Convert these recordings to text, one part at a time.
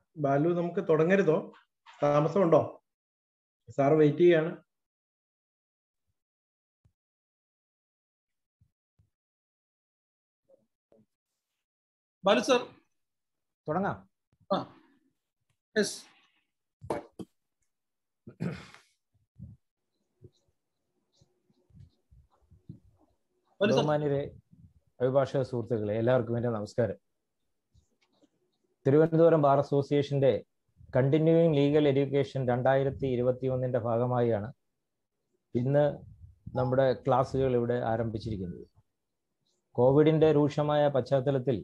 ബാലു, നമുക്ക് തുടങ്ങരുതോ? താമസമുണ്ടോ? Sir wait ചെയ്യാണ്. Balu sir തുടങ്ങാം. ബഹുമാന്യരെ, അഭിഭാഷക സുഹൃത്തുക്കളെ, എല്ലാവർക്കും എൻ്റെ നമസ്കാരം. തിരുവനന്തപുരം ബാർ അസോസിയേഷന്റെ കണ്ടിന്യൂയിങ് ലീഗൽ എഡ്യൂക്കേഷൻ 2021 ഭാഗമായാണ് ഇന്ന് നമ്മുടെ ക്ലാസ്സുകൾ ഇവിടെ ആരംഭിച്ചിരിക്കുന്നത്. കോവിഡിന്റെ രൂക്ഷമായ പശ്ചാത്തലത്തിൽ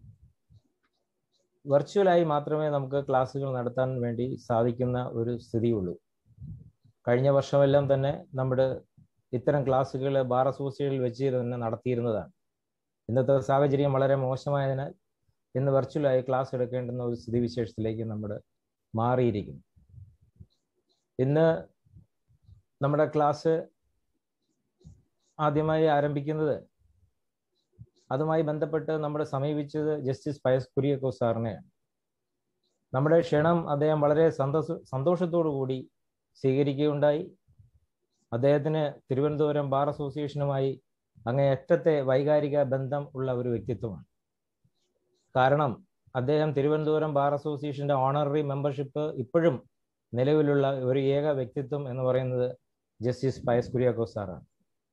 വെർച്വലായി മാത്രമേ നമുക്ക് ക്ലാസ്സുകൾ നടത്താൻ വേണ്ടി സാധിക്കുന്ന ഒരു സ്ഥിതിയുള്ളൂ. കഴിഞ്ഞ വർഷമെല്ലാം തന്നെ നമ്മുടെ ഇത്തരം ക്ലാസ്സുകൾ ബാർ അസോസിയേഷനിൽ വെച്ച് തന്നെ നടത്തിയിരുന്നതാണ്. ഇന്നത്തെ സാഹചര്യം വളരെ മോശമായതിനാൽ ഇന്ന് വെർച്വലായി ക്ലാസ് എടുക്കേണ്ടുന്ന ഒരു സ്ഥിതിവിശേഷത്തിലേക്ക് നമ്മൾ മാറിയിരിക്കുന്നു. ഇന്ന് നമ്മുടെ ക്ലാസ് ആദ്യമായി ആരംഭിക്കുന്നത്, അതുമായി ബന്ധപ്പെട്ട് നമ്മൾ സമീപിച്ചത് ജസ്റ്റിസ് പയസ് കുര്യാക്കോസ് സാറിനെയാണ്. നമ്മുടെ ക്ഷണം അദ്ദേഹം വളരെ സന്തോഷത്തോടു കൂടി സ്വീകരിക്കുകയുണ്ടായി. അദ്ദേഹത്തിന് തിരുവനന്തപുരം ബാർ അസോസിയേഷനുമായി അങ്ങേയറ്റത്തെ വൈകാരിക ബന്ധം ഉള്ള ഒരു വ്യക്തിത്വമാണ്. കാരണം അദ്ദേഹം തിരുവനന്തപുരം ബാർ അസോസിയേഷന്റെ ഓണററി മെമ്പർഷിപ്പ് ഇപ്പോഴും നിലവിലുള്ള ഒരു ഏക വ്യക്തിത്വം എന്ന് പറയുന്നത് ജസ്റ്റിസ് പയസ് കുര്യാക്കോസ് സാറാണ്.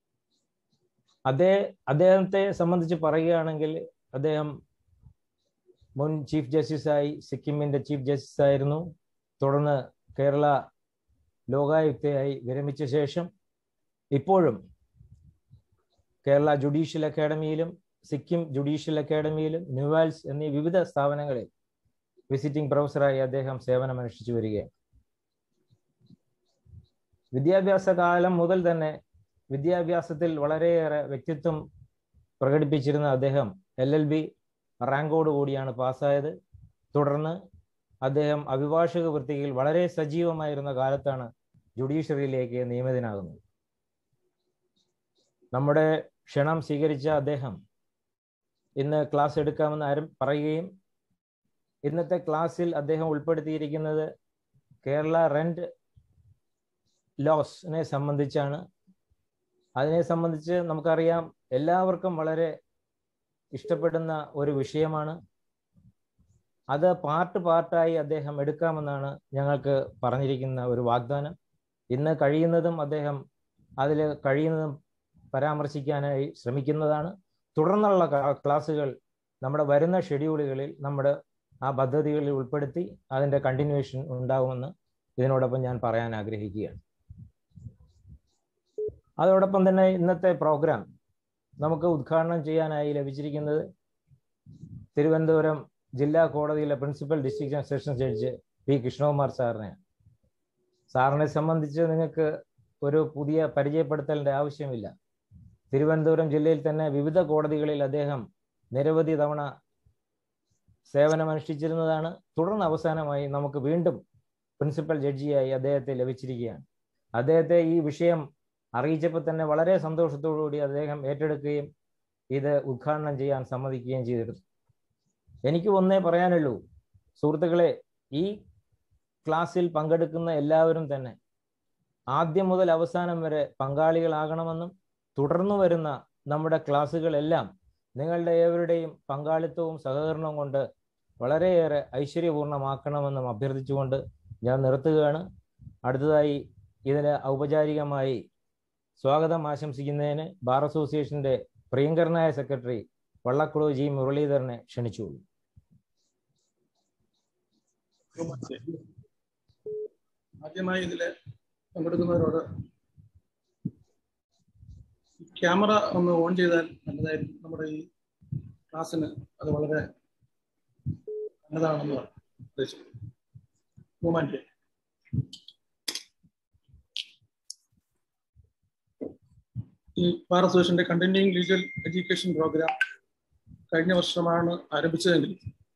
അദ്ദേഹത്തെ സംബന്ധിച്ച് പറയുകയാണെങ്കിൽ, അദ്ദേഹം മുൻ ചീഫ് ജസ്റ്റിസായി സിക്കിമിന്റെ ചീഫ് ജസ്റ്റിസ് ആയിരുന്നു. തുടർന്ന് കേരള ലോകായുക്തയായി വിരമിച്ച ശേഷം ഇപ്പോഴും കേരള ജുഡീഷ്യൽ അക്കാഡമിയിലും സിക്കിം ജുഡീഷ്യൽ അക്കാഡമിയിലും ന്യൂവാൽസ് എന്നീ വിവിധ സ്ഥാപനങ്ങളിൽ വിസിറ്റിംഗ് പ്രൊഫസറായി അദ്ദേഹം സേവനമനുഷ്ഠിച്ചു വരികയാണ്. വിദ്യാഭ്യാസ കാലം മുതൽ തന്നെ വിദ്യാഭ്യാസത്തിൽ വളരെയേറെ വ്യക്തിത്വം പ്രകടിപ്പിച്ചിരുന്ന അദ്ദേഹം LLB റാങ്കോട് കൂടിയാണ് പാസ്സായത്. തുടർന്ന് അദ്ദേഹം അഭിഭാഷക വൃത്തിയിൽ വളരെ സജീവമായിരുന്ന കാലത്താണ് ജുഡീഷ്യറിയിലേക്ക് നിയമിതനാകുന്നത്. നമ്മുടെ ക്ഷണം സ്വീകരിച്ച അദ്ദേഹം ഇന്ന് ക്ലാസ് എടുക്കാമെന്ന് പറയുകയും ഇന്നത്തെ ക്ലാസ്സിൽ അദ്ദേഹം ഉൾപ്പെടുത്തിയിരിക്കുന്നത് കേരള റെന്റ് ലോസിനെ സംബന്ധിച്ചാണ്. അതിനെ സംബന്ധിച്ച് നമുക്കറിയാം, എല്ലാവർക്കും വളരെ ഇഷ്ടപ്പെടുന്ന ഒരു വിഷയമാണ്. അത് പാർട്ടായി അദ്ദേഹം എടുക്കാമെന്നാണ് ഞങ്ങൾക്ക് പറഞ്ഞിരിക്കുന്ന ഒരു വാഗ്ദാനം. ഇന്ന് കഴിയുന്നതും അദ്ദേഹം അതിൽ കഴിയുന്നതും പരാമർശിക്കാനായി ശ്രമിക്കുന്നതാണ്. തുടർന്നുള്ള ക്ലാസ്സുകൾ നമ്മുടെ വരുന്ന ഷെഡ്യൂളുകളിൽ നമ്മുടെ ആ പദ്ധതികളിൽ ഉൾപ്പെടുത്തി അതിൻ്റെ കണ്ടിന്യൂവേഷൻ ഉണ്ടാകുമെന്ന് ഇതിനോടൊപ്പം ഞാൻ പറയാൻ ആഗ്രഹിക്കുകയാണ്. അതോടൊപ്പം തന്നെ ഇന്നത്തെ പ്രോഗ്രാം നമുക്ക് ഉദ്ഘാടനം ചെയ്യാനായി ലഭിച്ചിരിക്കുന്നത് തിരുവനന്തപുരം ജില്ലാ കോടതിയിലെ principal district and sessions judge P Krishnakumar സാറിനെയാണ്. സാറിനെ സംബന്ധിച്ച് നിങ്ങൾക്ക് ഒരു പുതിയ പരിചയപ്പെടുത്തലിൻ്റെ ആവശ്യമില്ല. തിരുവനന്തപുരം ജില്ലയിൽ തന്നെ വിവിധ കോടതികളിൽ അദ്ദേഹം നിരവധി തവണ സേവനമനുഷ്ഠിച്ചിരുന്നതാണ്. തുടർന്ന് അവസാനമായി നമുക്ക് വീണ്ടും പ്രിൻസിപ്പൽ ജഡ്ജിയായി അദ്ദേഹത്തെ ലഭിച്ചിരിക്കുകയാണ്. അദ്ദേഹത്തെ ഈ വിഷയം അറിയിച്ചപ്പോൾ തന്നെ വളരെ സന്തോഷത്തോടുകൂടി അദ്ദേഹം ഏറ്റെടുക്കുകയും ഇത് ഉദ്ഘാടനം ചെയ്യാൻ സമ്മതിക്കുകയും ചെയ്തിരുന്നു. എനിക്ക് ഒന്നേ പറയാനുള്ളൂ, സുഹൃത്തുക്കളെ, ഈ ക്ലാസ്സിൽ പങ്കെടുക്കുന്ന എല്ലാവരും തന്നെ ആദ്യം മുതൽ അവസാനം വരെ പങ്കാളികളാകണമെന്നും തുടർന്നു വരുന്ന നമ്മുടെ ക്ലാസ്സുകളെല്ലാം നിങ്ങളുടെ ഏവരുടെയും പങ്കാളിത്തവും സഹകരണവും കൊണ്ട് വളരെയേറെ ഐശ്വര്യപൂർണ്ണമാക്കണമെന്നും അഭ്യർത്ഥിച്ചുകൊണ്ട് ഞാൻ നിർത്തുകയാണ്. അടുത്തതായി ഇതിന് ഔപചാരികമായി സ്വാഗതം ആശംസിക്കുന്നതിന് ബാർ അസോസിയേഷന്റെ പ്രിയങ്കരനായ സെക്രട്ടറി വള്ളക്കുളു ജി മുരളീധരനെ ക്ഷണിച്ചുകൊള്ളു. ആദ്യമായി ഇതിൽ പങ്കെടുക്കുന്നവരോട് ക്യാമറ ഒന്ന് ഓൺ ചെയ്താൽ നല്ലതായിരിക്കും. നമ്മുടെ ഈ ക്ലാസ്സിന് അത് വളരെ നല്ലതാണെന്ന് ഉദ്ദേശിക്കുന്നു. ഈ ബാർ അസോസിയേഷന്റെ കണ്ടിന്യൂയിങ് ലീഗൽ എഡ്യൂക്കേഷൻ പ്രോഗ്രാം കഴിഞ്ഞ വർഷമാണ് ആരംഭിച്ചതെങ്കിൽ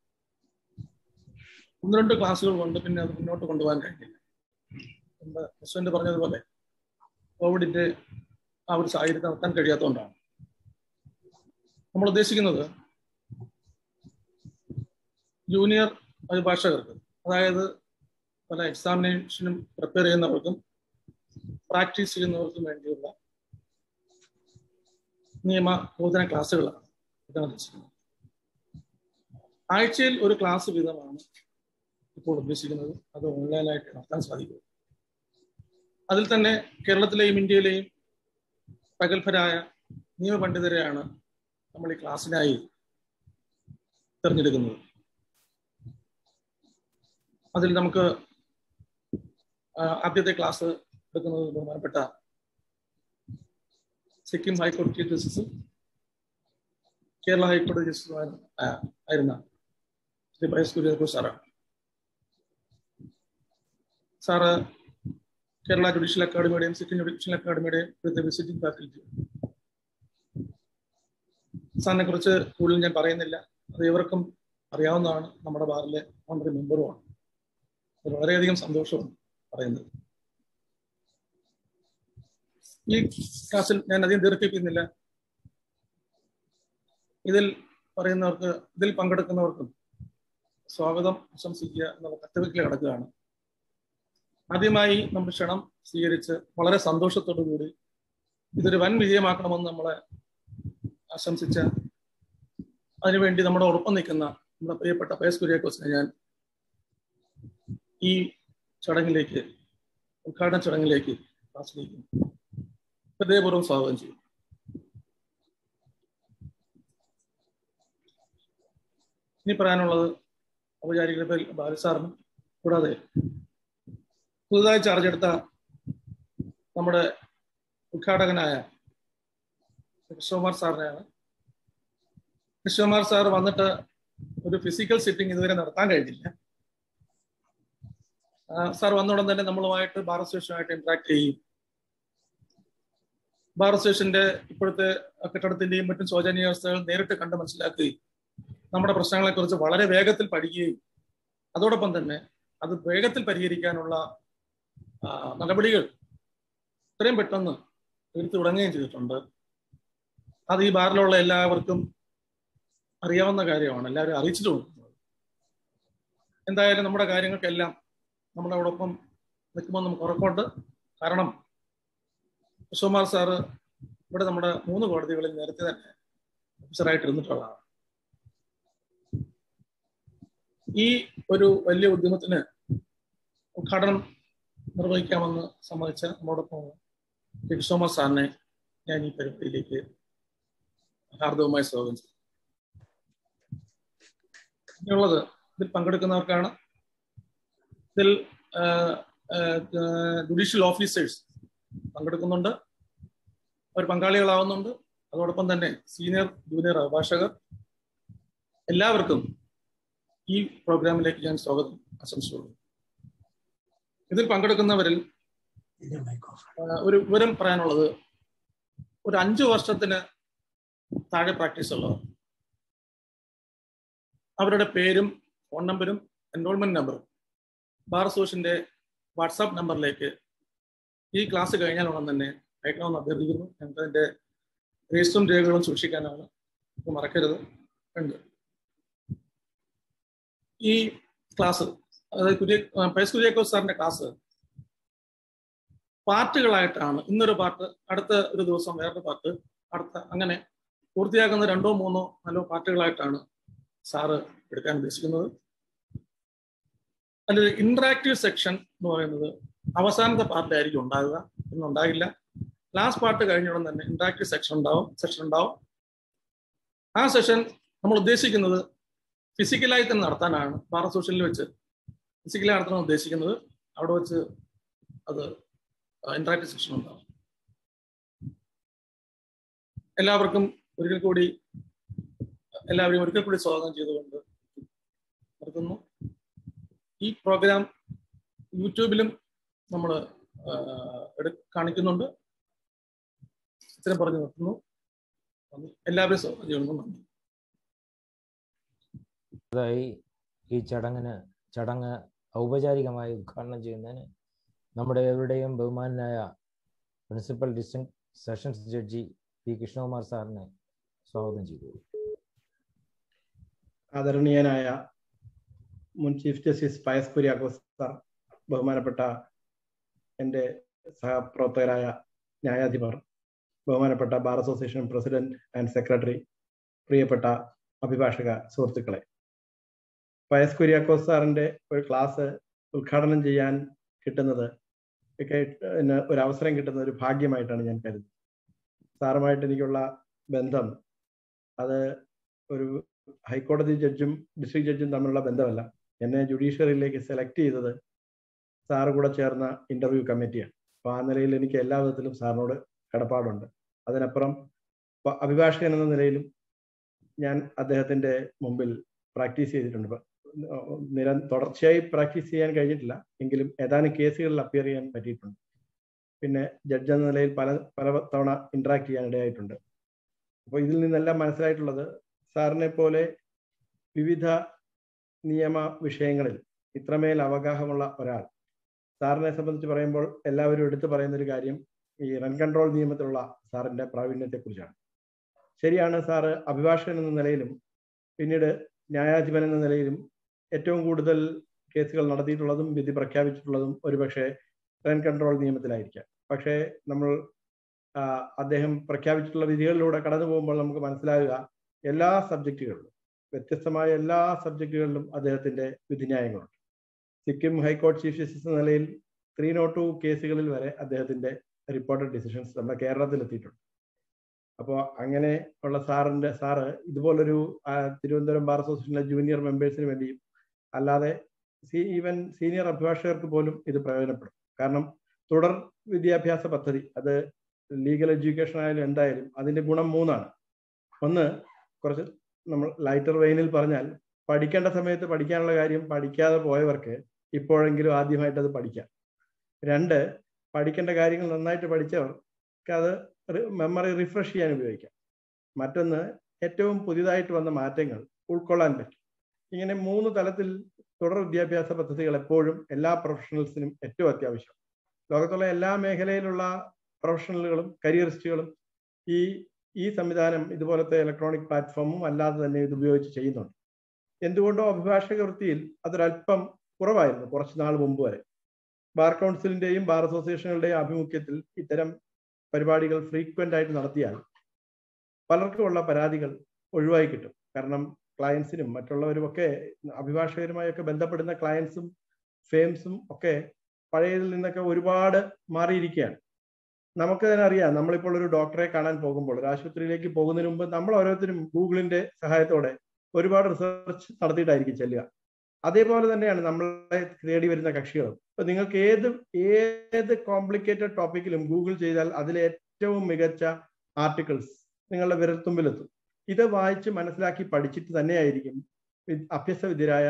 1-2 ക്ലാസ്സുകൾ കൊണ്ട് പിന്നെ അത് മുന്നോട്ട് കൊണ്ടുപോകാൻ കഴിഞ്ഞില്ല. പ്രസിഡന്റ് പറഞ്ഞതുപോലെ കോവിഡിന്റെ ആ ഒരു സാഹചര്യത്തിൽ നടത്താൻ കഴിയാത്തതുകൊണ്ടാണ്. നമ്മൾ ഉദ്ദേശിക്കുന്നത് ജൂനിയർ അഭിഭാഷകർക്ക് അതായത് പല എക്സാമിനേഷനും പ്രിപ്പയർ ചെയ്യുന്നവർക്കും പ്രാക്ടീസ് ചെയ്യുന്നവർക്കും വേണ്ടിയുള്ള നിയമ ബോധന ക്ലാസ്സുകളാണ് ഇതാണ് ഉദ്ദേശിക്കുന്നത്. ആഴ്ചയിൽ ഒരു ക്ലാസ് വീതമാണ് ഇപ്പോൾ ഉദ്ദേശിക്കുന്നത്. അത് ഓൺലൈനായിട്ട് നടത്താൻ സാധിക്കും. അതിൽ തന്നെ കേരളത്തിലെയും ഇന്ത്യയിലെയും പ്രഗത്ഭരായ നിയമപണ്ഡിതരെയാണ് നമ്മൾ ഈ ക്ലാസ്സിനായി തിരഞ്ഞെടുക്കുന്നത്. അതിൽ നമുക്ക് ആദ്യത്തെ ക്ലാസ് എടുക്കുന്നത് ബഹുമാനപ്പെട്ട സിക്കിം ഹൈക്കോടതി ചീഫ് ജസ്റ്റിസും കേരള ഹൈക്കോടതി ജസ്റ്റിസും ആയിരുന്ന ശ്രീ പയസ് കുര്യക്കോസ് സാറാണ്. സാറ് കേരള ജുഡീഷ്യൽ അക്കാദമിയുടെയും സിക്കിം ജുഡീഷ്യൽ അക്കാദമിയുടെയും ഇവിടുത്തെ വിസിറ്റിംഗ് ഫാക്കൽറ്റി. സാറിനെ കുറിച്ച് കൂടുതൽ ഞാൻ പറയുന്നില്ല, അത് ഇവർക്കും അറിയാവുന്നതാണ്. നമ്മുടെ ബാറിലെ ഓണറി മെമ്പറുമാണ്. വളരെയധികം സന്തോഷമാണ് പറയുന്നത്. ഈ ക്ലാസ്സിൽ ഞാൻ അധികം ദീർഘിപ്പിക്കുന്നില്ല. ഇതിൽ പങ്കെടുക്കുന്നവർക്കും സ്വാഗതം ആശംസിക്കുക എന്നുള്ള കർത്തവ്യത്തിൽ കിടക്കുകയാണ്. ആദ്യമായി നമ്മുടെ ക്ഷണം സ്വീകരിച്ച് വളരെ സന്തോഷത്തോടു കൂടി ഇതൊരു വൻ വിജയമാക്കണമെന്ന് നമ്മളെ ആശംസിച്ച, അതിനുവേണ്ടി നമ്മുടെ ഒപ്പം നിൽക്കുന്ന നമ്മുടെ പ്രിയപ്പെട്ട പയസ് കുര്യാക്കോസിനെ ഞാൻ ഈ ചടങ്ങിലേക്ക്, ഉദ്ഘാടന ചടങ്ങിലേക്ക് ക്ലാസ്സിലേക്ക് ഹൃദയപൂർവ്വം സ്വാഗതം ചെയ്യും. ഇനി പറയാനുള്ളത് ഔപചാരികതയിൽ ബാലസാറിനും കൂടാതെ പുതുതായി ചാർജ് എടുത്ത നമ്മുടെ ഉദ്ഘാടകനായ കൃഷ്ണകുമാർ സാറിനെയാണ്. കൃഷ്ണകുമാർ സാർ വന്നിട്ട് ഒരു ഫിസിക്കൽ സിറ്റിംഗ് ഇതുവരെ നടത്താൻ കഴിഞ്ഞില്ല. സാർ വന്നോടൻ തന്നെ നമ്മളുമായിട്ട് ബാർ അസോസിയേഷനുമായിട്ട് ഇന്ററാക്ട് ചെയ്യും. ബാർ അസോസിയേഷന്റെ ഇപ്പോഴത്തെ കെട്ടിടത്തിന്റെയും മറ്റും ശോചനീയാവസ്ഥകൾ നേരിട്ട് കണ്ട് മനസ്സിലാക്കുകയും നമ്മുടെ പ്രശ്നങ്ങളെക്കുറിച്ച് വളരെ വേഗത്തിൽ പഠിക്കുകയും അതോടൊപ്പം തന്നെ അത് വേഗത്തിൽ പരിഹരിക്കാനുള്ള നടപടികൾ ഇത്രയും പെട്ടെന്ന് എടുത്തു തുടങ്ങുകയും ചെയ്തിട്ടുണ്ട്. അത് ഈ ബാറിലുള്ള എല്ലാവർക്കും അറിയാവുന്ന കാര്യമാണ്, എല്ലാവരും അറിയിച്ചിട്ടുണ്ട്. എന്തായാലും നമ്മുടെ കാര്യങ്ങൾക്കെല്ലാം നമ്മളോടൊപ്പം നിൽക്കുമ്പോൾ നമുക്ക് ഉറപ്പുണ്ട്. കാരണം കൃഷ്ണകുമാർ സാറ് ഇവിടെ നമ്മുടെ 3 കോടതികളിൽ നേരത്തെ തന്നെ ഓഫീസറായിട്ട് ഇരുന്നിട്ടുള്ളതാണ്. ഈ ഒരു വലിയ ഉദ്യമത്തിന് ഉദ്ഘാടനം നിർവഹിക്കാമെന്ന് സമ്മതിച്ച നമ്മോടൊപ്പം കൃഷ്ണകുമാർ സാറിനെ ഞാൻ ഈ പരിപാടിയിലേക്ക് ഹാർദവമായി സ്വാഗതം ചെയ്യും. ഇനിയുള്ളത് ഇതിൽ പങ്കെടുക്കുന്നവർക്കാണ്. ഇതിൽ ജുഡീഷ്യൽ ഓഫീസേഴ്സ് പങ്കെടുക്കുന്നുണ്ട്, അവർ പങ്കാളികളാവുന്നുണ്ട്. അതോടൊപ്പം തന്നെ സീനിയർ ജൂനിയർ അഭിഭാഷകർ, എല്ലാവർക്കും ഈ പ്രോഗ്രാമിലേക്ക് ഞാൻ സ്വാഗതം ആശംസിക്കുന്നു. ഇതിൽ പങ്കെടുക്കുന്നവരിൽ ഒരു വിവരം പറയാനുള്ളത്, ഒരു 5 വർഷത്തിന് താഴെ പ്രാക്ടീസ് ഉള്ളവർ, അവരുടെ പേരും ഫോൺ നമ്പരും എൻറോൾമെന്റ് നമ്പറും ബാർ അസോസിയേഷന്റെ വാട്സാപ്പ് നമ്പറിലേക്ക് ഈ ക്ലാസ് കഴിഞ്ഞാൽ ഉടൻ തന്നെ അയക്കണമെന്ന് അഭ്യർത്ഥിക്കുന്നു. ഞങ്ങൾക്ക് അതിന്റെ രജിസ്റ്ററും രേഖകളും സൂക്ഷിക്കാനാണ്, മറക്കരുത്. ഉണ്ട് ഈ ക്ലാസ്, അതായത് പയസ് കുര്യാക്കോസ് സാറിന്റെ ക്ലാസ് പാർട്ടുകളായിട്ടാണ്. ഇന്നൊരു പാർട്ട്, അടുത്ത ഒരു ദിവസം വേറൊരു പാർട്ട്, അടുത്ത അങ്ങനെ പൂർത്തിയാക്കുന്ന 2, 3, 4 പാർട്ടുകളായിട്ടാണ് സാറ് എടുക്കാൻ ഉദ്ദേശിക്കുന്നത്. അതിൽ ഇന്ററാക്റ്റീവ് സെക്ഷൻ എന്ന് പറയുന്നത് അവസാനത്തെ പാർട്ടായിരിക്കും ഉണ്ടാകുക, ഇന്നുണ്ടാകില്ല. ലാസ്റ്റ് പാർട്ട് കഴിഞ്ഞുടൻ തന്നെ ഇന്ററാക്റ്റീവ് സെക്ഷൻ ഉണ്ടാവും. ആ സെഷൻ നമ്മൾ ഉദ്ദേശിക്കുന്നത് ഫിസിക്കലായി തന്നെ നടത്താനാണ്. ബാർ അസോസിയേഷനിൽ വെച്ച് ഫിസിക്കലായി നടത്താൻ ഉദ്ദേശിക്കുന്നത്. അവിടെ വെച്ച് അത് ഇന്ററാക്റ്റീവ് സെക്ഷൻ ഉണ്ടാവും. എല്ലാവരെയും ഒരിക്കൽ കൂടി സ്വാഗതം ചെയ്തുകൊണ്ട് നിർത്തുന്നു. ഈ പ്രോഗ്രാം യൂട്യൂബിലും നമ്മൾ കാണിക്കുന്നുണ്ട്. ഇത്രയും പറഞ്ഞു നിർത്തുന്നു. എല്ലാവരെയും സ്വാഗതം ചെയ്യുന്നു. നന്ദി. ഈ ചടങ്ങ് ഔപചാരികമായി ഉദ്ഘാടനം ചെയ്യുന്നതിന് നമ്മുടെ എവരുടെയും ബഹുമാനായ principal district sessions judge P Krishnakumar സാറിനെ സ്വാഗതം ചെയ്തു. ആദരണീയനായ മുൻ chief justice Pius Kuriakose sir, ബഹുമാനപ്പെട്ട എൻ്റെ സഹപ്രവർത്തകരായ ന്യായാധിപർ, ബഹുമാനപ്പെട്ട bar association president and secretary, പ്രിയപ്പെട്ട അഭിഭാഷക സുഹൃത്തുക്കളെ, പയസ് കുര്യാക്കോസ് സാറിൻ്റെ ഒരു ക്ലാസ് ഉദ്ഘാടനം ചെയ്യാൻ കിട്ടുന്നത് ഒരു അവസരം കിട്ടുന്ന ഒരു ഭാഗ്യമായിട്ടാണ് ഞാൻ കരുതുന്നത്. സാറുമായിട്ട് എനിക്കുള്ള ബന്ധം അത് ഒരു ഹൈക്കോടതി ജഡ്ജും ഡിസ്ട്രിക്ട് ജഡ്ജും തമ്മിലുള്ള ബന്ധമല്ല. എന്നെ ജുഡീഷ്യറിയിലേക്ക് സെലക്ട് ചെയ്തത് സാറ് കൂടെ ചേർന്ന ഇന്റർവ്യൂ കമ്മിറ്റിയാണ്. അപ്പോൾ ആ നിലയിൽ എനിക്ക് എല്ലാ വിധത്തിലും സാറിനോട് കടപ്പാടുണ്ട്. അതിനപ്പുറം അഭിഭാഷകൻ എന്ന നിലയിലും ഞാൻ അദ്ദേഹത്തിൻ്റെ മുമ്പിൽ പ്രാക്ടീസ് ചെയ്തിട്ടുണ്ട്. തുടർച്ചയായി പ്രാക്ടീസ് ചെയ്യാൻ കഴിഞ്ഞിട്ടില്ല, എങ്കിലും ഏതാനും കേസുകളിൽ അപ്പിയർ ചെയ്യാൻ പറ്റിയിട്ടുണ്ട്. പിന്നെ ജഡ്ജ് എന്ന നിലയിൽ പല തവണ ഇന്ററാക്ട് ചെയ്യാൻ ഇടയായിട്ടുണ്ട്. അപ്പോൾ ഇതിൽ നിന്നെല്ലാം മനസ്സിലായിട്ടുള്ളത്, സാറിനെ പോലെ വിവിധ നിയമ വിഷയങ്ങളിൽ ഇത്രമേൽ അവഗാഹമുള്ള ഒരാൾ, സാറിനെ സംബന്ധിച്ച് പറയുമ്പോൾ എല്ലാവരും എടുത്തു പറയുന്നൊരു കാര്യം ഈ റൺ കൺട്രോൾ നിയമത്തിലുള്ള സാറിൻ്റെ പ്രാവീണ്യത്തെക്കുറിച്ചാണ്. ശരിയാണ്, സാറ് അഭിഭാഷകൻ എന്ന നിലയിലും പിന്നീട് ന്യായാധിപൻ എന്ന നിലയിലും ഏറ്റവും കൂടുതൽ കേസുകൾ നടത്തിയിട്ടുള്ളതും വിധി പ്രഖ്യാപിച്ചിട്ടുള്ളതും ഒരുപക്ഷെ റൺ കൺട്രോൾ നിയമത്തിലായിരിക്കാം. പക്ഷേ നമ്മൾ അദ്ദേഹം പ്രഖ്യാപിച്ചിട്ടുള്ള വിധികളിലൂടെ കടന്നു പോകുമ്പോൾ നമുക്ക് മനസ്സിലാകുക, എല്ലാ സബ്ജക്റ്റുകളിലും, വ്യത്യസ്തമായ എല്ലാ സബ്ജക്റ്റുകളിലും അദ്ദേഹത്തിൻ്റെ വിധിന്യായങ്ങളുണ്ട്. സിക്കിം ഹൈക്കോടതി ചീഫ് ജസ്റ്റിസ് എന്ന നിലയിൽ 302 കേസുകളിൽ വരെ അദ്ദേഹത്തിൻ്റെ റിപ്പോർട്ടഡ് ഡിസിഷൻസ് നമ്മുടെ കേരളത്തിലെത്തിയിട്ടുണ്ട്. അപ്പോൾ അങ്ങനെ ഉള്ള സാറ് ഇതുപോലൊരു തിരുവനന്തപുരം ബാർ അസോസിയേഷനിലെ ജൂനിയർ മെമ്പേഴ്സിന് വേണ്ടിയും അല്ലാതെ ഈവൻ സീനിയർ അഭിഭാഷകർക്ക് പോലും ഇത് പ്രയോജനപ്പെടും. കാരണം തുടർ വിദ്യാഭ്യാസ പദ്ധതി, അത് ലീഗൽ എഡ്യൂക്കേഷൻ ആയാലും എന്തായാലും അതിൻ്റെ ഗുണം 3ആണ്. ഒന്ന്, കുറച്ച് നമ്മൾ ലൈറ്റർ വെയിനിൽ പറഞ്ഞാൽ, പഠിക്കേണ്ട സമയത്ത് പഠിക്കാനുള്ള കാര്യം പഠിക്കാതെ പോയവർക്ക് ഇപ്പോഴെങ്കിലും ആദ്യമായിട്ട് അത് പഠിക്കാം. 2, പഠിക്കേണ്ട കാര്യങ്ങൾ നന്നായിട്ട് പഠിച്ചവർക്ക് അത് മെമ്മറി റിഫ്രഷ് ചെയ്യാൻ ഉപയോഗിക്കാം. മറ്റൊന്ന്, ഏറ്റവും പുതിയതായിട്ട് വന്ന മാറ്റങ്ങൾ ഉൾക്കൊള്ളാൻ പറ്റും. ഇങ്ങനെ 3 തലത്തിൽ തുടർ വിദ്യാഭ്യാസ പദ്ധതികൾ എപ്പോഴും എല്ലാ പ്രൊഫഷണൽസിനും ഏറ്റവും അത്യാവശ്യം. ലോകത്തുള്ള എല്ലാ മേഖലയിലുള്ള പ്രൊഫഷണലുകളും കരിയറിസ്റ്റുകളും ഈ സംവിധാനം, ഇതുപോലത്തെ ഇലക്ട്രോണിക് പ്ലാറ്റ്ഫോമും അല്ലാതെ തന്നെ ഇത് ഉപയോഗിച്ച് ചെയ്യുന്നുണ്ട്. എന്തുകൊണ്ടോ അഭിഭാഷക വൃത്തിയിൽ അതൊരല്പം കുറവായിരുന്നു കുറച്ച് നാൾ മുമ്പ് വരെ. ബാർ കൗൺസിലിന്റെയും ബാർ അസോസിയേഷനുകളുടെയും ആഭിമുഖ്യത്തിൽ ഇത്തരം പരിപാടികൾ ഫ്രീക്വന്റ് ആയിട്ട് നടത്തിയാൽ പലർക്കുമുള്ള പരാതികൾ ഒഴിവായി കിട്ടും. കാരണം ക്ലയൻസിനും മറ്റുള്ളവരും ഒക്കെ, അഭിഭാഷകരുമായൊക്കെ ബന്ധപ്പെടുന്ന ക്ലയൻസും ഫേംസും ഒക്കെ പഴയതിൽ നിന്നൊക്കെ ഒരുപാട് മാറിയിരിക്കുകയാണ്. നമുക്ക് തന്നെ അറിയാം, നമ്മളിപ്പോൾ ഒരു ഡോക്ടറെ കാണാൻ പോകുമ്പോൾ, ഒരു ആശുപത്രിയിലേക്ക് പോകുന്നതിന് മുമ്പ് നമ്മൾ ഓരോരുത്തരും ഗൂഗിളിന്റെ സഹായത്തോടെ ഒരുപാട് റിസർച്ച് നടത്തിയിട്ടായിരിക്കും ചെല്ലുക. അതേപോലെ തന്നെയാണ് നമ്മളെ തേടി വരുന്ന കക്ഷികളും. ഇപ്പൊ നിങ്ങൾക്ക് ഏത് കോംപ്ലിക്കേറ്റഡ് ടോപ്പിക്കിലും ഗൂഗിൾ ചെയ്താൽ അതിലെ ഏറ്റവും മികച്ച ആർട്ടിക്കിൾസ് നിങ്ങളുടെ വിരൽത്തുമ്പിലെത്തും. ഇത് വായിച്ച് മനസ്സിലാക്കി പഠിച്ചിട്ട് തന്നെയായിരിക്കും അഭ്യസ്തവിദ്യരായ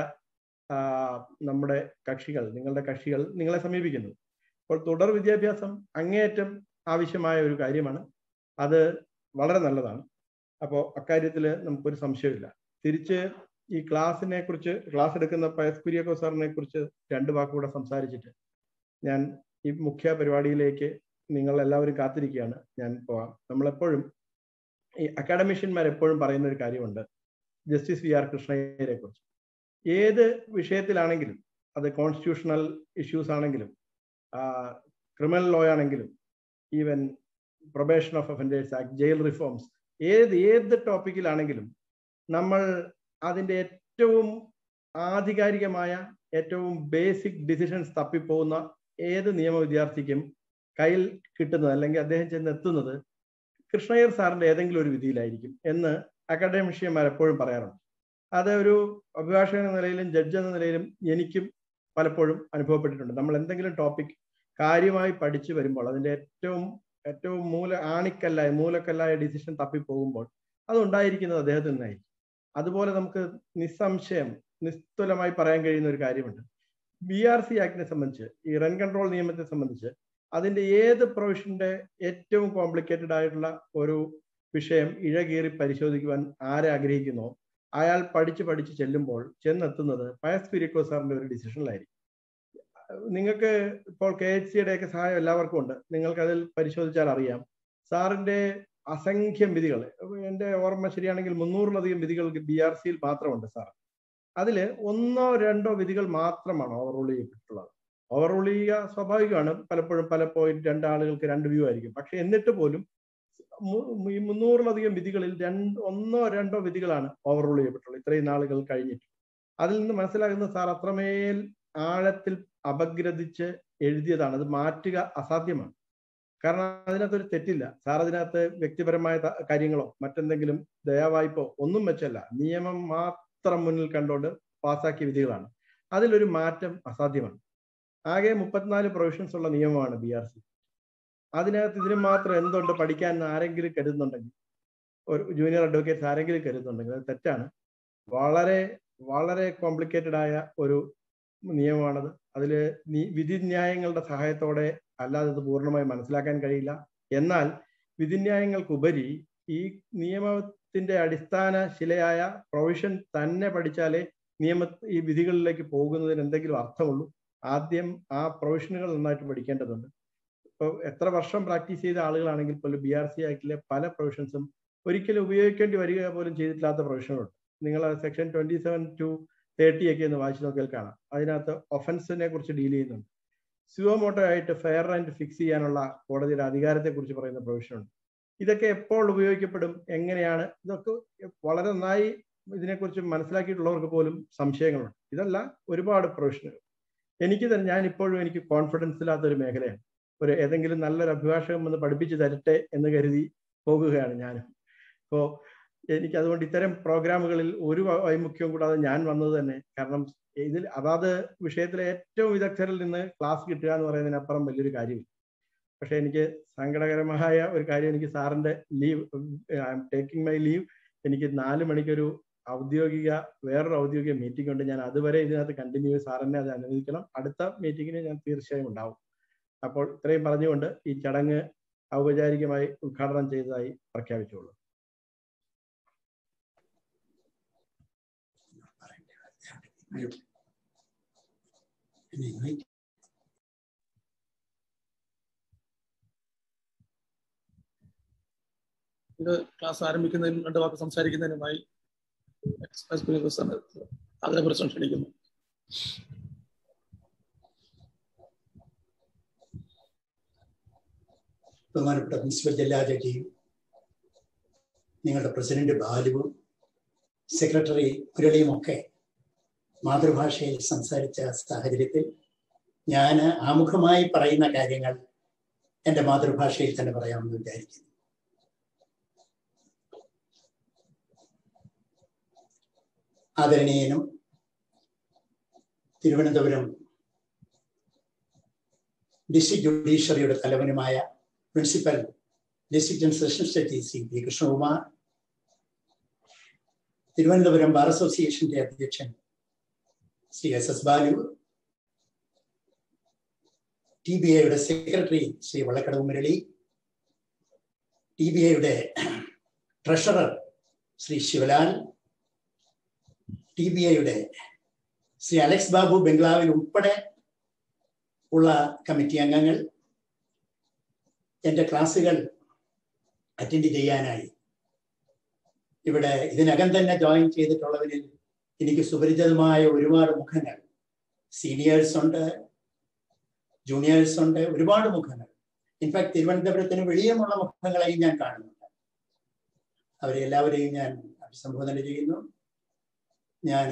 നമ്മുടെ നിങ്ങളുടെ കക്ഷികൾ നിങ്ങളെ സമീപിക്കുന്നത്. അപ്പോൾ തുടർ വിദ്യാഭ്യാസം അങ്ങേയറ്റം ആവശ്യമായ ഒരു കാര്യമാണ്. അത് വളരെ നല്ലതാണ്. അപ്പോൾ അക്കാര്യത്തിൽ നമുക്കൊരു സംശയമില്ല. തിരിച്ച് ഈ ക്ലാസ് എടുക്കുന്ന പയസ് കുര്യാക്കോസ് സാറിനെ കുറിച്ച് 2 വാക്കുകൂടെ സംസാരിച്ചിട്ട് ഞാൻ ഈ മുഖ്യ പരിപാടിയിലേക്ക് നിങ്ങൾ എല്ലാവരും കാത്തിരിക്കുകയാണ്, ഞാൻ പോവാം. നമ്മളെപ്പോഴും ഈ അക്കാഡമിഷ്യന്മാർ എപ്പോഴും പറയുന്ന ഒരു കാര്യമുണ്ട്, ജസ്റ്റിസ് VR കൃഷ്ണയ്യരെ കുറിച്ച്. ഏത് വിഷയത്തിലാണെങ്കിലും, അത് കോൺസ്റ്റിറ്റ്യൂഷണൽ ഇഷ്യൂസ് ആണെങ്കിലും, ക്രിമിനൽ ലോ ആണെങ്കിലും, even probation of offenders act, jail reforms, ഏത് ടോപ്പിക്കിലാണെങ്കിലും നമ്മൾ അതിൻ്റെ ഏറ്റവും ആധികാരികമായ, ഏറ്റവും ബേസിക് ഡിസിഷൻസ് തപ്പിപ്പോകുന്ന ഏത് നിയമ വിദ്യാർത്ഥിക്കും കയ്യിൽ കിട്ടുന്നത്, അല്ലെങ്കിൽ അദ്ദേഹം ചെന്നെത്തുന്നത് കൃഷ്ണയ്യർ സാറിന്റെ ഏതെങ്കിലും ഒരു വിധിയിലായിരിക്കും എന്ന് അക്കാഡമിഷ്യന്മാർ എപ്പോഴും പറയാറുണ്ട്. അത് ഒരു അഭിഭാഷകൻ എന്ന നിലയിലും ജഡ്ജ് എന്ന നിലയിലും എനിക്കും പലപ്പോഴും അനുഭവപ്പെട്ടിട്ടുണ്ട്. നമ്മൾ എന്തെങ്കിലും ടോപ്പിക് കാര്യമായി പഠിച്ചു വരുമ്പോൾ അതിൻ്റെ ഏറ്റവും മൂലക്കല്ലായ ഡിസിഷൻ തപ്പിപ്പോകുമ്പോൾ അത് ഉണ്ടായിരിക്കുന്നത് അദ്ദേഹത്തിൽ നിന്നായിരിക്കും. അതുപോലെ നമുക്ക് നിസ്സംശയം നിസ്തുലമായി പറയാൻ കഴിയുന്ന ഒരു കാര്യമുണ്ട്. BRC ആക്ടിനെ സംബന്ധിച്ച്, ഈ റൺ കൺട്രോൾ നിയമത്തെ സംബന്ധിച്ച്, അതിൻ്റെ ഏത് പ്രൊവിഷന്റെ ഏറ്റവും കോംപ്ലിക്കേറ്റഡ് ആയിട്ടുള്ള ഒരു വിഷയം ഇഴകീറി പരിശോധിക്കുവാൻ ആരാഗ്രഹിക്കുന്നോ അയാൾ പഠിച്ച് ചെല്ലുമ്പോൾ ചെന്നെത്തുന്നത് പയസ് കുര്യാക്കോസ് സാറിന്റെ ഒരു ഡിസിഷനിലായിരിക്കും. നിങ്ങൾക്ക് ഇപ്പോൾ KHCയുടെ ഒക്കെ സഹായം എല്ലാവർക്കും ഉണ്ട്. നിങ്ങൾക്ക് അതിൽ പരിശോധിച്ചാൽ അറിയാം, സാറിന്റെ അസംഖ്യം വിധികൾ, എൻ്റെ ഓർമ്മ ശരിയാണെങ്കിൽ 300-ലധികം വിധികൾ BRCയിൽ മാത്രമുണ്ട് സാർ. അതിൽ 1 2 വിധികൾ മാത്രമാണ് ഓവർറൂൾ ചെയ്തിട്ടുള്ളത്. ഓവർറൂൾ ചെയ്യുക സ്വാഭാവികമാണ്, പലപ്പോഴും പല പോയിന്റ് 2 ആളുകൾക്ക് 2 വ്യൂ ആയിരിക്കും. പക്ഷെ എന്നിട്ട് പോലും ഈ 300-ലധികം വിധികളിൽ 1 2 വിധികളാണ് ഓവർറൂൾ ചെയ്യപ്പെട്ടുള്ളത് ഇത്രയും നാളുകൾ കഴിഞ്ഞിട്ട്. അതിൽ നിന്ന് മനസ്സിലാകുന്ന സാർ അത്രമേൽ ആഴത്തിൽ അപഗ്രഥിച്ച് എഴുതിയതാണ്. അത് മാറ്റുക അസാധ്യമാണ്. കാരണം അതിനകത്തൊരു തെറ്റില്ല. സാർ അതിനകത്ത് വ്യക്തിപരമായ കാര്യങ്ങളോ മറ്റെന്തെങ്കിലും ദയാവായ്പോ ഒന്നും വെച്ചല്ല, നിയമം മാത്രം മുന്നിൽ കണ്ടുകൊണ്ട് പാസ്സാക്കിയ വിധികളാണ്. അതിലൊരു മാറ്റം അസാധ്യമാണ്. ആകെ 34 പ്രൊവിഷൻസ് ഉള്ള നിയമമാണ് BRC. അതിനകത്ത് ഇതിന് മാത്രം എന്തുണ്ട് പഠിക്കാൻ ആരെങ്കിലും കരുതുന്നുണ്ടെങ്കിൽ, ഒരു ജൂനിയർ അഡ്വക്കേറ്റ്സ് ആരെങ്കിലും കരുതുന്നുണ്ടെങ്കിൽ അത് തെറ്റാണ്. വളരെ വളരെ കോംപ്ലിക്കേറ്റഡ് ആയ ഒരു നിയമമാണത്. അതിൽ വിധിന്യായങ്ങളുടെ സഹായത്തോടെ അല്ലാതെ ഇത് പൂർണ്ണമായി മനസ്സിലാക്കാൻ കഴിയില്ല. എന്നാൽ വിധിന്യായങ്ങൾക്കുപരി ഈ നിയമത്തിന്റെ അടിസ്ഥാന ശിലയായ പ്രൊവിഷൻ തന്നെ പഠിച്ചാലേ ഈ വിധികളിലേക്ക് പോകുന്നതിന് എന്തെങ്കിലും അർത്ഥമുള്ളൂ. ആദ്യം ആ പ്രൊവിഷനുകൾ നന്നായിട്ട് പഠിക്കേണ്ടതുണ്ട്. ഇപ്പോൾ എത്ര വർഷം പ്രാക്ടീസ് ചെയ്ത ആളുകളാണെങ്കിൽ പോലും BRC ആക്ടിലെ പല പ്രൊവിഷൻസും ഒരിക്കലും ഉപയോഗിക്കേണ്ടി വരിക പോലും ചെയ്തിട്ടില്ലാത്ത പ്രൊവിഷനുകളുണ്ട്. നിങ്ങൾ സെക്ഷൻ 27 to 30 ഒക്കെ ഒന്ന് വായിച്ചു നോക്കിയാൽ കാണാം. അതിനകത്ത് ഒഫൻസിനെ കുറിച്ച് ഡീൽ ചെയ്യുന്നുണ്ട്. സുവമോട്ടോ ആയിട്ട് ഫെയർ റെന്റ് ഫിക്സ് ചെയ്യാനുള്ള കോടതിയുടെ അധികാരത്തെ കുറിച്ച് പറയുന്ന പ്രൊവിഷനുണ്ട്. ഇതൊക്കെ എപ്പോൾ ഉപയോഗിക്കപ്പെടും, എങ്ങനെയാണ്, ഇതൊക്കെ വളരെ നന്നായി ഇതിനെക്കുറിച്ച് മനസ്സിലാക്കിയിട്ടുള്ളവർക്ക് പോലും സംശയങ്ങളുണ്ട്. ഇതല്ല ഒരുപാട് പ്രൊവിഷനുകൾ. ഞാനിപ്പോഴും എനിക്ക് കോൺഫിഡൻസ് ഇല്ലാത്തൊരു മേഖലയാണ്. ഏതെങ്കിലും നല്ലൊരു അഭിഭാഷകൻ വന്ന് പഠിപ്പിച്ചു തരട്ടെ എന്ന് കരുതി പോകുകയാണ് ഞാനും. അപ്പോൾ എനിക്ക് അതുകൊണ്ട് ഇത്തരം പ്രോഗ്രാമുകളിൽ ഒരു വൈമുഖ്യവും കൂടാതെ ഞാൻ വന്നത് തന്നെ കാരണം ഇതിൽ അതാത് വിഷയത്തിലെ ഏറ്റവും വിദഗ്ധരിൽ നിന്ന് ക്ലാസ് കിട്ടുക എന്ന് പറയുന്നതിനപ്പുറം വലിയൊരു കാര്യമില്ല. പക്ഷെ എനിക്ക് സങ്കടകരമായ ഒരു കാര്യം, എനിക്ക് സാറിന്റെ leave, I'm taking my leave. എനിക്ക് 4 മണിക്കൊരു വേറൊരു ഔദ്യോഗിക മീറ്റിംഗ് ഉണ്ട്. ഞാൻ അതുവരെ ഇതിനകത്ത് കണ്ടിന്യൂ, സാറിനെ അത് അനുവദിക്കണം. അടുത്ത മീറ്റിങ്ങിന് ഞാൻ തീർച്ചയായും ഉണ്ടാവും. അപ്പോൾ ഇത്രയും പറഞ്ഞുകൊണ്ട് ഈ ചടങ്ങ് ഔപചാരികമായി ഉദ്ഘാടനം ചെയ്തതായി പ്രഖ്യാപിച്ചുള്ളൂ. ഇത് ക്ലാസ് ആരംഭിക്കുന്നതിനും 2 വാക്ക് സംസാരിക്കുന്നതിനുമായി അതിനെക്കുറിച്ച് ക്ഷണിക്കുന്നു. ബഹുമാനപ്പെട്ട പ്രിൻസിപ്പൽ ജില്ലാ ജഡ്ജിയും നിങ്ങളുടെ പ്രസിഡന്റ് ബാലുവും സെക്രട്ടറി മുരളിയും ഒക്കെ മാതൃഭാഷയിൽ സംസാരിച്ച സാഹചര്യത്തിൽ ഞാൻ ആമുഖമായി പറയുന്ന കാര്യങ്ങൾ എൻ്റെ മാതൃഭാഷയിൽ തന്നെ പറയാമെന്ന് വിചാരിക്കുന്നു. ആദരണീയനും തിരുവനന്തപുരം ഡിസ്ട്രിക്ട് ജുഡീഷ്യറിയുടെ തലവനുമായ principal district and sessions judge Shri P Krishnakumar, Thiruvananthapuram bar അസോസിയേഷന്റെ അധ്യക്ഷൻ ശ്രീ SS ബാലു, TBIയുടെ സെക്രട്ടറി ശ്രീ വള്ളക്കടവ് മുരളി, TBIയുടെ ട്രഷറർ ശ്രീ ശിവലാൽ, TBIയുടെ ശ്രീ അലക്സ് ബാബു ബംഗ്ലാവിൽ ഉൾപ്പെടെ ഉള്ള കമ്മിറ്റി അംഗങ്ങൾ, എൻ്റെ ക്ലാസ്സുകൾ അറ്റൻഡ് ചെയ്യാനായി ഇവിടെ ഇതിനകം തന്നെ ജോയിൻ ചെയ്തിട്ടുള്ളവരിൽ എനിക്ക് സുപരിചിതമായ ഒരുപാട് മുഖങ്ങൾ, സീനിയേഴ്സ് ഉണ്ട്, ജൂനിയേഴ്സ് ഉണ്ട്, ഒരുപാട് മുഖങ്ങൾ. ഇൻഫാക്ട് തിരുവനന്തപുരത്തിന് വെളിയുമുള്ള മുഖങ്ങളെയും ഞാൻ കാണുന്നുണ്ട്. അവരെ എല്ലാവരെയും ഞാൻ അഭിസംബോധന ചെയ്യുന്നു. ഞാൻ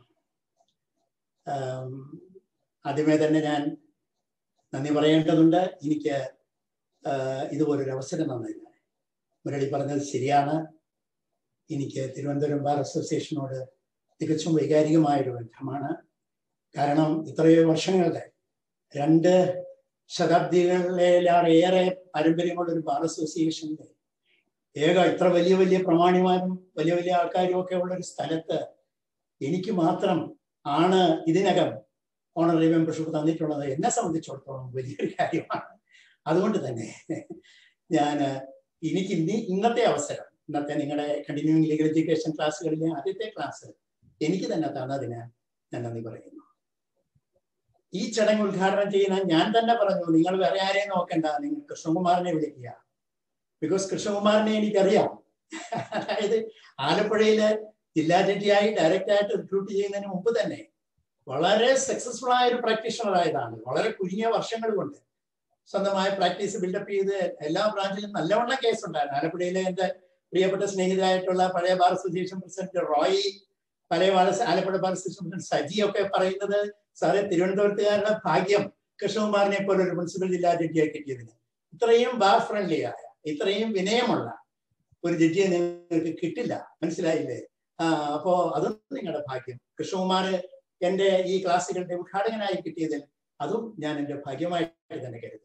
ആദ്യമേ തന്നെ ഞാൻ നന്ദി പറയേണ്ടതുണ്ട്. എനിക്ക് ഇതുപോലൊരു അവസരം തന്നില്ല. മുരളി പറഞ്ഞത് ശരിയാണ്. എനിക്ക് തിരുവനന്തപുരം ബാർ അസോസിയേഷനോട് തികച്ചും വൈകാരികമായൊരു ബന്ധമാണ്. കാരണം ഇത്രയോ വർഷങ്ങളുടെ 2 ശതാബ്ദികളിലേറെ പാരമ്പര്യമുള്ളൊരു ബാർ അസോസിയേഷന്റെ ഇത്ര വലിയ വലിയ പ്രമാണിമാരും വലിയ വലിയ ആൾക്കാരും ഒക്കെ ഉള്ളൊരു സ്ഥലത്ത് എനിക്ക് മാത്രം ആണ് ഇതിനകം ഓണററി മെമ്പർഷിപ്പ് തന്നിട്ടുള്ളത്. എന്നെ സംബന്ധിച്ചിടത്തോളം വലിയൊരു കാര്യമാണ്. അതുകൊണ്ട് തന്നെ എനിക്ക് ഇന്നത്തെ അവസരം, ഇന്നത്തെ നിങ്ങളുടെ കണ്ടിന്യൂയിങ് ലീഗൽ എഡ്യൂക്കേഷൻ ക്ലാസ്സുകളിലെ ആദ്യത്തെ ക്ലാസ് എനിക്ക് തന്നെ തന്നതിന് ഞാൻ നന്ദി പറയുന്നു. ഈ ചടങ്ങ് ഉദ്ഘാടനം ചെയ്യുന്ന ഞാൻ തന്നെ പറഞ്ഞു, നിങ്ങൾ വേറെ ആരെയും നോക്കണ്ട, നിങ്ങൾ കൃഷ്ണകുമാറിനെ വിളിക്കുക. ബിക്കോസ് കൃഷ്ണകുമാറിനെ എനിക്കറിയാം. അതായത് ആലപ്പുഴയില് ജില്ലാ ജഡ്ജിയായി ഡയറക്റ്റായിട്ട് റിക്രൂട്ട് ചെയ്യുന്നതിന് മുമ്പ് തന്നെ വളരെ സക്സസ്ഫുൾ ആയ ഒരു പ്രാക്ടീഷണർ ആയതാണ്. വളരെ കുഞ്ഞിയ വർഷങ്ങൾ കൊണ്ട് സ്വന്തമായ പ്രാക്ടീസ് ബിൽഡപ്പ് ചെയ്ത് എല്ലാ ബ്രാഞ്ചിലും നല്ലവണ്ണം കേസ് ഉണ്ടായിരുന്നു. ആലപ്പുഴയിലെ എൻ്റെ പ്രിയപ്പെട്ട സ്നേഹിതരായിട്ടുള്ള പഴയ ബാർ അസോസിയേഷൻ പ്രസിഡന്റ് റോയി, പഴയ Alappuzha bar association president Saji ഒക്കെ പറയുന്നത്, സാറേ തിരുവനന്തപുരത്തുകാരുടെ ഭാഗ്യം കൃഷ്ണകുമാറിനെ പോലെ ഒരു പ്രിൻസിപ്പൽ ജില്ലാ ജഡ്ജിയായി കിട്ടിയതിന്. ഇത്രയും ബാർ ഫ്രണ്ട്ലി ആയ, ഇത്രയും വിനയമുള്ള ഒരു ജഡ്ജിയെ നിങ്ങൾക്ക് കിട്ടില്ല, മനസ്സിലായില്ലേ? അപ്പോ അതൊന്നും നിങ്ങളുടെ ഭാഗ്യം. കൃഷ്ണകുമാർ എൻ്റെ ഈ ക്ലാസ്സുകളുടെ ഉദ്ഘാടകനായി കിട്ടിയതിൽ അതും ഞാൻ എൻ്റെ ഭാഗ്യമായിട്ട് തന്നെ കരുതുന്നു.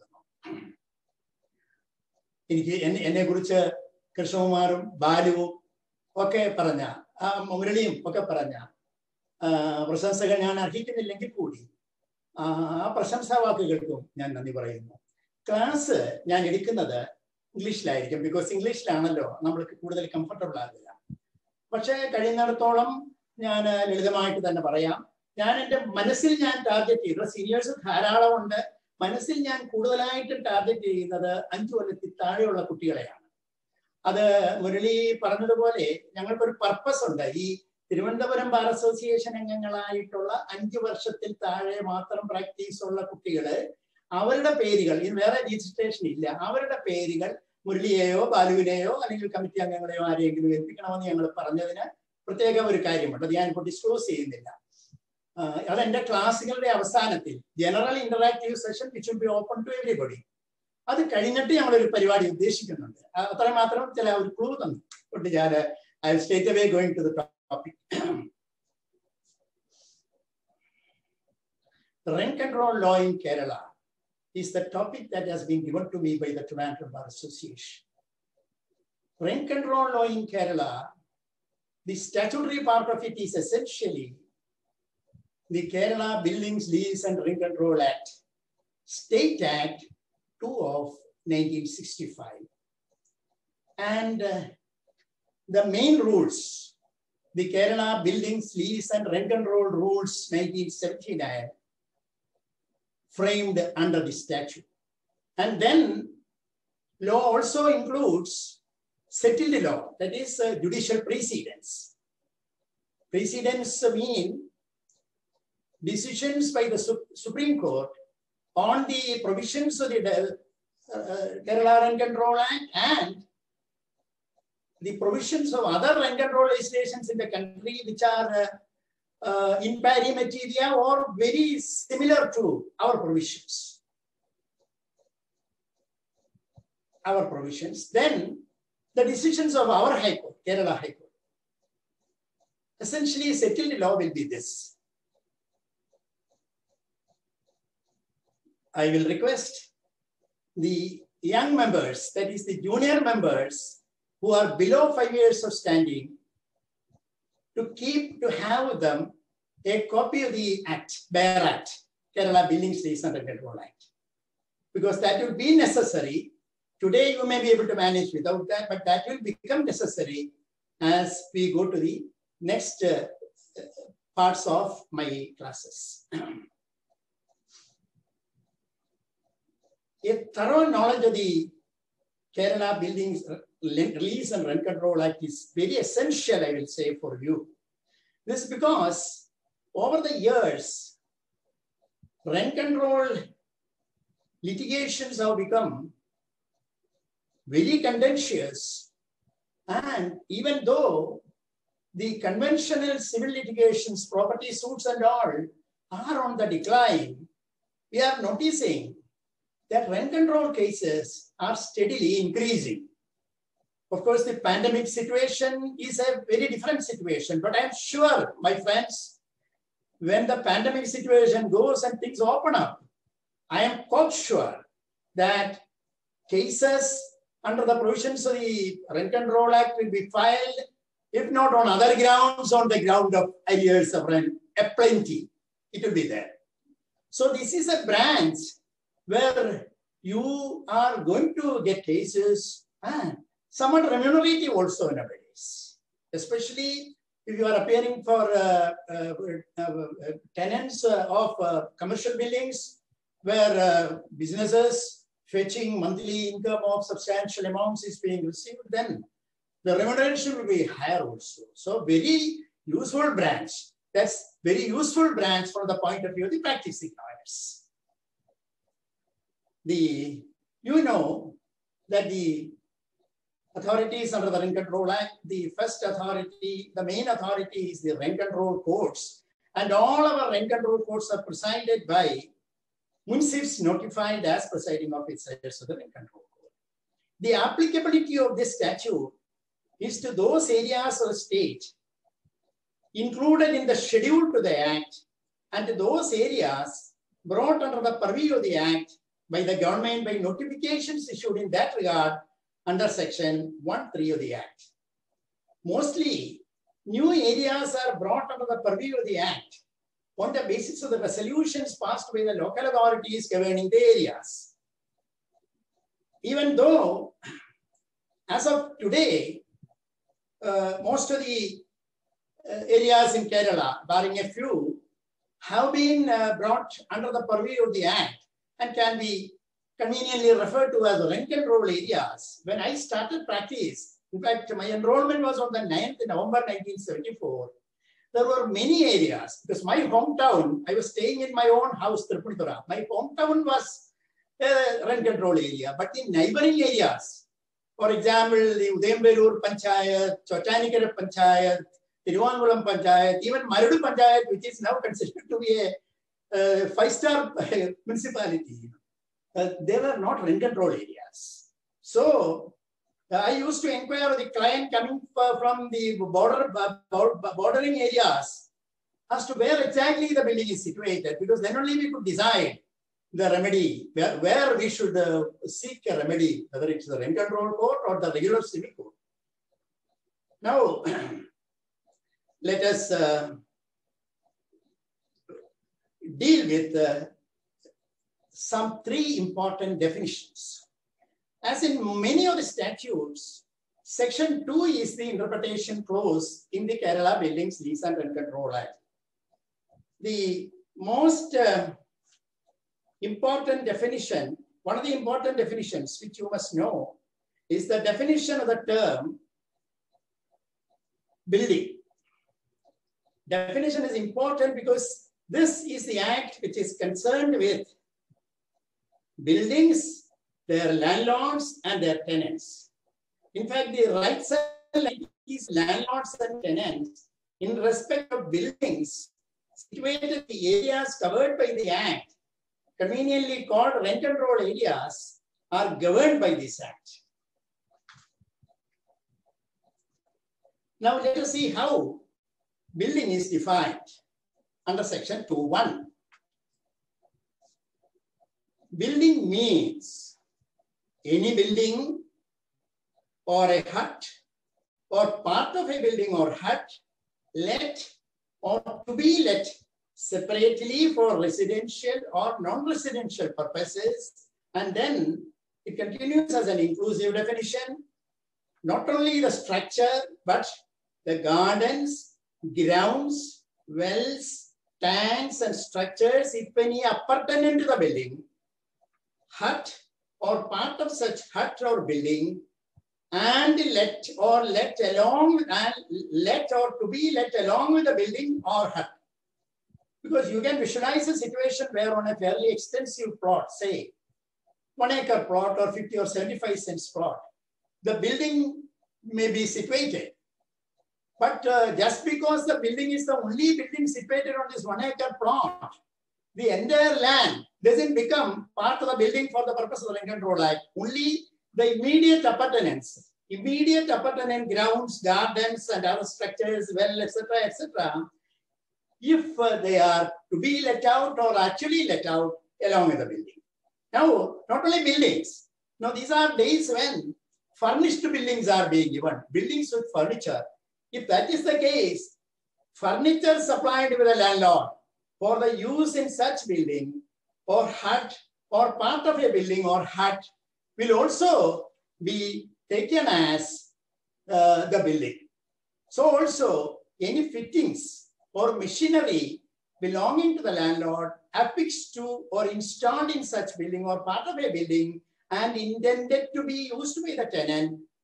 എനിക്ക് എന്നെ കുറിച്ച് കൃഷ്ണകുമാറും ബാലുവും ഒക്കെ പറഞ്ഞ, മുരളിയും ഒക്കെ പറഞ്ഞ പ്രശംസകൾ ഞാൻ അർഹിക്കുന്നില്ലെങ്കിൽ കൂടി ആ പ്രശംസാ വാക്കുകൾക്കും ഞാൻ നന്ദി പറയുന്നു. ക്ലാസ് ഞാൻ എടുക്കുന്നത് ഇംഗ്ലീഷിലായിരിക്കും, ബിക്കോസ് ഇംഗ്ലീഷിലാണല്ലോ നമ്മൾക്ക് കൂടുതൽ കംഫർട്ടബിൾ ആകുക. പക്ഷെ കഴിയുന്നിടത്തോളം ഞാൻ ലളിതമായിട്ട് തന്നെ പറയാം. ഞാൻ എൻ്റെ മനസ്സിൽ ഞാൻ ടാർഗറ്റ് ചെയ്ത സീനിയേഴ്സ് ധാരാളം ഉണ്ട്. മനസ്സിൽ ഞാൻ കൂടുതലായിട്ട് ടാർഗറ്റ് ചെയ്യുന്നത് 5 കൊല്ലത്തിൽ താഴെയുള്ള കുട്ടികളെയാണ്. അത് മുരളി പറഞ്ഞതുപോലെ ഞങ്ങൾക്കൊരു പർപ്പസ് ഉണ്ട്. ഈ തിരുവനന്തപുരം ബാർ അസോസിയേഷൻ അംഗങ്ങളായിട്ടുള്ള 5 വർഷത്തിൽ താഴെ മാത്രം പ്രാക്ടീസ് ഉള്ള കുട്ടികള്, അവരുടെ പേരുകൾ, ഇനി വേറെ രജിസ്ട്രേഷൻ ഇല്ല, അവരുടെ പേരുകൾ മുരളിയെയോ ബാലുവിനെയോ അല്ലെങ്കിൽ കമ്മിറ്റി അംഗങ്ങളെയോ ആരെയെങ്കിലും ഏൽപ്പിക്കണമെന്ന് ഞങ്ങൾ പറഞ്ഞതിന് പ്രത്യേക ഒരു കാര്യമുണ്ട്. അത് ഞാനിപ്പോൾ ഡിസ്ക്ലോസ് ചെയ്യുന്നില്ല. അതെന്റെ ക്ലാസ്സുകളുടെ അവസാനത്തിൽ general interactive session which will be open to everybody, അത് കഴിഞ്ഞിട്ട് ഞങ്ങളൊരു പരിപാടി ഉദ്ദേശിക്കുന്നുണ്ട്. അത്ര മാത്രം ചില ഒരു ക്ലൂ തന്നു ഞാൻ I will straight away going to the topic. Rent control law in Kerala is the topic that has been given to me by the Trivandrum Bar Association. Rent control law in Kerala, the statutory part of it is essentially the Kerala Buildings, Lease and Rent Control Act, State Act 2 of 1965. And the main rules, the Kerala Buildings, Lease and Rent Control Rules 1979, framed under the statute. And then law also includes settled law, that is judicial precedents. Precedents mean decisions by the Supreme Court on the provisions of the Kerala Rent Control Act and the provisions of other rent control legislations in the country which are in pari materia or very similar to our provisions. Then the decisions of our High Court, Kerala High Court. Essentially, settled law will be this. I will request the young members, that is the junior members who are below 5 years of standing, to have with them a copy of the Act, BEAR Act, Kerala Buildings, Lease and Rent Control Act, because that will be necessary. Today you may be able to manage without that, but that will become necessary as we go to the next parts of my classes. A thorough knowledge of the Kerala Buildings, Lease and Rent Control Act is very essential, I will say, for you. This is because over the years, rent control litigations have become very contentious, and even though the conventional civil litigations, property suits and all are on the decline, we are noticing that rent control cases are steadily increasing. Of course, the pandemic situation is a very different situation, but I'm sure, my friends, when the pandemic situation goes and things open up, I am quite sure that cases under the provisions of the Rent Control Act will be filed, if not on other grounds, on the ground of arrears of rent, aplenty, it will be there. So this is a branch where you are going to get cases and somewhat remunerative also nowadays, especially if you are appearing for tenants of commercial buildings where businesses fetching monthly income of substantial amounts is being received, then the remuneration will be higher also. So very useful branch. That's very useful branch from the point of view of the practicing lawyers. You know that the authorities under the Rent Control Act, the first authority, the main authority is the rent control courts. And all our rent control courts are presided by munsifs notified as presiding officers of the rent control court. The applicability of this statute is to those areas of the state included in the schedule to the Act and to those areas brought under the purview of the Act by the government by notifications issued in that regard under section 1(3) of the Act. Mostly, new areas are brought under the purview of the Act on the basis of the resolutions passed by the local authorities governing the areas. Even though, as of today, most of the areas in Kerala, barring a few, have been brought under the purview of the Act and can be conveniently referred to as rent control areas. When I started practice, in fact, my enrollment was on the 9th November 1974. There were many areas because my hometown, I was staying in my own house, Tripura. My hometown was a rent control area, but in neighboring areas, for example, the Udayambellur Panchayat, Chottanikara Panchayat, Thiruvankulam Panchayat, even Marudu Panchayat, which is now considered to be a five-star municipality, they were not rent control areas. So I used to inquire with the client coming from the bordering areas as to where exactly the building is situated, because then only we could decide the remedy, where we should seek a remedy, whether it's the rent control court or the regular civil court. Now, let us deal with some three important definitions. As in many of the statutes, section 2 is the interpretation clause in the Kerala Buildings Lease and Rent Control Act. The most important definition, one of the important definitions which you must know is the definition of the term building. Definition is important because this is the act which is concerned with buildings, their landlords and their tenants. In fact, the rights of these landlords and tenants in respect of buildings situated in the areas covered by the Act, conveniently called rent control areas, are governed by this Act. Now let us see how building is defined under section 2(1). Building means any building or a hut or part of a building or hut let or to be let separately for residential or non-residential purposes. And then it continues as an inclusive definition, not only the structure, but the gardens, grounds, wells, tanks and structures, if any, appertaining to the building, hut or part of such hut or building, and let or to be let along with the building or hut. Because you can visualize a situation where on a fairly extensive plot, say 1 acre plot or 50 or 75 cents plot, the building may be situated. But just because the building is the only building situated on this 1 acre plot, the entire land doesn't become part of the building for the purpose of the Rent Control Act. Only the immediate appurtenance, grounds, gardens, and other structures, well, etc., if they are to be let out or actually let out along with the building. Now, not only buildings. Now, these are days when furnished buildings are being given, buildings with furniture. If that is the case, furniture supplied with a landlord for the use in such building or hut or part of a building or hut will also be taken as the building. So also any fittings or machinery belonging to the landlord affixed to or installed in such building or part of a building and intended to be used by the tenant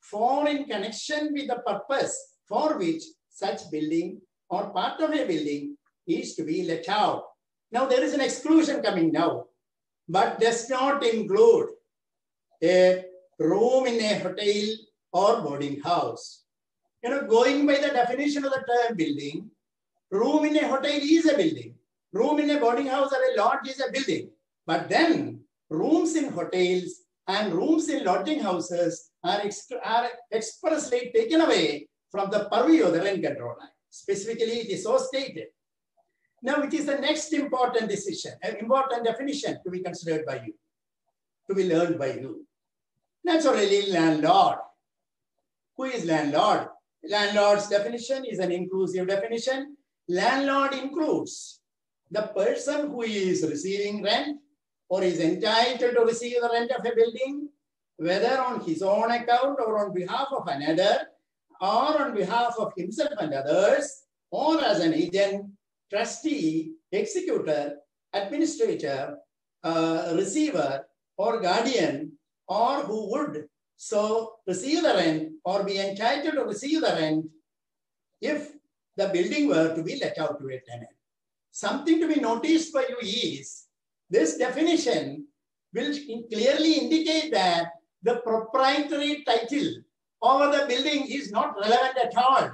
for in connection with the purpose for which such building or part of a building is to be let out. Now there is an exclusion coming now, but does not include a room in a hotel or boarding house. Going by the definition of the term building, room in a hotel is a building. Room in a boarding house or a lodge is a building. But then rooms in hotels and rooms in lodging houses are expressly taken away from the purview of the Rent Control Act. Specifically, it is so stated. Now, it is the next important decision, an important definition to be considered by you, to be learned by you. Naturally, landlord. Who is landlord? Landlord's definition is an inclusive definition. Landlord includes the person who is receiving rent or is entitled to receive the rent of a building, whether on his own account or on behalf of another, or on behalf of himself and others, or as an agent, trustee, executor, administrator, receiver, or guardian, or who would so receive the rent or be entitled to receive the rent if the building were to be let out to a tenant. Something to be noticed by you is this definition will clearly indicate that the proprietary title over the building is not relevant at all.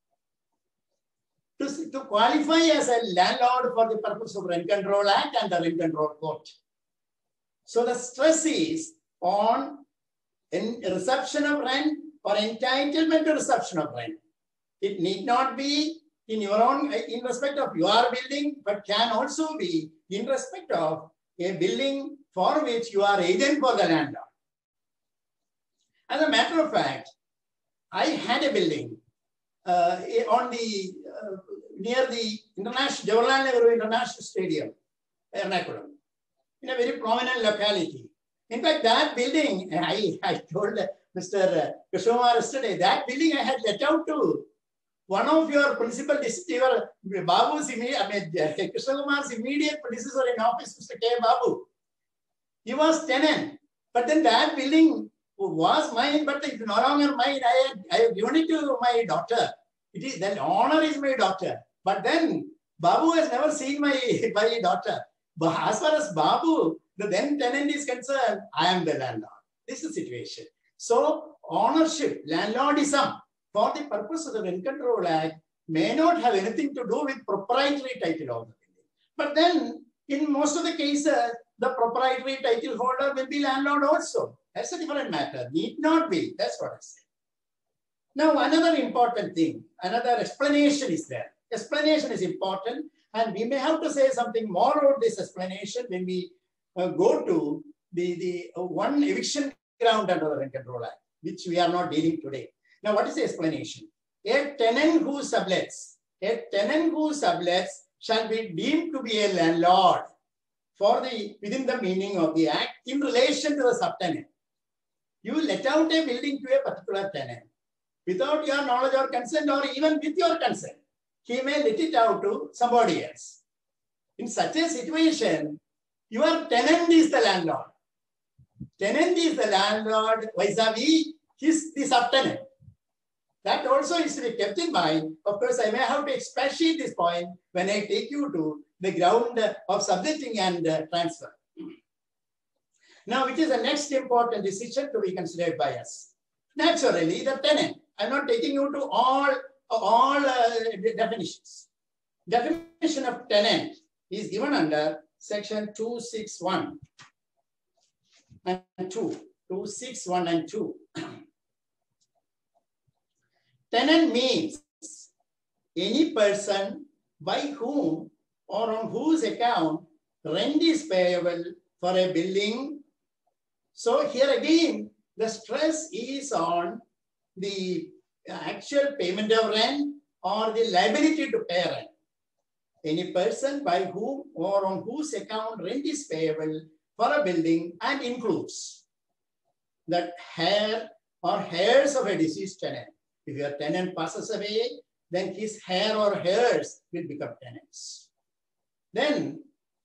To qualify as a landlord for the purpose of Rent Control Act and the Rent Control Court. So the stress is on reception of rent or entitlement to reception of rent. It need not be in respect of your building, but can also be in respect of a building for which you are agent for the landlord. As a matter of fact, I had a building near the Jawaharlal Nehru International Stadium, Ernakulam, in a very prominent locality. In fact, that building, I told Mr. Krishnakumar yesterday, that building I had let out to one of your principal, Babu's Krishnakumar's immediate predecessor in office, Mr. K. Babu. He was tenant, but then that building was mine, but it's no longer mine. I have given it to my daughter. That honor is my daughter. But then Babu has never seen my daughter. But as far as Babu, the then tenant is concerned, I am the landlord. This is the situation. So ownership, landlordism, for the purpose of the Rent Control Act, may not have anything to do with proprietary title of the building. But then, in most of the cases, the proprietary title holder will be landlord also. That's a different matter. Need not be. That's what I say. Now, another important thing, another explanation is there. Explanation is important, and we may have to say something more about this explanation when we go to the one eviction ground under the Rent Control Act, which we are not dealing today. Now, what is the explanation? A tenant who sublets shall be deemed to be a landlord within the meaning of the Act in relation to the subtenant. You let out a building to a particular tenant without your knowledge or consent, or even with your consent. He may let it out to somebody else. In such a situation, your tenant is the landlord. Tenant is the landlord vis-a-vis the subtenant. That also is to be kept in mind. Of course, I may have to expatiate this point when I take you to the ground of subletting and transfer. Now, which is the next important decision to be considered by us? Naturally, the tenant. I'm not taking you to all definitions. Definition of tenant is given under section 261 and 2. 261 and 2. Tenant means any person by whom or on whose account rent is payable for a building. So here again, the stress is on the actual payment of rent or the liability to pay rent. Any person by whom or on whose account rent is payable for a building and includes that heir or heirs of a deceased tenant. If your tenant passes away, then his heir or heirs will become tenants. Then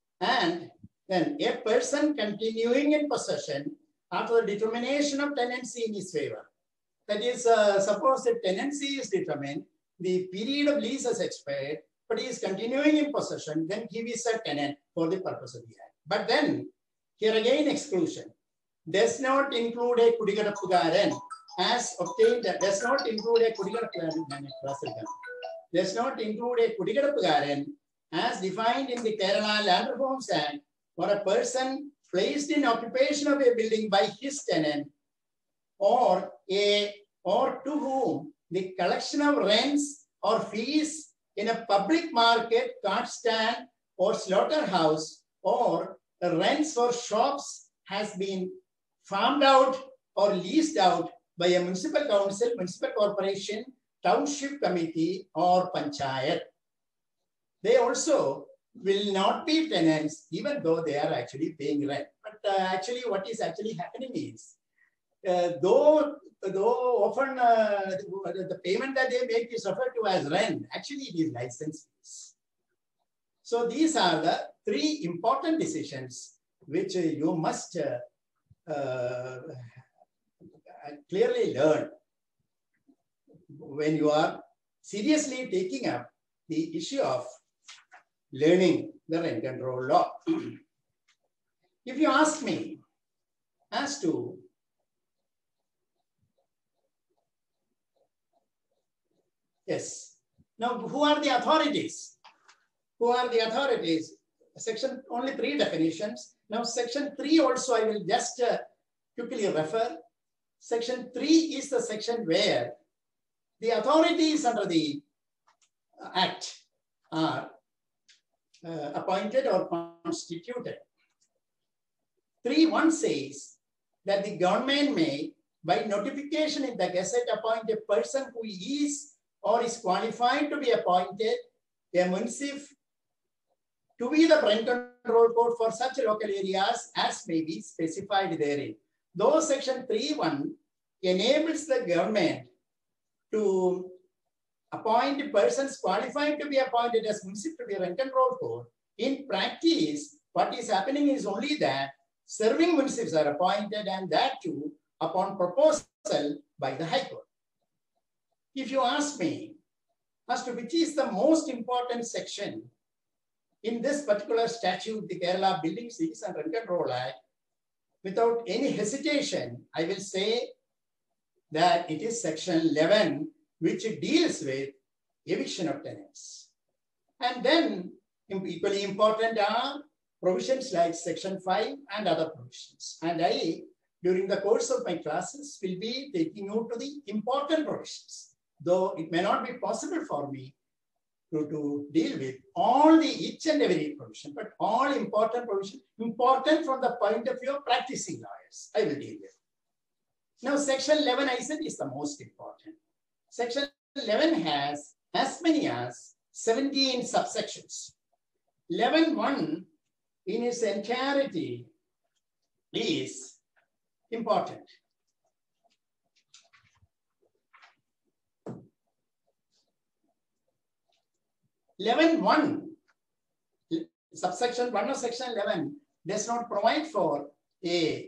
a person continuing in possession after the determination of tenancy in his favor. That is, suppose the tenancy is determined, the period of lease has expired, but he is continuing in possession, then he is a tenant for the purpose of the act. But then, here again exclusion. Does not include a Kudigadappukaran as obtained, does not include a Kudigadappukaran, does not include a Kudigadappukaran as defined in the Kerala Land Reforms Act for a person placed in occupation of a building by his tenant or to whom the collection of rents or fees in a public market, cart stand or slaughterhouse or rents for shops has been farmed out or leased out by a municipal council, municipal corporation, township committee or panchayat. They also will not be tenants even though they are actually paying rent. But actually what is actually happening is, though often the payment that they make is referred to as rent, actually it is license fees. So these are the three important decisions which you must clearly learn when you are seriously taking up the issue of learning the rent control law. If you ask me as to yes, now who are the authorities? Who are the authorities? Section only 3 definitions. Now section 3 also I will just quickly refer. Section 3 is the section where the authorities under the Act are appointed or constituted. 3.1 says that the government may, by notification in the Gazette, appoint a person who is or is qualified to be appointed a municip to be the rent control code for such local areas as may be specified therein. Though section 3.1 enables the government to appoint persons qualified to be appointed as municip to be rent control code, in practice, what is happening is only that serving municips are appointed, and that too upon proposal by the High Court. If you ask me as to which is the most important section in this particular statute, the Kerala Building, Cities and Rent Control Act, without any hesitation, I will say that it is section 11, which deals with eviction of tenants. And then equally important are provisions like section 5 and other provisions. And I, during the course of my classes, will be taking you to the important provisions, though it may not be possible for me to deal with all the each and every provision, but all important provisions, important from the point of view of practicing lawyers, I will deal with. Now, section 11, I said, is the most important. Section 11 has as many as 17 subsections. 11.1 in its entirety is important. Subsection 1 of section 11 does not provide for a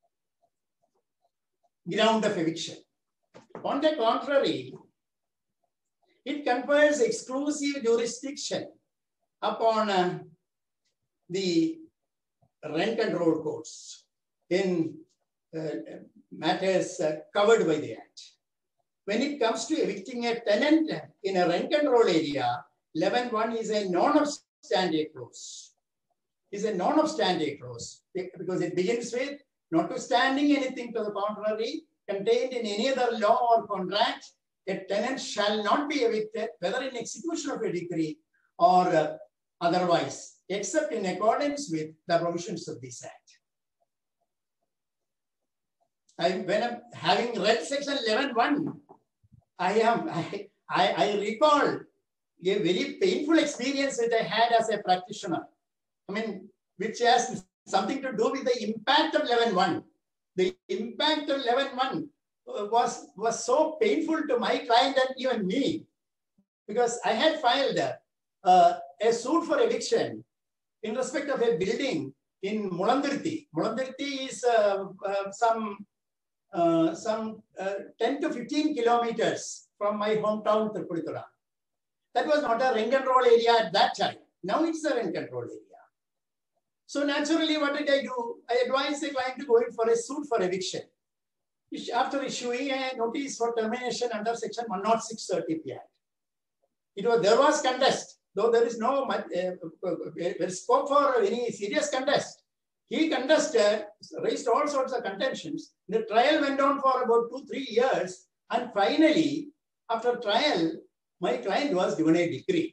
ground of eviction. On the contrary, it confers exclusive jurisdiction upon the rent control codes in matters covered by the Act. When it comes to evicting a tenant in a rent control area, 11.1 is a non-obstante clause. Is a non-obstante clause because it begins with notwithstanding anything to the contrary contained in any other law or contract, a tenant shall not be evicted, whether in execution of a decree or otherwise, except in accordance with the provisions of this Act. When I'm having read section 11.1, I recall a very painful experience that I had as a practitioner. I mean, which has something to do with the impact of 11.1. The impact of 11.1 was so painful to my client and even me, because I had filed a suit for eviction in respect of a building in Mulanthuruthy. Mulanthuruthy is some 10 to 15 kilometers from my hometown, Tripurithura. That was not a rent and roll area at that time. Now it's a rent control area. So naturally, what did I do? I advised the client to go in for a suit for eviction. After issuing a notice for termination under section 106(30) Act. There was contest, though there is no scope for any serious contest. He contested, raised all sorts of contentions. The trial went on for about 2-3 years. And finally, after trial, my client was given a decree.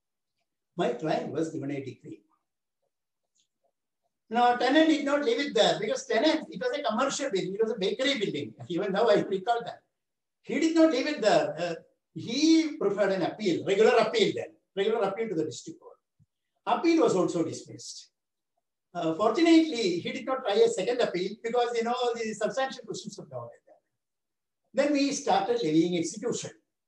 Now, tenant did not leave it there because tenant, it was a commercial building, it was a bakery building. Even now I recall that. He did not leave it there. He preferred an appeal, regular appeal to the district court. Appeal was also dismissed. Fortunately, he did not try a second appeal because, the substantial questions were covered there. Then we started levying execution.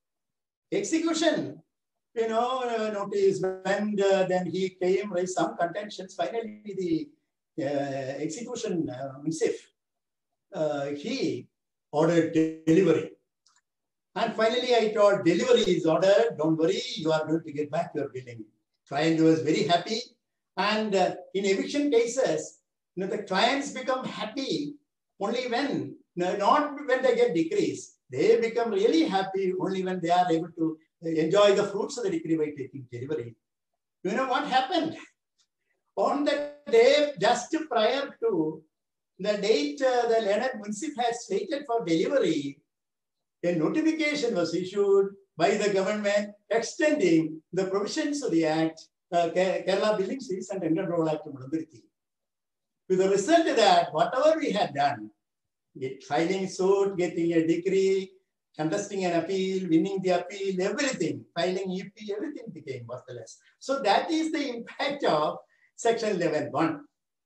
Notice when then he came, raised some contentions. Finally, the execution municip, he ordered delivery. And finally, I told, delivery is ordered. Don't worry, you are going to get back your billing. Client was very happy. And in eviction cases, the clients become happy only when, not when they get decrees. They become really happy only when they are able to enjoy the fruits of the decree by taking delivery. You know what happened? On the day just prior to the date the learned municip had stated for delivery, a notification was issued by the government extending the provisions of the Act, Kerala Building Services and Rent Control Act of Madhurity. With the result that whatever we had done, filing suit, getting a decree, contesting an appeal, winning the appeal, everything, filing EP, everything became worthless. So that is the impact of section 11.1.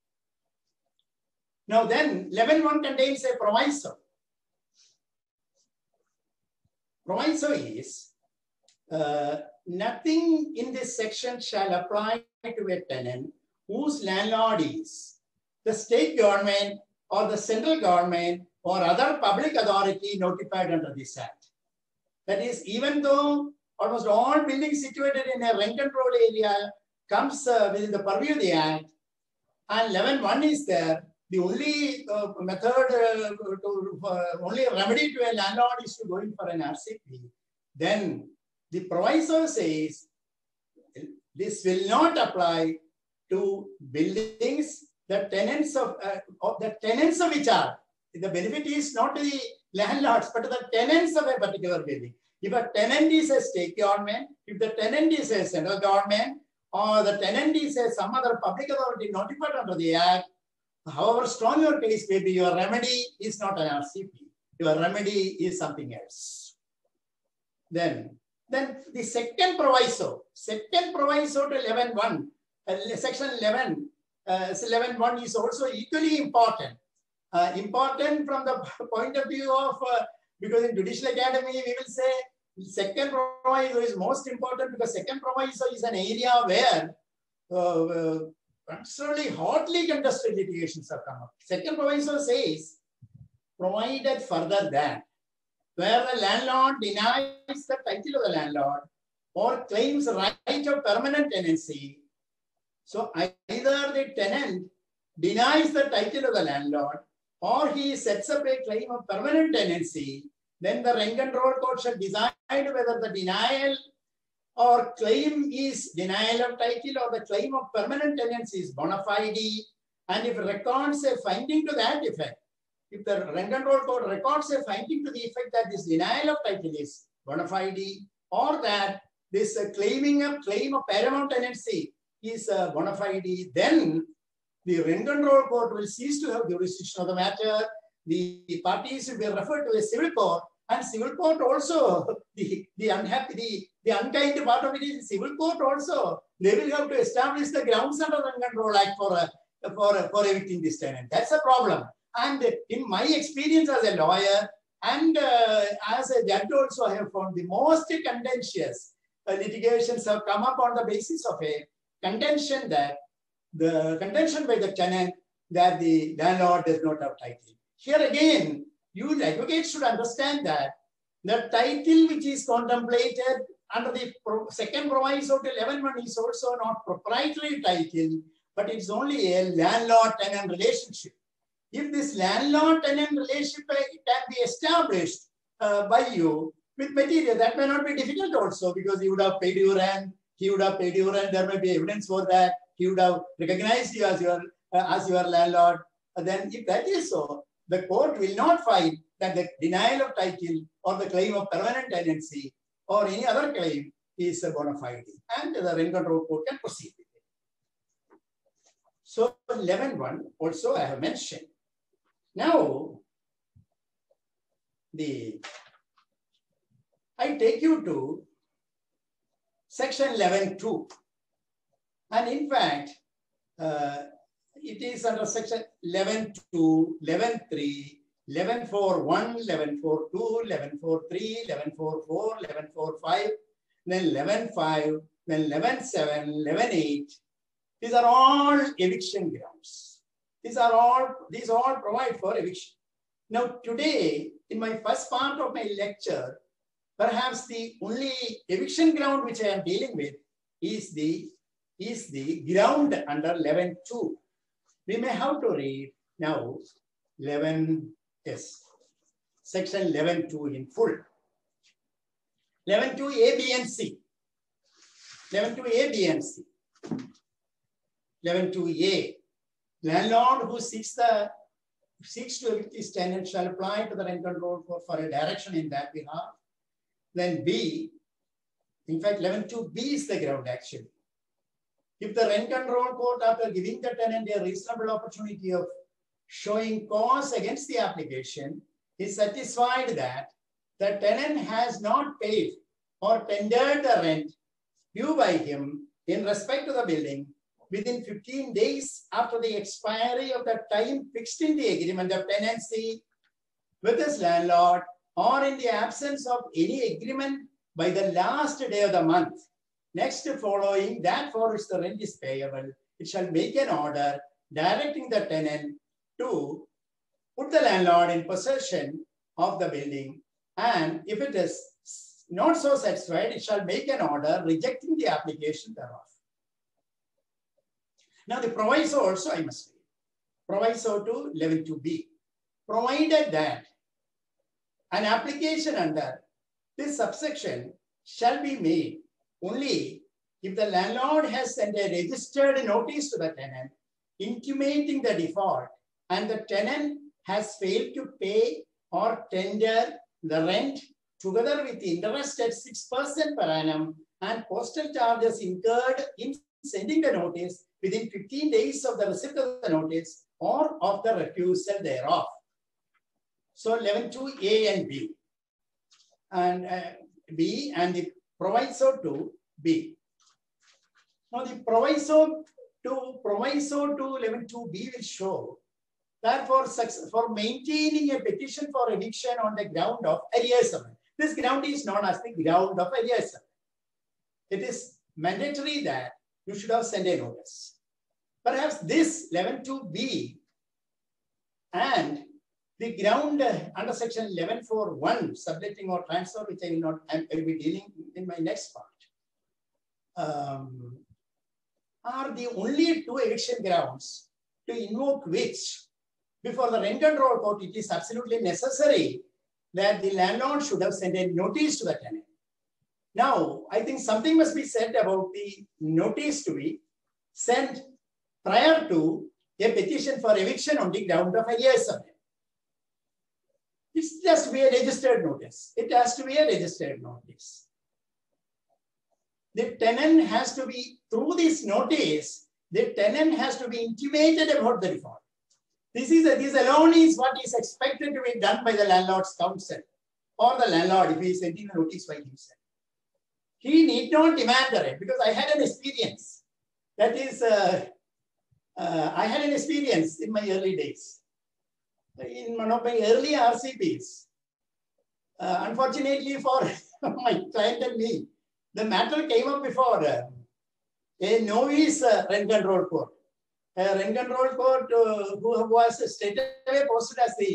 Now then, 11.1 contains a proviso. Proviso is, nothing in this section shall apply to a tenant whose landlord is the state government or the central government or other public authority notified under this Act. That is, even though almost all buildings situated in a rent control area comes within the purview of the Act, and 11.1 is there, the only only remedy to a landlord is to go in for an RCP. Then the proviso says this will not apply to buildings, the tenants of which are, the benefit is not to the landlords, but to the tenants of a particular building. If a tenant is a state government, if the tenant is a central government, or the tenant is some other public authority notified under the Act, however strong your case may be, your remedy is not an RCP. Your remedy is something else. Then the second proviso to 11.1, section 11.1 is also equally important. Important from the point of view of, because in Judicial Academy, we will say second proviso is most important because second proviso is an area where extremely hotly contested litigations have come up. Second proviso says, provided further that where the landlord denies the title of the landlord or claims right of permanent tenancy, so either the tenant denies the title of the landlord or he sets up a claim of permanent tenancy, then the Rent Control Court shall decide whether the denial or claim is denial of title or the claim of permanent tenancy is bona fide, and if it records a finding to that effect, if the Rent Control Court records a finding to the effect that this denial of title is bona fide or that this claim of paramount tenancy is bona fide, then the Rent Control Court will cease to have jurisdiction of the matter. The parties will be referred to a civil court, and civil court also, the unkind part of it is civil court also, they will have to establish the grounds under the Rent Control Act for evicting this tenant. That's a problem. And in my experience as a lawyer and as a judge also, I have found the most contentious litigations have come up on the basis of a contention that the contention by the tenant that the landlord does not have title. Here again, you advocates should understand that the title which is contemplated under the second proviso to 11.1 is also not proprietary title, but it's only a landlord-tenant relationship. If this landlord-tenant relationship can be established by you with material, that may not be difficult also, because you would have paid your rent, he would have paid your rent, there may be evidence for that, he would have recognized you as your landlord. Then if that is so, the court will not find that the denial of title or the claim of permanent tenancy or any other claim is a bona fide, and the rent control court can proceed with it. So 11.1 also I have mentioned. Now, I take you to section 11.2, and in fact, it is under section 11.2, 11.3, 11.4.1, 11.4.2, 11.4.3, 11.4.4, 11.4.5, then 11.5, then 11.7, 11.8. These are all eviction grounds. These all provide for eviction. Now today, in my first part of my lecture, perhaps the only eviction ground which I am dealing with is the ground under 11.2. We may have to read now section 11.2 in full. 11.2 A, B, and C. 11.2 A, B, and C. 11.2 A. Landlord who seeks to evict his tenant shall apply to the rent control court for a direction in that behalf. Then B, in fact 11.2 B is the ground actually. If the rent control court, after giving the tenant a reasonable opportunity of showing cause against the application, is satisfied that the tenant has not paid or tendered the rent due by him in respect to the building within 15 days after the expiry of the time fixed in the agreement of tenancy with his landlord, or in the absence of any agreement by the last day of the month next following that for which the rent is payable, it shall make an order directing the tenant to put the landlord in possession of the building, and if it is not so satisfied, it shall make an order rejecting the application thereof. Now the proviso also I must read. Proviso to 11.2b. Provided that an application under this subsection shall be made only if the landlord has sent a registered notice to the tenant intimating the default and the tenant has failed to pay or tender the rent together with interest at 6% per annum and postal charges incurred in sending the notice within 15 days of the receipt of the notice or of the refusal thereof. So 11.2 A and B, and B and the proviso to B. Now the proviso to 11.2 B will show that for maintaining a petition for eviction on the ground of arrears of rent. This ground is known as the ground of arrears of rent. It is mandatory that you should have sent a notice. Perhaps this 11.2 B and the ground under section 11.4.1, subletting or transfer, which I will be dealing in my next part, are the only two eviction grounds to invoke which, before the rent control court, it is absolutely necessary that the landlord should have sent a notice to the tenant. Now, I think something must be said about the notice to be sent prior to a petition for eviction on the ground of arrears of rent. It has to be a registered notice. It has to be a registered notice. The tenant has to be, through this notice, the tenant has to be intimated about the default. This alone is what is expected to be done by the landlord's counsel or the landlord if he is sending a notice by himself. He need not demand the rent, because I had an experience. That is, I had an experience in my early days. In one of my early RCPs, unfortunately for my client and me, the matter came up before a novice rent control court. A rent control court who was straight away posted as the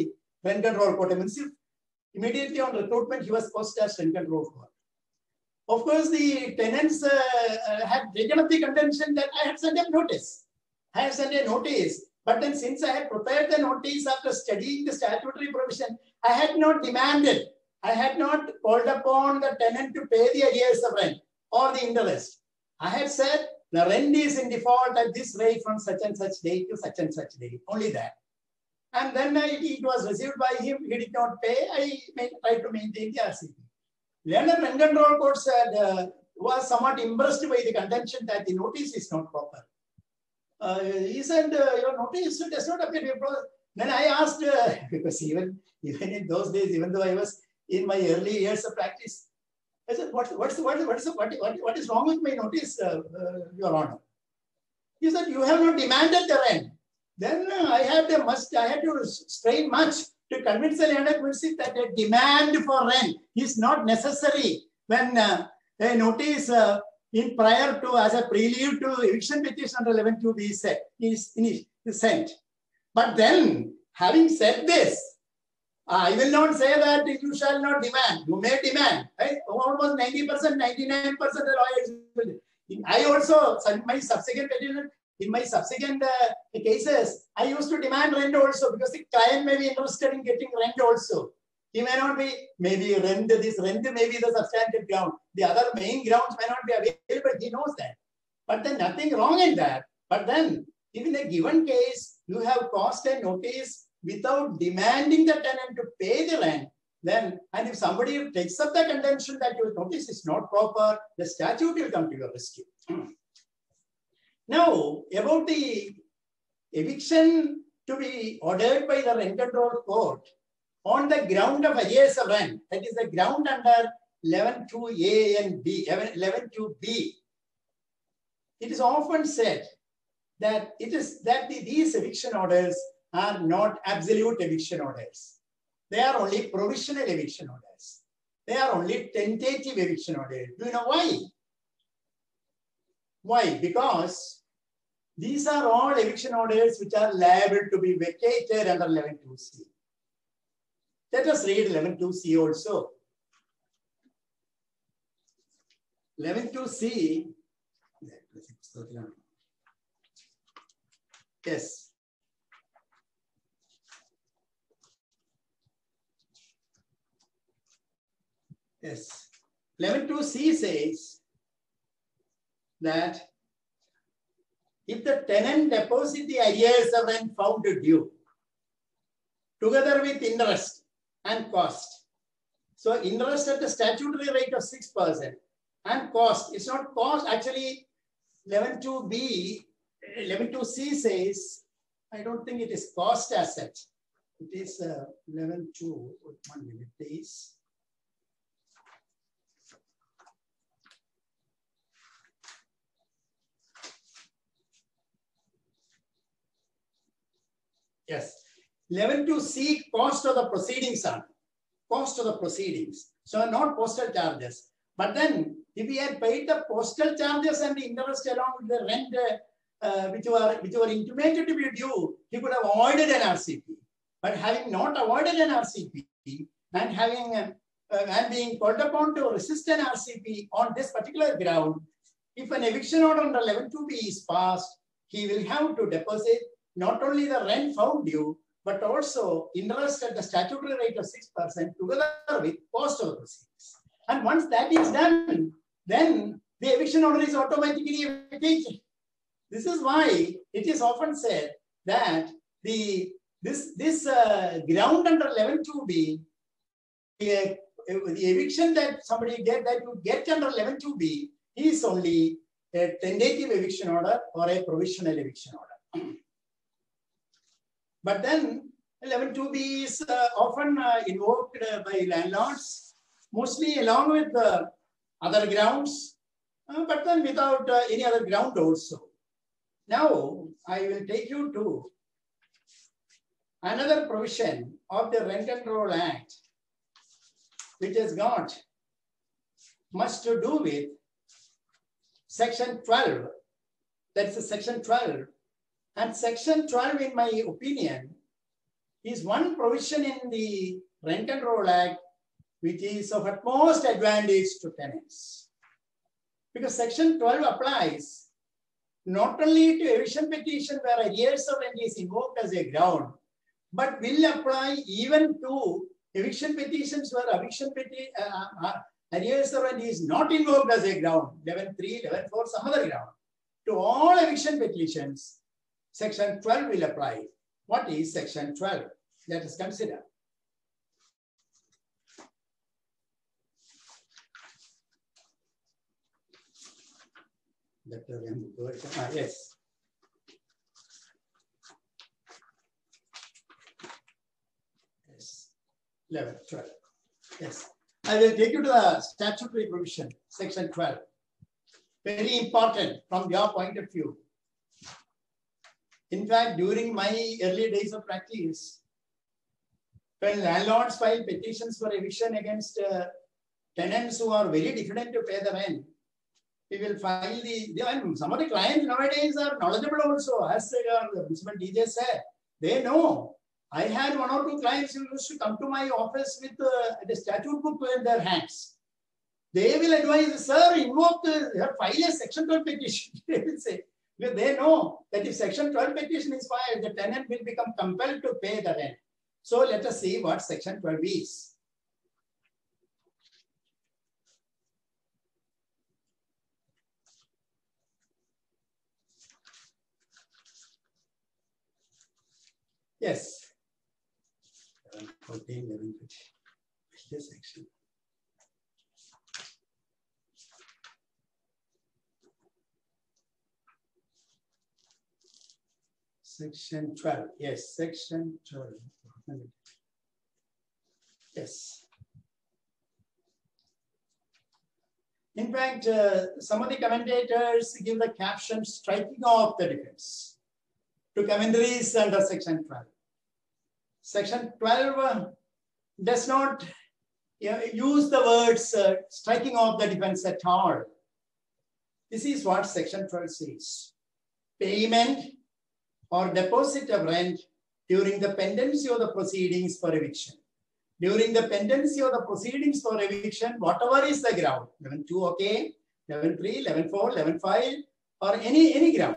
rent control court. Immediately on recruitment, he was posted as rent control court. Of course, the tenants had taken up the contention that I had sent a notice. I have sent a notice, but then since I had prepared the notice after studying the statutory provision, I had not demanded, I had not called upon the tenant to pay the arrears of rent or the interest. I had said the rent is in default at this rate from such and such date to such and such date, only that. And then it was received by him, he did not pay, I tried to maintain the RCP. Learned rent control court said, was somewhat impressed by the contention that the notice is not proper. He said, your notice does not appear. Then I asked, because even in those days, even though I was in my early years of practice, I said, what is wrong with my notice, Your Honor? He said, you have not demanded the rent. Then I had to strain much to convince the landlord that a demand for rent is not necessary when a notice in prior to, as a prelude to eviction petition under 11(2)(b) is sent. But then, having said this, I will not say that you shall not demand. You may demand. Right? Almost 90%, 99% of lawyers will. I also, in my subsequent petition, in my subsequent cases, I used to demand rent also because the client may be interested in getting rent also. He may not be, maybe rent, this rent may be the substantive ground. The other main grounds may not be available, he knows that. But then nothing wrong in that. But then, if in a given case, you have caused a notice without demanding the tenant to pay the rent, then, and if somebody takes up the contention that your notice is not proper, the statute will come to your rescue. Now, about the eviction to be ordered by the rent control court on the ground of arrears of rent, that is the ground under 11(2)(a) and B, 11(2)(b), it is often said that these eviction orders are not absolute eviction orders. They are only provisional eviction orders. They are only tentative eviction orders. Do you know why? Why? Because these are all eviction orders which are liable to be vacated under 11(2)(c). Let us read 11(2)(c) also. 11(2)(c). Yes. Yes. 11(2)(c) says that if the tenant deposits the arrears of rent found due, together with interest and cost. So interest at the statutory rate of 6% and cost. It's not cost, actually 11(2)(b), 11(2)(c) says, I don't think it is cost as such. It is 11(2), 1 minute please. Yes, 11(2)(c) cost of the proceedings are. Cost of the proceedings. So not postal charges. But then if he had paid the postal charges and the interest along with the rent which were intimated to be due, he could have avoided an RCP. But having not avoided an RCP and having and being called upon to resist an RCP on this particular ground, if an eviction order under 11(2)(b) is passed, he will have to deposit not only the rent found due, but also interest at the statutory rate of 6% together with cost of the proceedings. And once that is done, then the eviction order is automatically vacated. This is why it is often said that this ground under 11(2)(b), the eviction that somebody you get under 11(2)(b) is only a tentative eviction order or a provisional eviction order. But then 11(2)(b) is often invoked by landlords, mostly along with other grounds, but then without any other ground also. Now, I will take you to another provision of the Rent Control Act, which has got much to do with Section 12. That's Section 12. And Section 12, in my opinion, is one provision in the Rent Control Act which is of utmost advantage to tenants. Because Section 12 applies not only to eviction petition where arrears of rent is invoked as a ground, but will apply even to eviction petitions where arrears of rent is not invoked as a ground, 11.3, 11.4, some other ground. To all eviction petitions, Section 12 will apply. What is Section 12? Let us consider. Yes. Yes. 11, 12. Yes. I will take you to the statutory provision, Section 12. Very important from your point of view. In fact, during my early days of practice, when landlords file petitions for eviction against tenants who are very diffident to pay the rent, we will file some of the clients nowadays are knowledgeable also, as the Municipal DJ said. They know. I had 1 or 2 clients who used to come to my office with the statute book in their hands. They will advise, sir, invoke, file a Section 12 petition. They will say, because they know that if Section 12 petition is filed, the tenant will become compelled to pay the rent. So let us see what Section 12 is. Yes. 14, 11, 15. This section. Section 12. Yes, Section 12. Yes. In fact, some of the commentators give the caption striking off the defense to commentaries under Section 12. Section 12 does not use the words striking off the defense at all. This is what Section 12 says. Payment or deposit of rent during the pendency of the proceedings for eviction. During the pendency of the proceedings for eviction, whatever is the ground, 11.2, okay, 11.3, 11.4, 11.5, or any ground.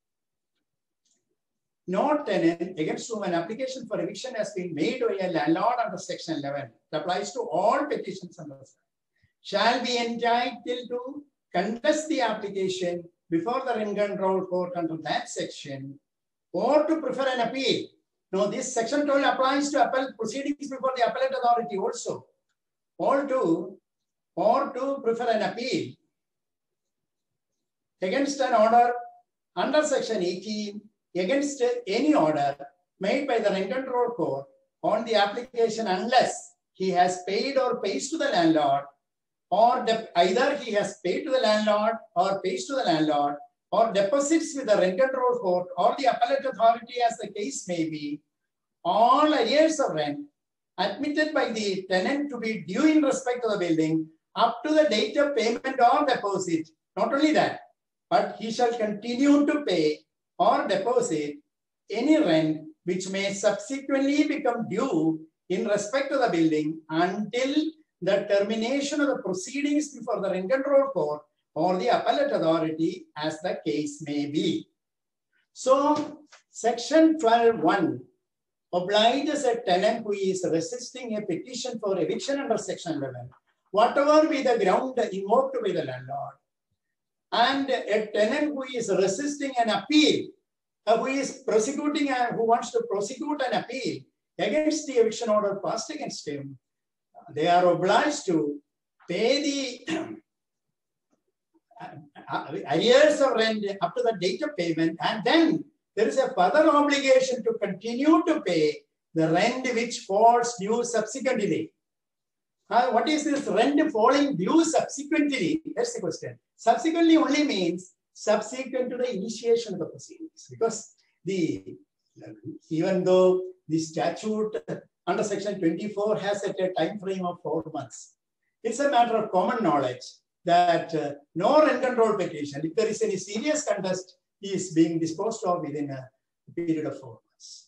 No tenant against whom an application for eviction has been made by a landlord under Section 11, it applies to all petitions under the shall be entitled to contest the application before the Rent Control Court under that section, or to prefer an appeal. Now, this Section 12 applies to appellate proceedings before the appellate authority also, or to prefer an appeal against an order under Section 18 against any order made by the Rent Control Court on the application unless he has paid or pays to the landlord, or either he has paid to the landlord or pays to the landlord, or deposits with the Rent Control Court or the appellate authority as the case may be, all arrears of rent admitted by the tenant to be due in respect to the building up to the date of payment or deposit. Not only that, but he shall continue to pay or deposit any rent which may subsequently become due in respect to the building until the termination of the proceedings before the Rent Control Court or the appellate authority as the case may be. So, Section 12(1) obliges a tenant who is resisting a petition for eviction under Section 11, whatever be the ground invoked by the landlord, and a tenant who is resisting an appeal, who is prosecuting who wants to prosecute an appeal against the eviction order passed against him, they are obliged to pay the arrears of rent up to the date of payment, and then there is a further obligation to continue to pay the rent which falls due subsequently. What is this rent falling due subsequently? That's the question. Subsequently only means subsequent to the initiation of the proceedings, because even though the statute under Section 24 has set a time frame of 4 months, it's a matter of common knowledge that no rent control petition, if there is any serious contest, is being disposed of within a period of 4 months.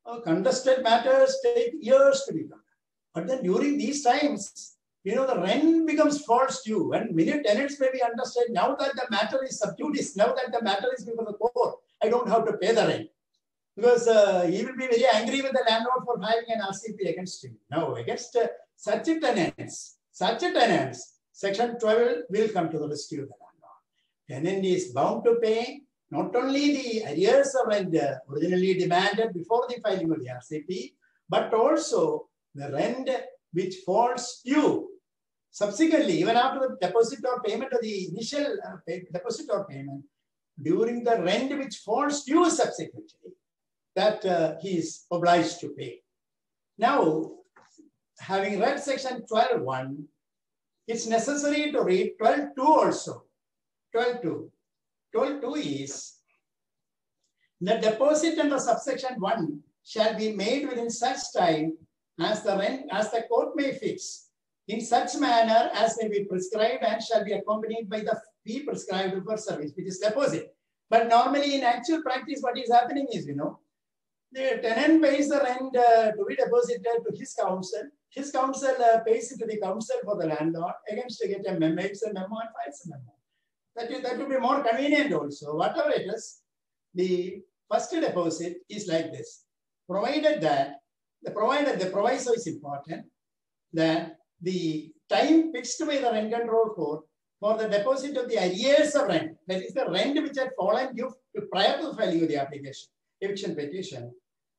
contested matters take years to be done. But then during these times, you know, the rent becomes false due, and many tenants may be understood now that the matter is sub judice, now that the matter is before the court, I don't have to pay the rent. Because he will be very angry with the landlord for having an RCP against him. Now, against such tenants, Section 12 will come to the rescue of the landlord. Tenant is bound to pay not only the arrears of rent originally demanded before the filing of the RCP, but also the rent which falls due subsequently, even after the deposit or payment of the initial deposit or payment, during the rent which falls due subsequently, that he is obliged to pay. Now, having read section 12.1, it's necessary to read 12.2 also. 12.2. 12.2 is, the deposit under subsection 1 shall be made within such time as the court may fix, in such manner as may be prescribed, and shall be accompanied by the fee prescribed for service, which is deposit. But normally in actual practice, what is happening is, you know, the tenant pays the rent to be deposited to his council. His council pays it to the council for the landlord against to get a memo, makes a memo and files a memo. That would be more convenient also. Whatever it is, the first deposit is like this. Provided that, the proviso is important, that the time fixed by the rent control court for the deposit of the arrears of rent, that is the rent which had fallen due prior to the filing of the application, eviction petition,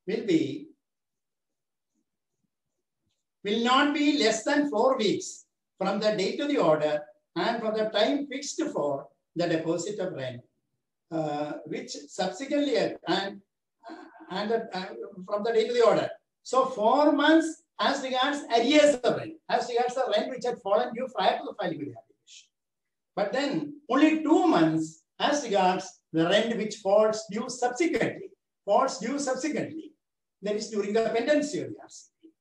will not be less than 4 weeks from the date of the order and from the time fixed for the deposit of rent, which subsequently and from the date of the order. So 4 months as regards arrears of rent, as regards the rent which had fallen due prior to the filing of the application. But then only 2 months as regards the rent which falls due subsequently. That is during the pendency of the RCP.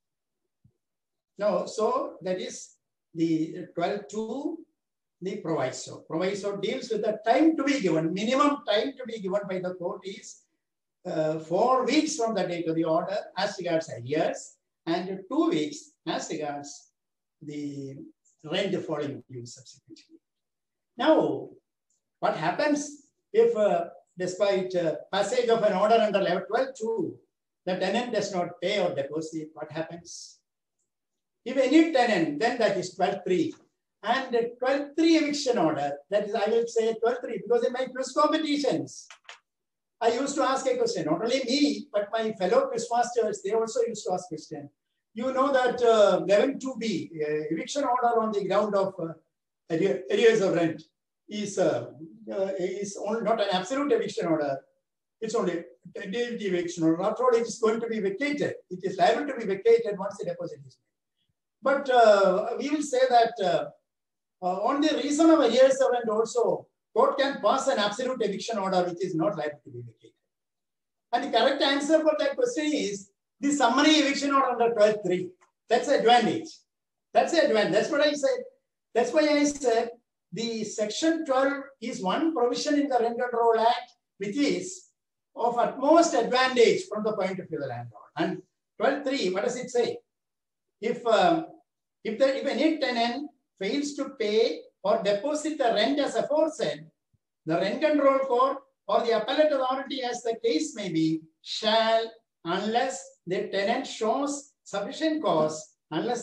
Now, so that is the 12.2, the proviso. Proviso deals with the time to be given. Minimum time to be given by the court is 4 weeks from the date of the order as regards arrears, and 2 weeks as regards the rent falling due subsequently. Now, what happens if despite passage of an order under level 12.2, the tenant does not pay or deposit? What happens? If any tenant, then that is 12.3. And 12.3 eviction order, that is, I will say 12.3, because in my quiz competitions, I used to ask a question, not only me, but my fellow quizmasters, they also used to ask question. You know that 11.2b, eviction order on the ground of arrears of rent is not an absolute eviction order. It's only a tentative eviction order. After all, it is going to be vacated. It is liable to be vacated once the deposit is made. But we will say that on the reason of arrears of rent also, court can pass an absolute eviction order which is not liable to be vacated. And the correct answer for that question is the summary eviction order under 12.3. That's the advantage. That's the advantage. That's what I said. That's why I said the section 12 is one provision in the Rent Control Act which is of utmost advantage from the point of view of the landlord. And 12.3, what does it say? If any tenant fails to pay or deposit the rent as aforesaid, the Rent Control Court or the appellate authority, as the case may be, shall, unless the tenant shows sufficient cause,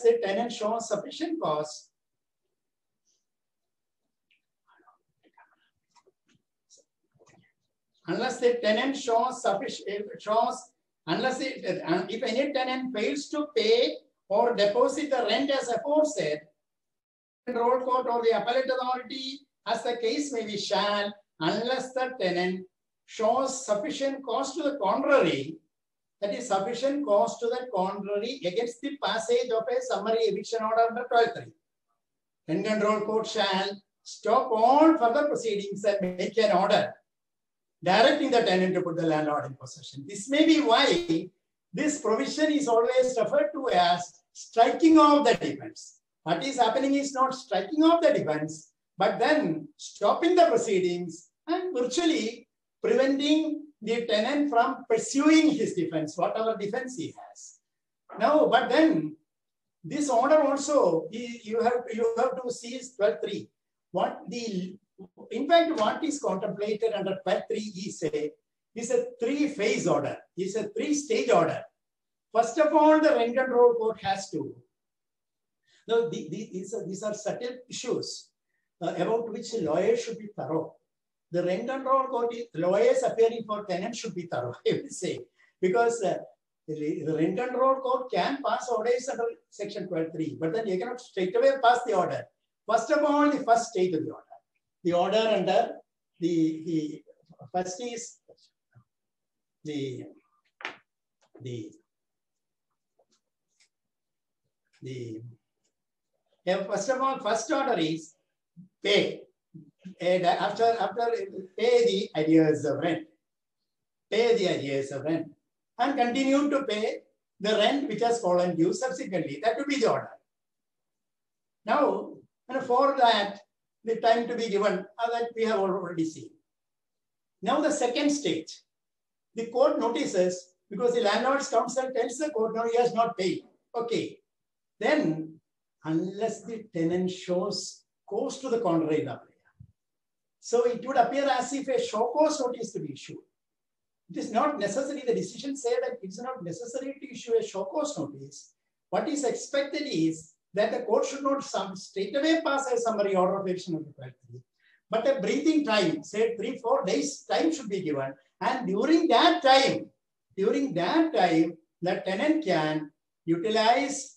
if any tenant fails to pay or deposit the rent as aforesaid, the Control Court or the appellate authority, as the case may be, shall, unless the tenant shows sufficient cause to the contrary, that is sufficient cause to the contrary against the passage of a summary eviction order under 12.3. Rent Control Court shall stop all further proceedings and make an order directing the tenant to put the landlord in possession. This may be why this provision is always referred to as striking off the defense. What is happening is not striking off the defense, but then stopping the proceedings and virtually preventing the tenant from pursuing his defense, whatever defense he has. Now, but then this order also, you have to see is 12.3. In fact, what is contemplated under 12.3 is a three-phase order, is a three-stage order. First of all, the rent control court has to. Now, these are subtle issues about which lawyers should be thorough. The rent control court, lawyers appearing for tenants should be thorough, I would say, because the rent control court can pass orders under section 12.3, but then you cannot straight away pass the order. First of all, the first stage of the order. The order under the first is first of all, first order is pay. And after pay the arrears of rent. Pay the arrears of rent. And continue to pay the rent which has fallen due subsequently. That would be the order. Now, for that, the time to be given, that we have already seen. Now the second stage, the court notices, because the landlord's counsel tells the court, no, he has not paid. Okay. Then, unless the tenant goes to the contrary, so it would appear as if a show cause notice to be issued. It is not necessary, the decision said that it's not necessary to issue a show cause notice. What is expected is that the court should not straight away pass a summary order of eviction of the 12.3, but a breathing time, say 3-4 days time should be given. And during that time, the tenant can utilize,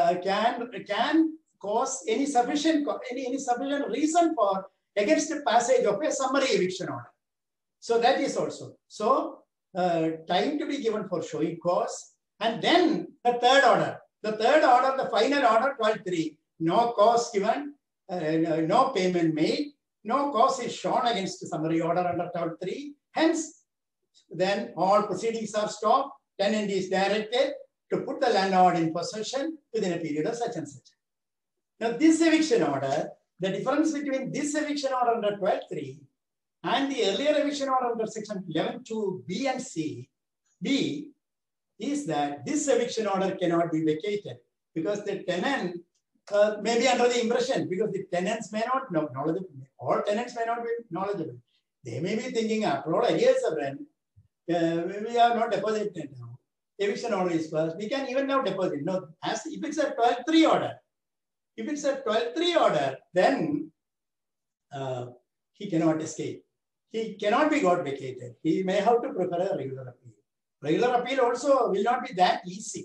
can cause any sufficient reason for against the passage of a summary eviction order. So that is also. So time to be given for showing cause. And then the third order, the final order 12.3, no cause given, no payment made, no cause is shown against the summary order under 12.3. Hence, then all proceedings are stopped. Tenant is directed to put the landlord in possession within a period of such and such. Now, this eviction order, the difference between this eviction order under 12.3 and the earlier eviction order under section 11.2 B and C, B is that this eviction order cannot be vacated because the tenant may be under the impression, because the tenants may not know knowledgeable, all tenants may not be knowledgeable. They may be thinking, after all arrears of rent, we are not deposited now. Eviction order is first. We can even now deposit. No, as if it's a 12.3 order. If it's a 12.3 order, then he cannot escape. He cannot be got vacated. He may have to prefer a regular appeal. Regular appeal also will not be that easy.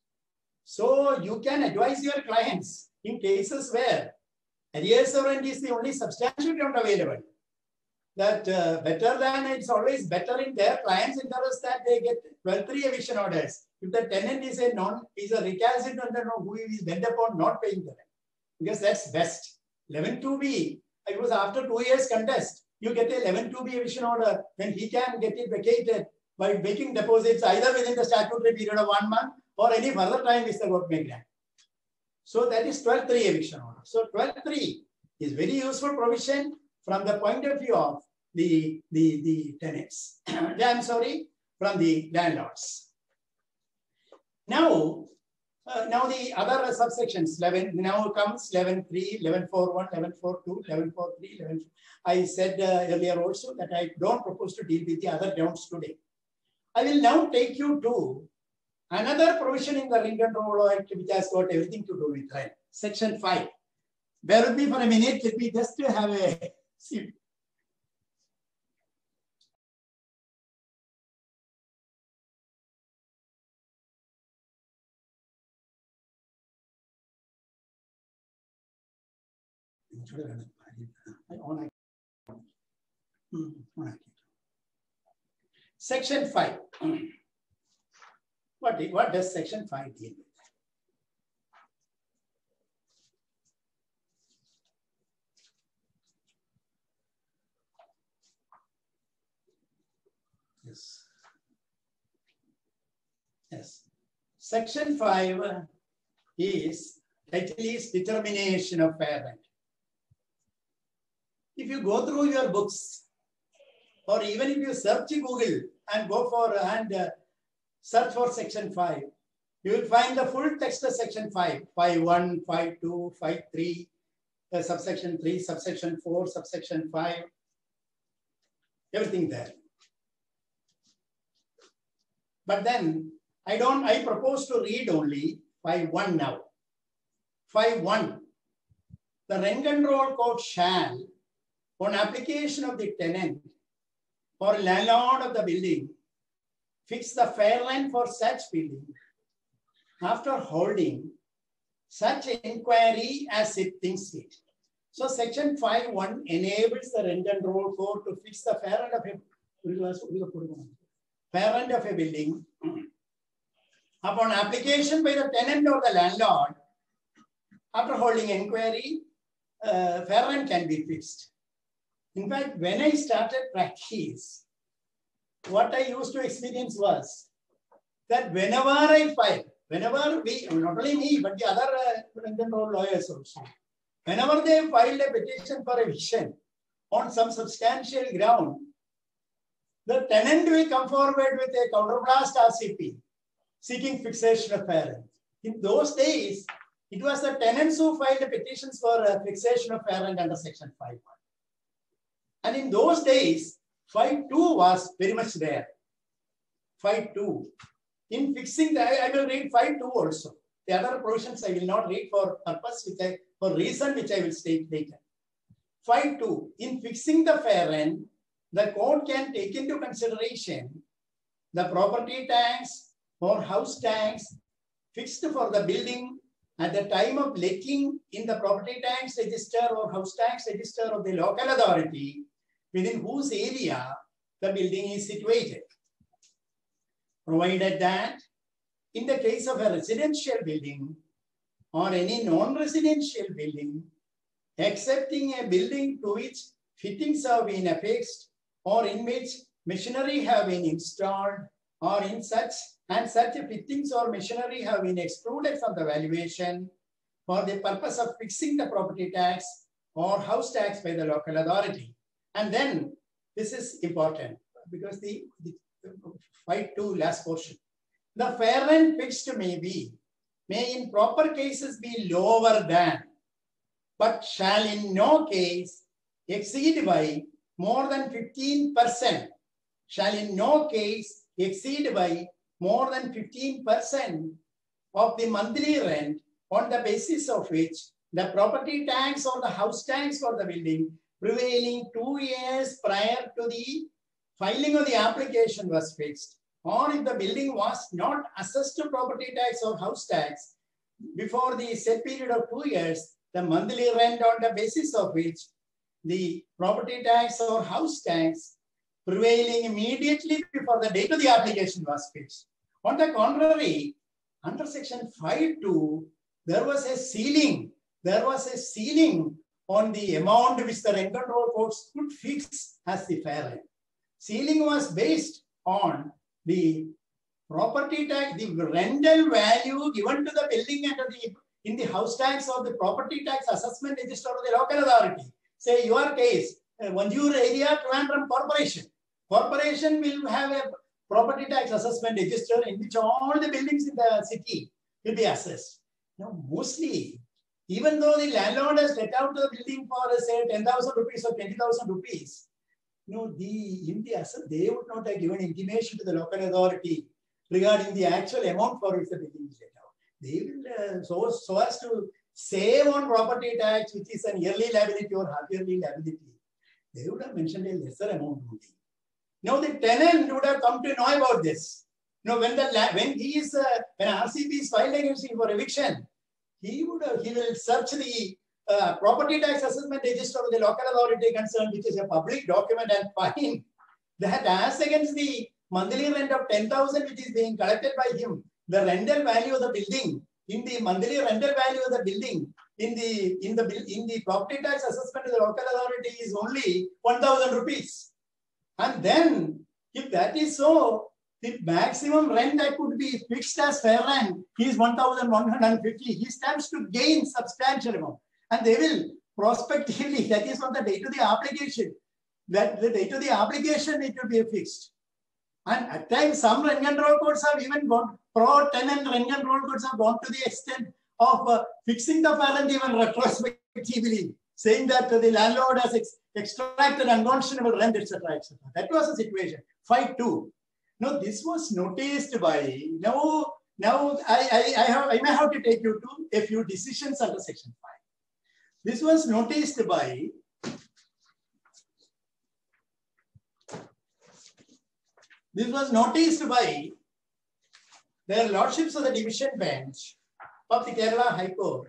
So you can advise your clients in cases where arrears of rent is the only substantial ground available. That better than, it's always better in their clients' interest that they get 12.3 eviction orders. If the tenant is a recalcitrant who is bent upon not paying the rent, because that's best. 11.2b, it was after 2 years contest, you get a 11.2b eviction order when he can get it vacated by making deposits either within the statutory period of 1 month or any further time which the court may grant. So that is 12.3 eviction order. So 12.3 is very useful provision from the point of view of the tenants. I'm sorry, from the landlords. Now the other subsections, 11, now comes 11.3, 11.4.1, 11.4.2, 11.4.3, 11. I said earlier also that I don't propose to deal with the other grounds today. I will now take you to another provision in the Rent Control Act which has got everything to do with rent. Section 5. Bear with me for a minute. Let me just have a seat. Section 5. What does Section 5 deal with? Yes. Section 5 is title is determination of fair rent. If you go through your books, or even if you search Google and go for and search for section 5. You will find the full text of section 5, 5.1, 5.2, 5.3, subsection 3, subsection 4, subsection 5, everything there. But then I propose to read only 5.1 now. 5.1. The rent control code shall, on application of the tenant or landlord of the building, fix the fair rent for such building after holding such inquiry as it thinks it. So section 5.1 enables the rent control code to fix the fair rent of a building upon application by the tenant or the landlord. After holding inquiry, fair rent can be fixed. In fact, when I started practice, what I used to experience was that whenever I file, whenever we, not only me, but the other rent control lawyers also, whenever they filed a petition for eviction on some substantial ground, the tenant will come forward with a counterblast RCP seeking fixation of fair rent. In those days, it was the tenants who filed the petitions for fixation of fair rent under section 5.1. And in those days, 5.2 was very much there. 5.2. In fixing the, I will read 5.2 also. The other provisions I will not read for purpose, for reason which I will state later. 5.2. In fixing the fair rent, the court can take into consideration the property tax or house tax fixed for the building at the time of letting in the property tax register or house tax register of the local authority within whose area the building is situated. Provided that in the case of a residential building or any non-residential building, excepting a building to which fittings have been affixed or in which machinery have been installed or in such fittings or machinery have been excluded from the valuation for the purpose of fixing the property tax or house tax by the local authority. And then this is important because the 5.2 last portion. The fair rent fixed may in proper cases be lower than, but shall in no case exceed by more than 15%. Shall in no case exceed by more than 15% of the monthly rent on the basis of which the property tax or the house tax for the building prevailing 2 years prior to the filing of the application was fixed, or if the building was not assessed to property tax or house tax before the set period of 2 years, the monthly rent on the basis of which the property tax or house tax prevailing immediately before the date of the application was fixed. On the contrary, under section 5.2, there was a ceiling. There was a ceiling on the amount which the rent control courts could fix as the fair rent. Ceiling was based on the property tax, the rental value given to the building in the house tax or the property tax assessment register of the local authority. Say your case, Vanjur area Trivandrum Corporation. Corporation will have a property tax assessment register in which all the buildings in the city will be assessed. Now, mostly, even though the landlord has let out the building for say 10,000 rupees or 20,000 rupees, they would not have given intimation to the local authority regarding the actual amount for which the building is let out. They will so as to save on property tax, which is an yearly liability or half-yearly liability. They would have mentioned a lesser amount only. Now the tenant would have come to know about this. Now when RCP is filed against him for eviction, he will search the property tax assessment register of the local authority concerned, which is a public document, and find that as against the monthly rent of 10,000 which is being collected by him, the rental value of the building, in the monthly rental value of the building, in the property tax assessment of the local authority is only 1,000 rupees. And then, if that is so, the maximum rent that could be fixed as fair rent is 1,150. He stands to gain substantial amount. And they will prospectively, that is on the date of the application, that the date of the application it will be fixed. And at times, some rent control courts have even gone, pro-tenant rent control courts have gone to the extent of fixing the parent even retrospectively, saying that the landlord has extracted unconscionable rent, etc., etc. That was the situation. 5.2. Now, this was noticed by, now I may have to take you to a few decisions under Section 5. This was noticed by their lordships of the division bench of the Kerala High Court.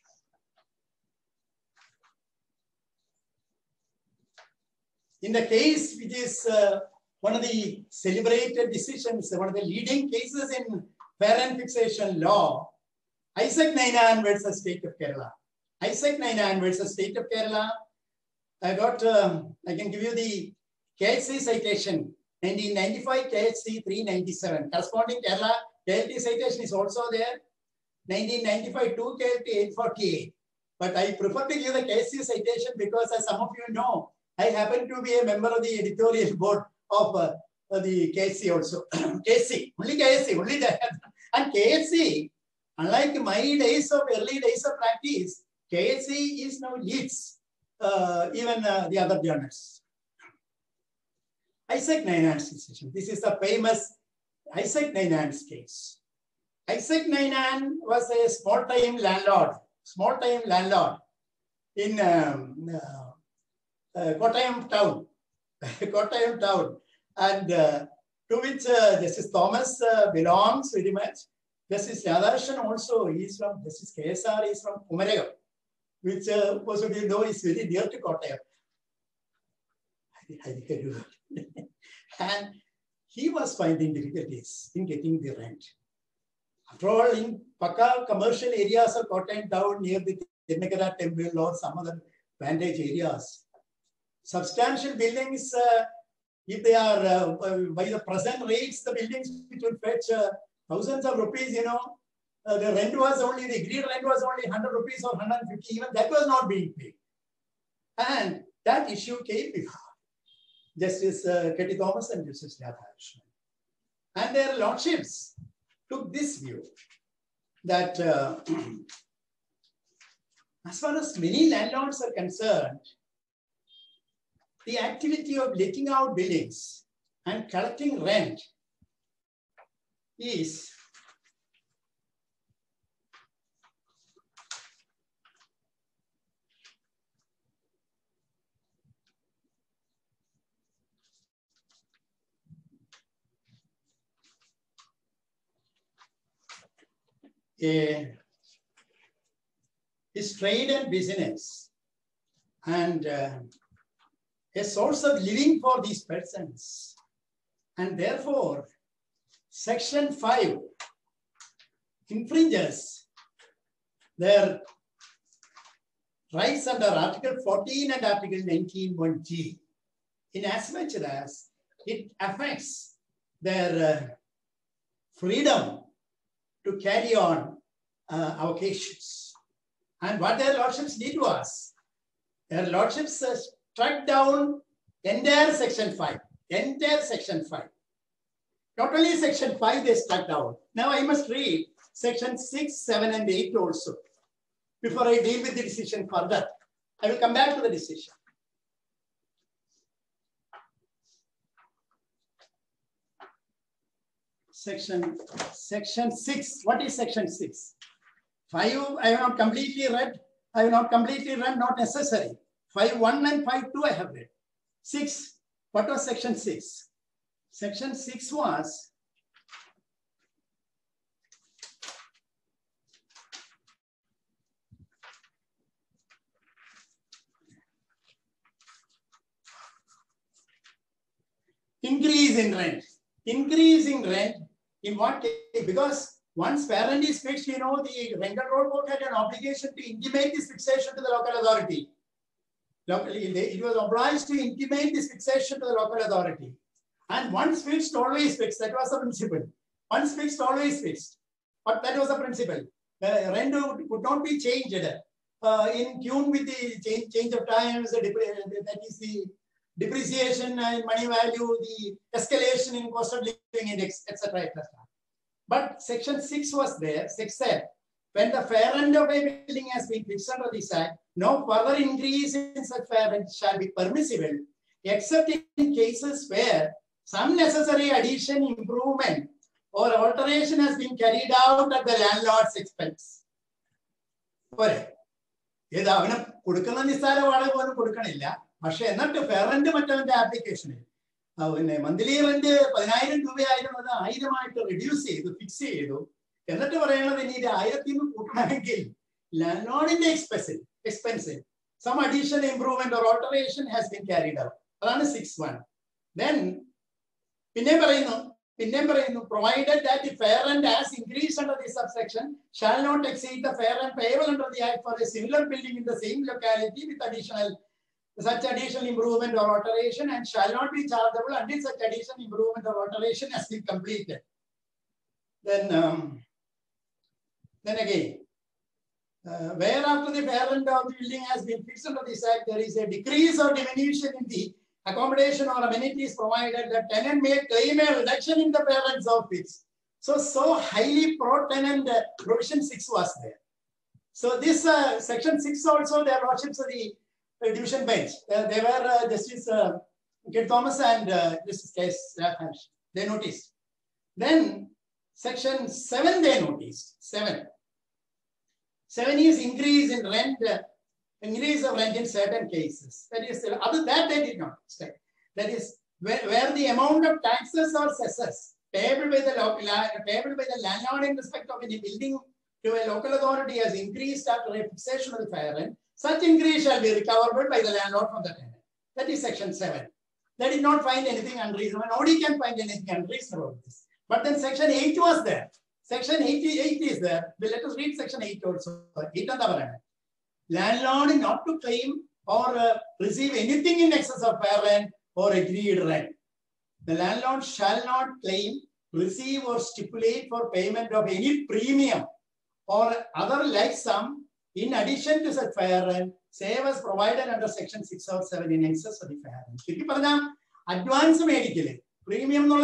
In the case which is one of the celebrated decisions, one of the leading cases in parent fixation law, Isaac Nainan versus State of Kerala. Isaac Nainan versus State of Kerala. I can give you the KHC citation, 1995 KHC 397. Corresponding Kerala KLT citation is also there, 1995 2 KLT 848. But I prefer to give the KHC citation because, as some of you know, I happen to be a member of the editorial board of the KHC also. KHC, only KHC, only that. And KHC, unlike my early days of practice, KHC is now leads even the other journals. Isaac Nainan's decision. This is the famous Isaac Nainan's case. Isaac Nainan was a small-time landlord in Kottayam town, and to which Justice Thomas belongs very much. Justice Radhakrishnan also, Justice KSR is from Kumaragam, which most of you know is very near to Kottayam. And he was finding difficulties in getting the rent. After all, in Paka commercial areas of Kottayam town near the Tirunakara temple or some other vantage areas, substantial buildings, if they are by the present rates, the buildings which will fetch thousands of rupees, you know, the rent was only, the agreed rent was only 100 rupees or 150, even that was not being paid. And that issue came before Justice K.T. Thomas and Justice Radhakrishnan. And their lordships took this view that as far as many landlords are concerned, the activity of letting out buildings and collecting rent is is trade and business, and a source of living for these persons. And therefore, Section 5 infringes their rights under Article 14 and Article 19(1)(g), in as much as it affects their freedom to carry on avocations. And what their lordships did was, their lordships struck down entire Section 5. Entire Section 5. Not only Section 5 they struck down. Now I must read Section 6, 7, and 8 also before I deal with the decision further. I will come back to the decision. Section 6. What is Section 6? 5 I have not completely read. Not necessary. 5.1 and 5.2 I have read. 6. What was Section 6? Section 6 was increase in rent. Increase in rent in what case? Because once parent is fixed, you know, the rent control board had an obligation to intimate this fixation to the local authority. It was obliged to intimate this fixation to the local authority. And once fixed, always fixed. That was the principle. Once fixed, always fixed. But that was the principle. Rent would not be changed in tune with the change of times. That is the depreciation in money value, the escalation in cost of living index, etc., etc. But Section 6 was there. 6 said, when the fair rent of a building has been fixed under this Act, no further increase in such fair rent shall be permissible, except in cases where some necessary addition, improvement, or alteration has been carried out at the landlord's expense. ഇത് അവന് കൊടുക്കുന്ന നിസ്സാര വാടക പോലും കൊടുക്കണില്ല. പക്ഷെ എന്നിട്ട് fair rent മറ്റവന്റെ ആപ്ലിക്കേഷനിൽ പിന്നെ മന്ത്ലി റെന്റ് 10,000 രൂപയായിരുന്നത് 1000 റിഡ്യൂസ് ചെയ്തു, ഫിക്സ് ചെയ്തു. എന്നിട്ട് പറയണത് ഇനി ഇത് 1000 കൂട്ടണമെങ്കിൽ ലാൻഡ്ലോർഡിന്റെ എക്സ്പെൻസിൽ some additional improvement or alteration has been carried out. അതാണ് 6(1). Then പിന്നെയും പറയുന്നു, provided that the fair rent as increased under this subsection shall not exceed the fair rent payable under the Act for a similar building in the same locality with such additional improvement or alteration, and shall not be chargeable until such additional improvement or alteration has been completed. Then again, where after the fair rent of the building has been fixed under this Act, there is a decrease or diminution in the accommodation or amenities provided, the tenant may claim a reduction in the fair rents of fixed. So highly pro-tenant provision 6 was there. So this Section 6 also, their lordships of the division bench, they were Justice Kid Thomas and Justice Case Rafash. They noticed. Then Section 7 they noticed. 7 is increase in rent. Increase of rent in certain cases. That is, other that they did not state. That is, where the amount of taxes or cesses payable by the landlord in respect of any building to a local authority has increased after a fixation of the fair rent, such increase shall be recoverable by the landlord from the tenant. That is Section 7. They did not find anything unreasonable. Nobody can find anything unreasonable about this. But then Section 8 was there. Section 88 is there. Well, let us read Section 8 also. 8 and the landlord not to claim or receive anything in excess of fair rent or agreed rent. The landlord shall not claim, receive or stipulate for payment of any premium or other like sum in addition to such fair rent, save as provided under Section 6 or 7 in excess of the fair rent. Advance medical premium no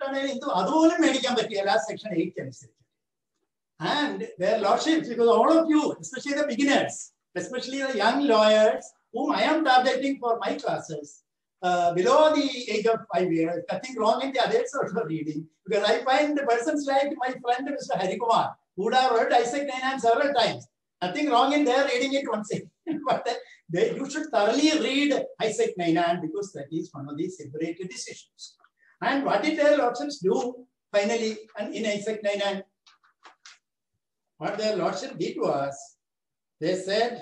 Section 8 and their lordships, because all of you, especially the beginners, especially the young lawyers whom I am targeting for my classes, below the age of 5 years, nothing wrong in the others also reading, because I find the persons like my friend Mr. Harikumar, who would have read Isaac Naynan several times. Nothing wrong in their reading it once again, but you should thoroughly read Isaac Naynan, because that is one of these separated decisions. And what did their lordships do finally in Isaac Naynan? What their lordship did was, they said,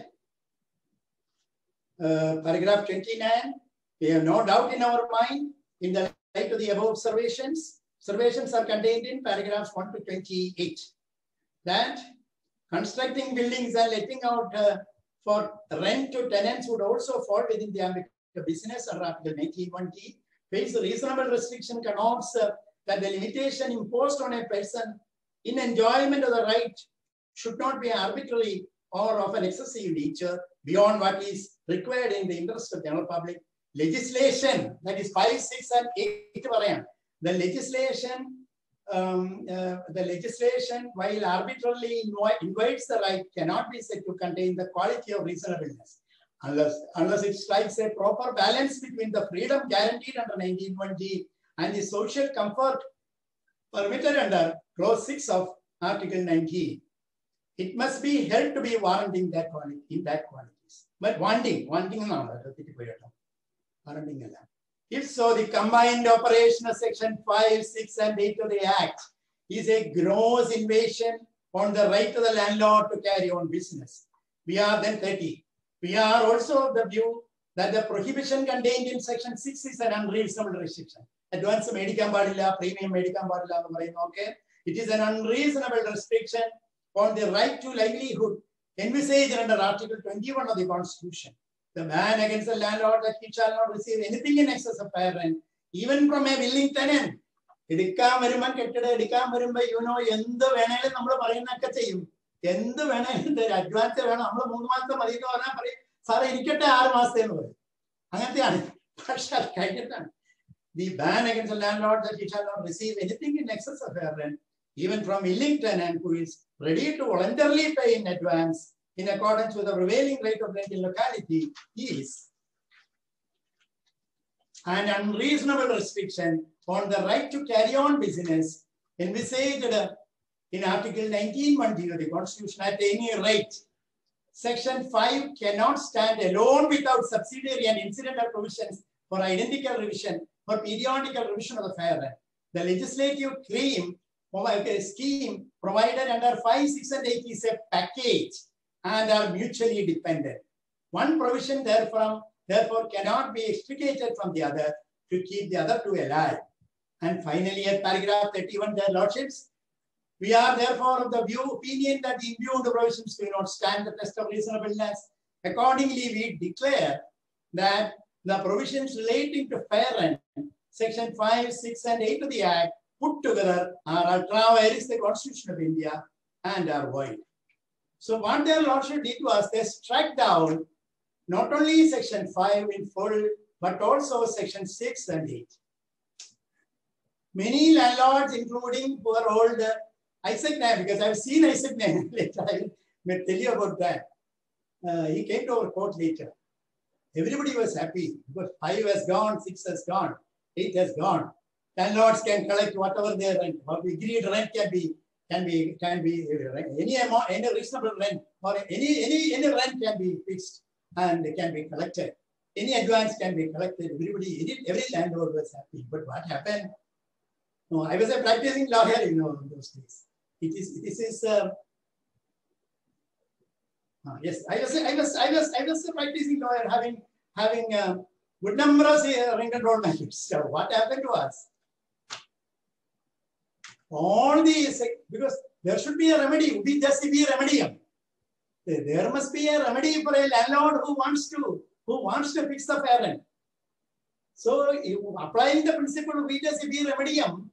paragraph 29, we have no doubt in our mind in the light of the above observations. Observations are contained in paragraphs 1 to 28. That constructing buildings and letting out for rent to tenants would also fall within the ambit of business under Article 19(1)(t). Face reasonable restriction connotes that the limitation imposed on a person in enjoyment of the right should not be arbitrary or of an excessive nature beyond what is required in the interest of general public. Legislation, that is 5, 6 and 8, the legislation, while arbitrarily invites the right, cannot be said to contain the quality of reasonableness unless it strikes a proper balance between the freedom guaranteed under 19(1)(t) and the social comfort permitted under Clause 6 of Article 19. It must be held to be warranting that quality, in that qualities. But wanting if so, the combined operation of Section 5, 6 and 8 of the Act is a gross invasion on the right of the landlord to carry on business. We are then 30. We are also of the view that the prohibition contained in Section 6 is an unreasonable restriction. Advance medical padilla, premium medical padilla, okay? It is an unreasonable restriction on the right to livelihood envisaged under Article 21 of the Constitution. The ban against the landlord that he shall not receive anything in excess of fair rent, even from a willing tenant. എടുക്കാൻ വരുമ്പോൾ കെട്ടിടം എടുക്കാൻ വരുമ്പോ എന്ത് വേണേലും നമ്മൾ പറയുന്നൊക്കെ ചെയ്യും. എന്ത് വേണേലും അഡ്വാൻസ് വേണം, നമ്മൾ 3 മാസത്തെ മതി എന്ന് പറഞ്ഞാൽ പറയും സാറേ ഇരിക്കട്ടെ 6 മാസത്തെ എന്ന് പറയും. അങ്ങനത്തെയാണ്. What shall I get done? The ban against the landlord that he shall not receive anything in excess of fair rent, even from willing tenant who is ready to voluntarily pay in advance in accordance with the prevailing rate of rent in locality, is an unreasonable restriction on the right to carry on business envisaged in Article 19(1) of the Constitution at any rate. Section 5 cannot stand alone without subsidiary and incidental provisions for identical revision or periodical revision of the fair rent. The legislative scheme provided under 5, 6, and 8 is a package and are mutually dependent. One provision therefore cannot be extricated from the other to keep the other two alive. And finally, at paragraph 31, their lordships, we are therefore of the opinion that the imbued provisions do not stand the test of reasonableness. Accordingly, we declare that the provisions relating to fair rent, section 5, 6, and 8 of the Act, put together are ultra vires the Constitution of India and are void. So what their lordship did was they struck down not only section 5 in full, but also section 6 and 8. Many landlords, including poor old Isaac Naim, because I've seen Isaac Naim later, I will tell you about that. He came to our court later. Everybody was happy because 5 has gone, 6 has gone, 8 has gone. Landlords can collect whatever their rent, or the agreed rent can be any amount, any reasonable rent, or any rent can be fixed and can be collected. Any advance can be collected. Every landlord was happy. But what happened? No, I was a practicing lawyer, in those days. Yes, I was a practicing lawyer, having good number of rent control measures. So what happened to us? All these, because there should be a remedy. There must be a remedy for a landlord who wants to fix the fair rent. So, applying the principle of vitas ibi remedium,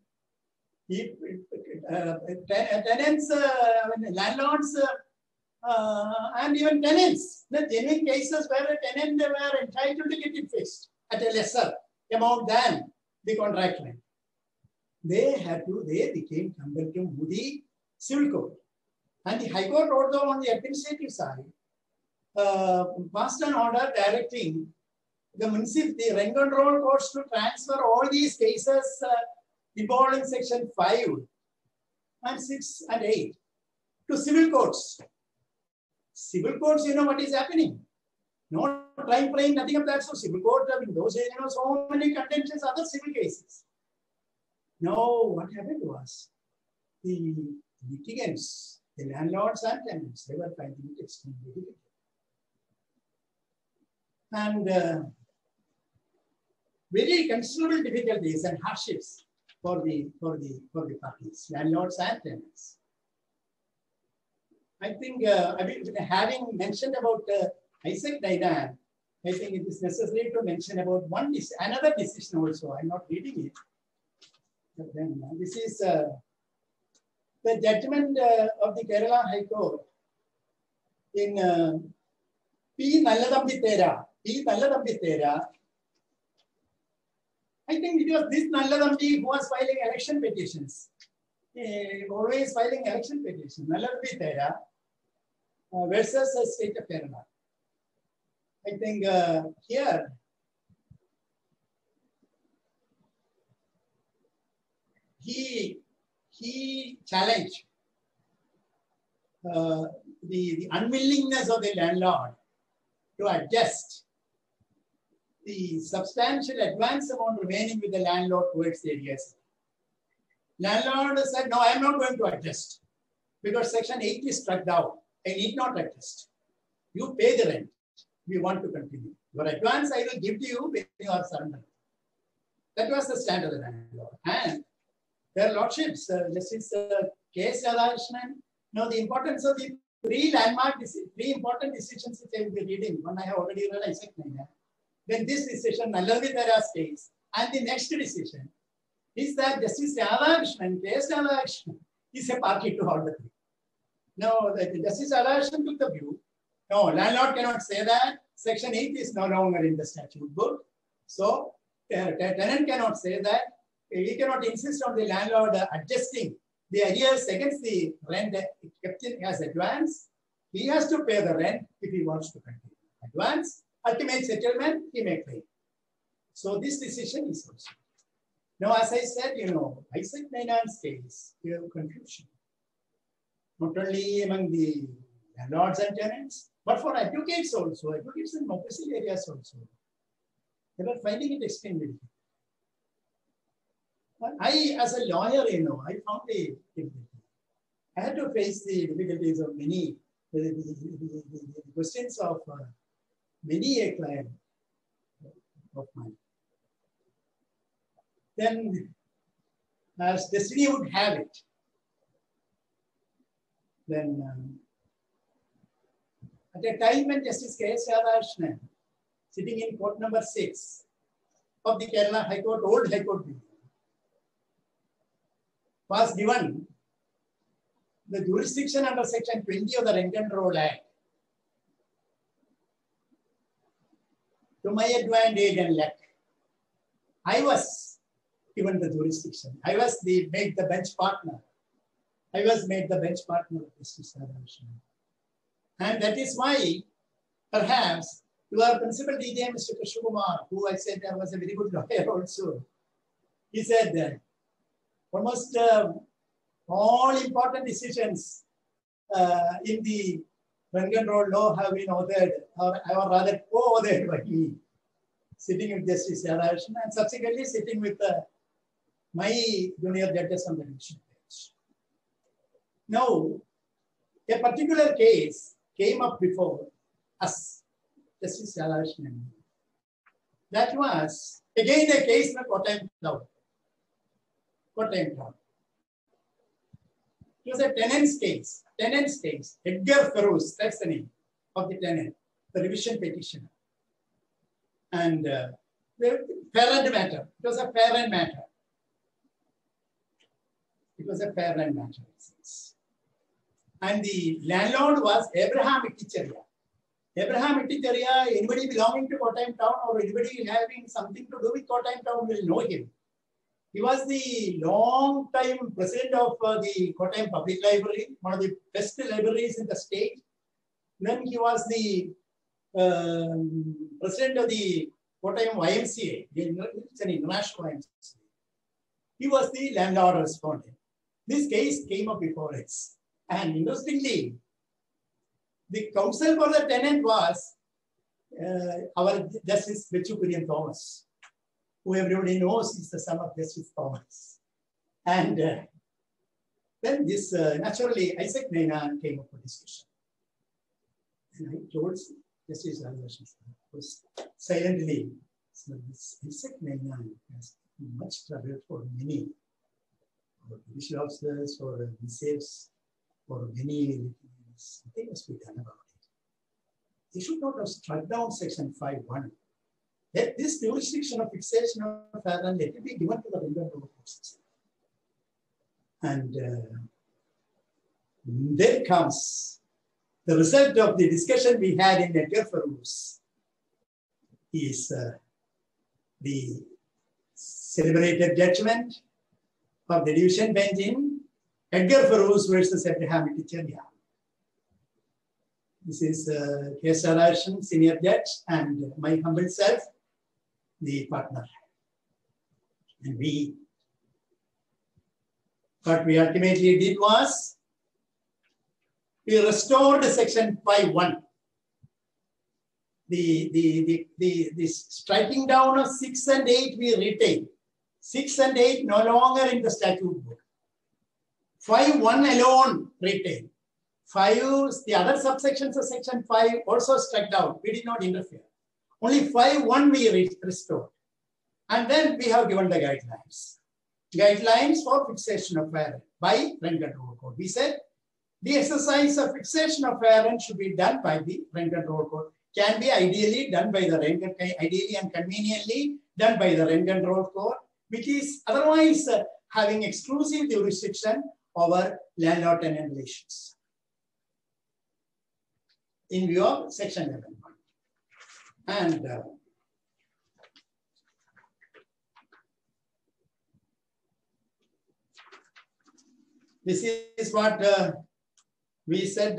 tenants, landlords, and even tenants, the genuine cases where a tenant were entitled to get it fixed at a lesser amount than the contract rent. They became compelled to move the civil code. And the High Court, although on the administrative side, passed an order directing the rent control courts to transfer all these cases involving section 5 and 6 and 8 to civil courts. Civil courts, you know what is happening. No time frame, nothing of that. So civil court, those days, so many contentious other civil cases. Now, what happened to us? The litigants, the landlords and tenants, they were finding it extremely difficult. And very considerable difficulties and hardships for the parties, landlords and tenants. I think, having mentioned about Isaac Naim, I think it is necessary to mention about another decision also. I'm not reading it. But then this is the judgment of the Kerala High Court in P. Nallathambi Thera. I think it was this Nallathambi who was filing election petitions. Always filing election petitions. Nallathambi Thera versus the state of Kerala. I think here he challenged the unwillingness of the landlord to adjust the substantial advance amount remaining with the landlord towards the arrears. Landlord said, no, I am not going to adjust because section 8 is struck down. I need not adjust. You pay the rent. We want to continue. Your advance I will give to you when you are surrendering. That was the stand of the landlord. And their lordships, Justice K.S. Radhakrishnan, the importance of the three important decisions which I will be reading. One I have already read, Isaac Naim. Then this decision, Nallathambi Thera states, and the next decision is that Justice Radhakrishnan, K.S. Radhakrishnan, is a party to all the three. Now, Justice Radhakrishnan took the view, no, landlord cannot say that. Section 8 is no longer in the statute book. So tenant cannot say that. He cannot insist on the landlord adjusting the arrears against the rent kept in as advance. He has to pay the rent if he wants to continue. Advance, ultimate settlement, he may claim. So this decision is also. Now, as I said, Isaac Nainan's case, we have confusion. Not only among the landlords and tenants, but for advocates also, advocates in opposite areas also. They were finding it extremely difficult. I, as a lawyer, I found the difficulty. I had to face the difficulties of many, the questions of many a client of mine. Then, as destiny would have it, then at a time when Justice K.S. Radhakrishnan, sitting in court number 6 of the Kerala High Court, old High Court, was given the jurisdiction under section 20 of the Rent Control Act to my advantage and luck. I was given the jurisdiction. I was made the bench partner. I was made the bench partner of Justice Radhakrishnan. And that is why, perhaps, to our principal DJ, Mr. Krishna Kumar, who I said was a very good lawyer also, he said that almost all important decisions in the rent control law have been authored, or rather co-authored by me, sitting with Justice Radhakrishnan and subsequently sitting with my junior judges on the division bench. Now, a particular case came up before us, Justice Radhakrishnan. That was, again, a case in Kottayam Town. Kottayam Town. It was a tenant's case. Tenant's case. Edgar Feroz, that's the name of the tenant, the revision petitioner. And the parent matter. It was a parent matter. It was a parent matter. And the landlord was Abraham Itticheria. Abraham Itticheria, anybody belonging to Kottayam Town or anybody having something to do with Kottayam Town will know him. He was the long-time president of the Kottayam Public Library, one of the best libraries in the state. Then he was the president of the Kottayam YMCA, it's an international YMCA. He was the landlord respondent. This case came up before us. And interestingly, the counsel for the tenant was our Justice Bechu Kurian Thomas, who everybody knows is the son of Justice Thomas. And then this, naturally, Isaac Nainan came up for discussion. And I told Justice Radhakrishnan was silently, so this Isaac Nainan has much trouble for many, for judicial officers, for saves, for many, something must be done about it. They should not have struck down section 5.1. Let this jurisdiction of fixation of parent, let it be given to the rent control process. And then comes the result of the discussion we had in Edgar Feroz is the celebrated judgment of the division bench in Edgar Feroz versus Abraham Itticheria. This is K.S. Radhakrishnan, senior judge, and my humble self, the partner. And what we ultimately did was, we restored section 5.1. The striking down of 6 and 8 we retained. 6 and 8 no longer in the statute book. 5.1 alone retained. 5, the other subsections of section 5 also struck down. We did not interfere. Only 5.1 we restored. And then we have given the guidelines. Guidelines for fixation of parent by Rent Control Code. We said the exercise of fixation of parent should be done by the Rent Control Code. Can be ideally done by the ideally and conveniently done by the Rent Control Code, which is otherwise having exclusive jurisdiction over landlord-tenant relations. In view of section 11. And This is what we said.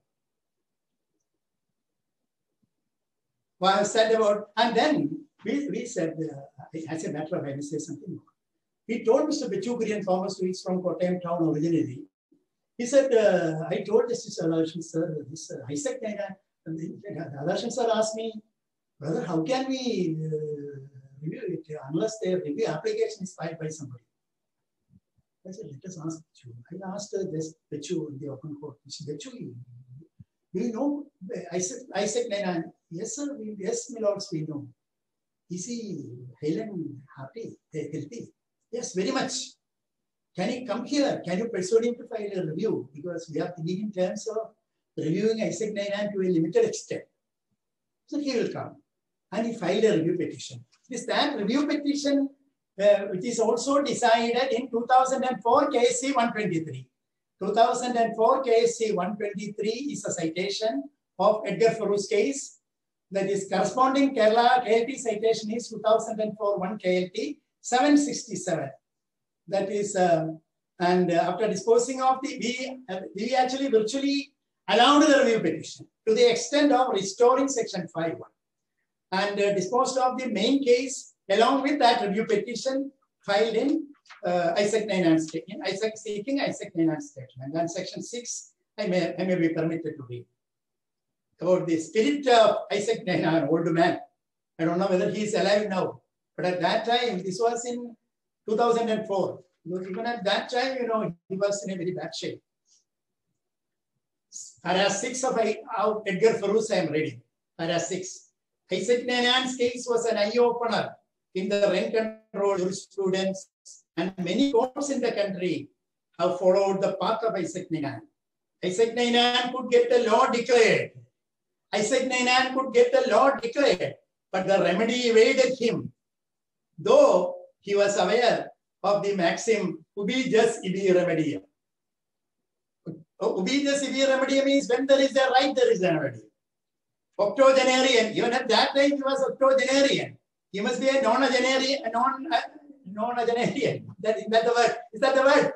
What I have said about, and then we said, as a matter of fact, I will say something more. We told Mr. Bechukurian Thomas, who is from Kottayam town originally. He said, I told Justice Alarshan sir, this Isaac Nainan, Alarshan sir asked me, brother, how can we review it unless the review application is filed by somebody? I said, let us ask Bechu. I asked this Bechu in the open court. Bechu, do you know Isaac Nainan? Yes, sir. Yes, my lords, we know. Is he hale and happy, healthy? Yes, very much. Can he come here? Can you persuade him to file a review? Because we are thinking in terms of reviewing Isaac Nainan to a limited extent. So he will come. And he filed a review petition. This that review petition, which is also decided in 2004 KSC 123. 2004 KSC 123 is a citation of Edgar Farouk's case. That is corresponding Kerala KLT citation is 2004 1 KLT 767. That is, and after disposing of the, we actually virtually allowed the review petition to the extent of restoring section 5.1 and disposed of the main case along with that review petition filed in Isaac Nainan's statement, seeking Isaac Nainan's statement. And section 6, I may be permitted to read about the spirit of Isaac Nainan, old man. I don't know whether he is alive now, but at that time, this was in 2004. Even at that time, you know, he was in a very bad shape. Para 6 of Edgar Farouk I am reading. Para 6. Isaac Nainan's case was an eye-opener in the rent control jurisprudence, and many courts in the country have followed the path of Isaac Nainan. Isaac Nainan could get the law declared. Isaac Nainan could get the law declared, but the remedy evaded him. Though he was aware of the maxim, ubi jus ibi remedium. Ubi jus ibi remedium means when there is a right, there is a remedy. Octogenarian, even at that time he was octogenarian. He must be a nonagenarian, nonagenarian. Is that the word? Is that the word?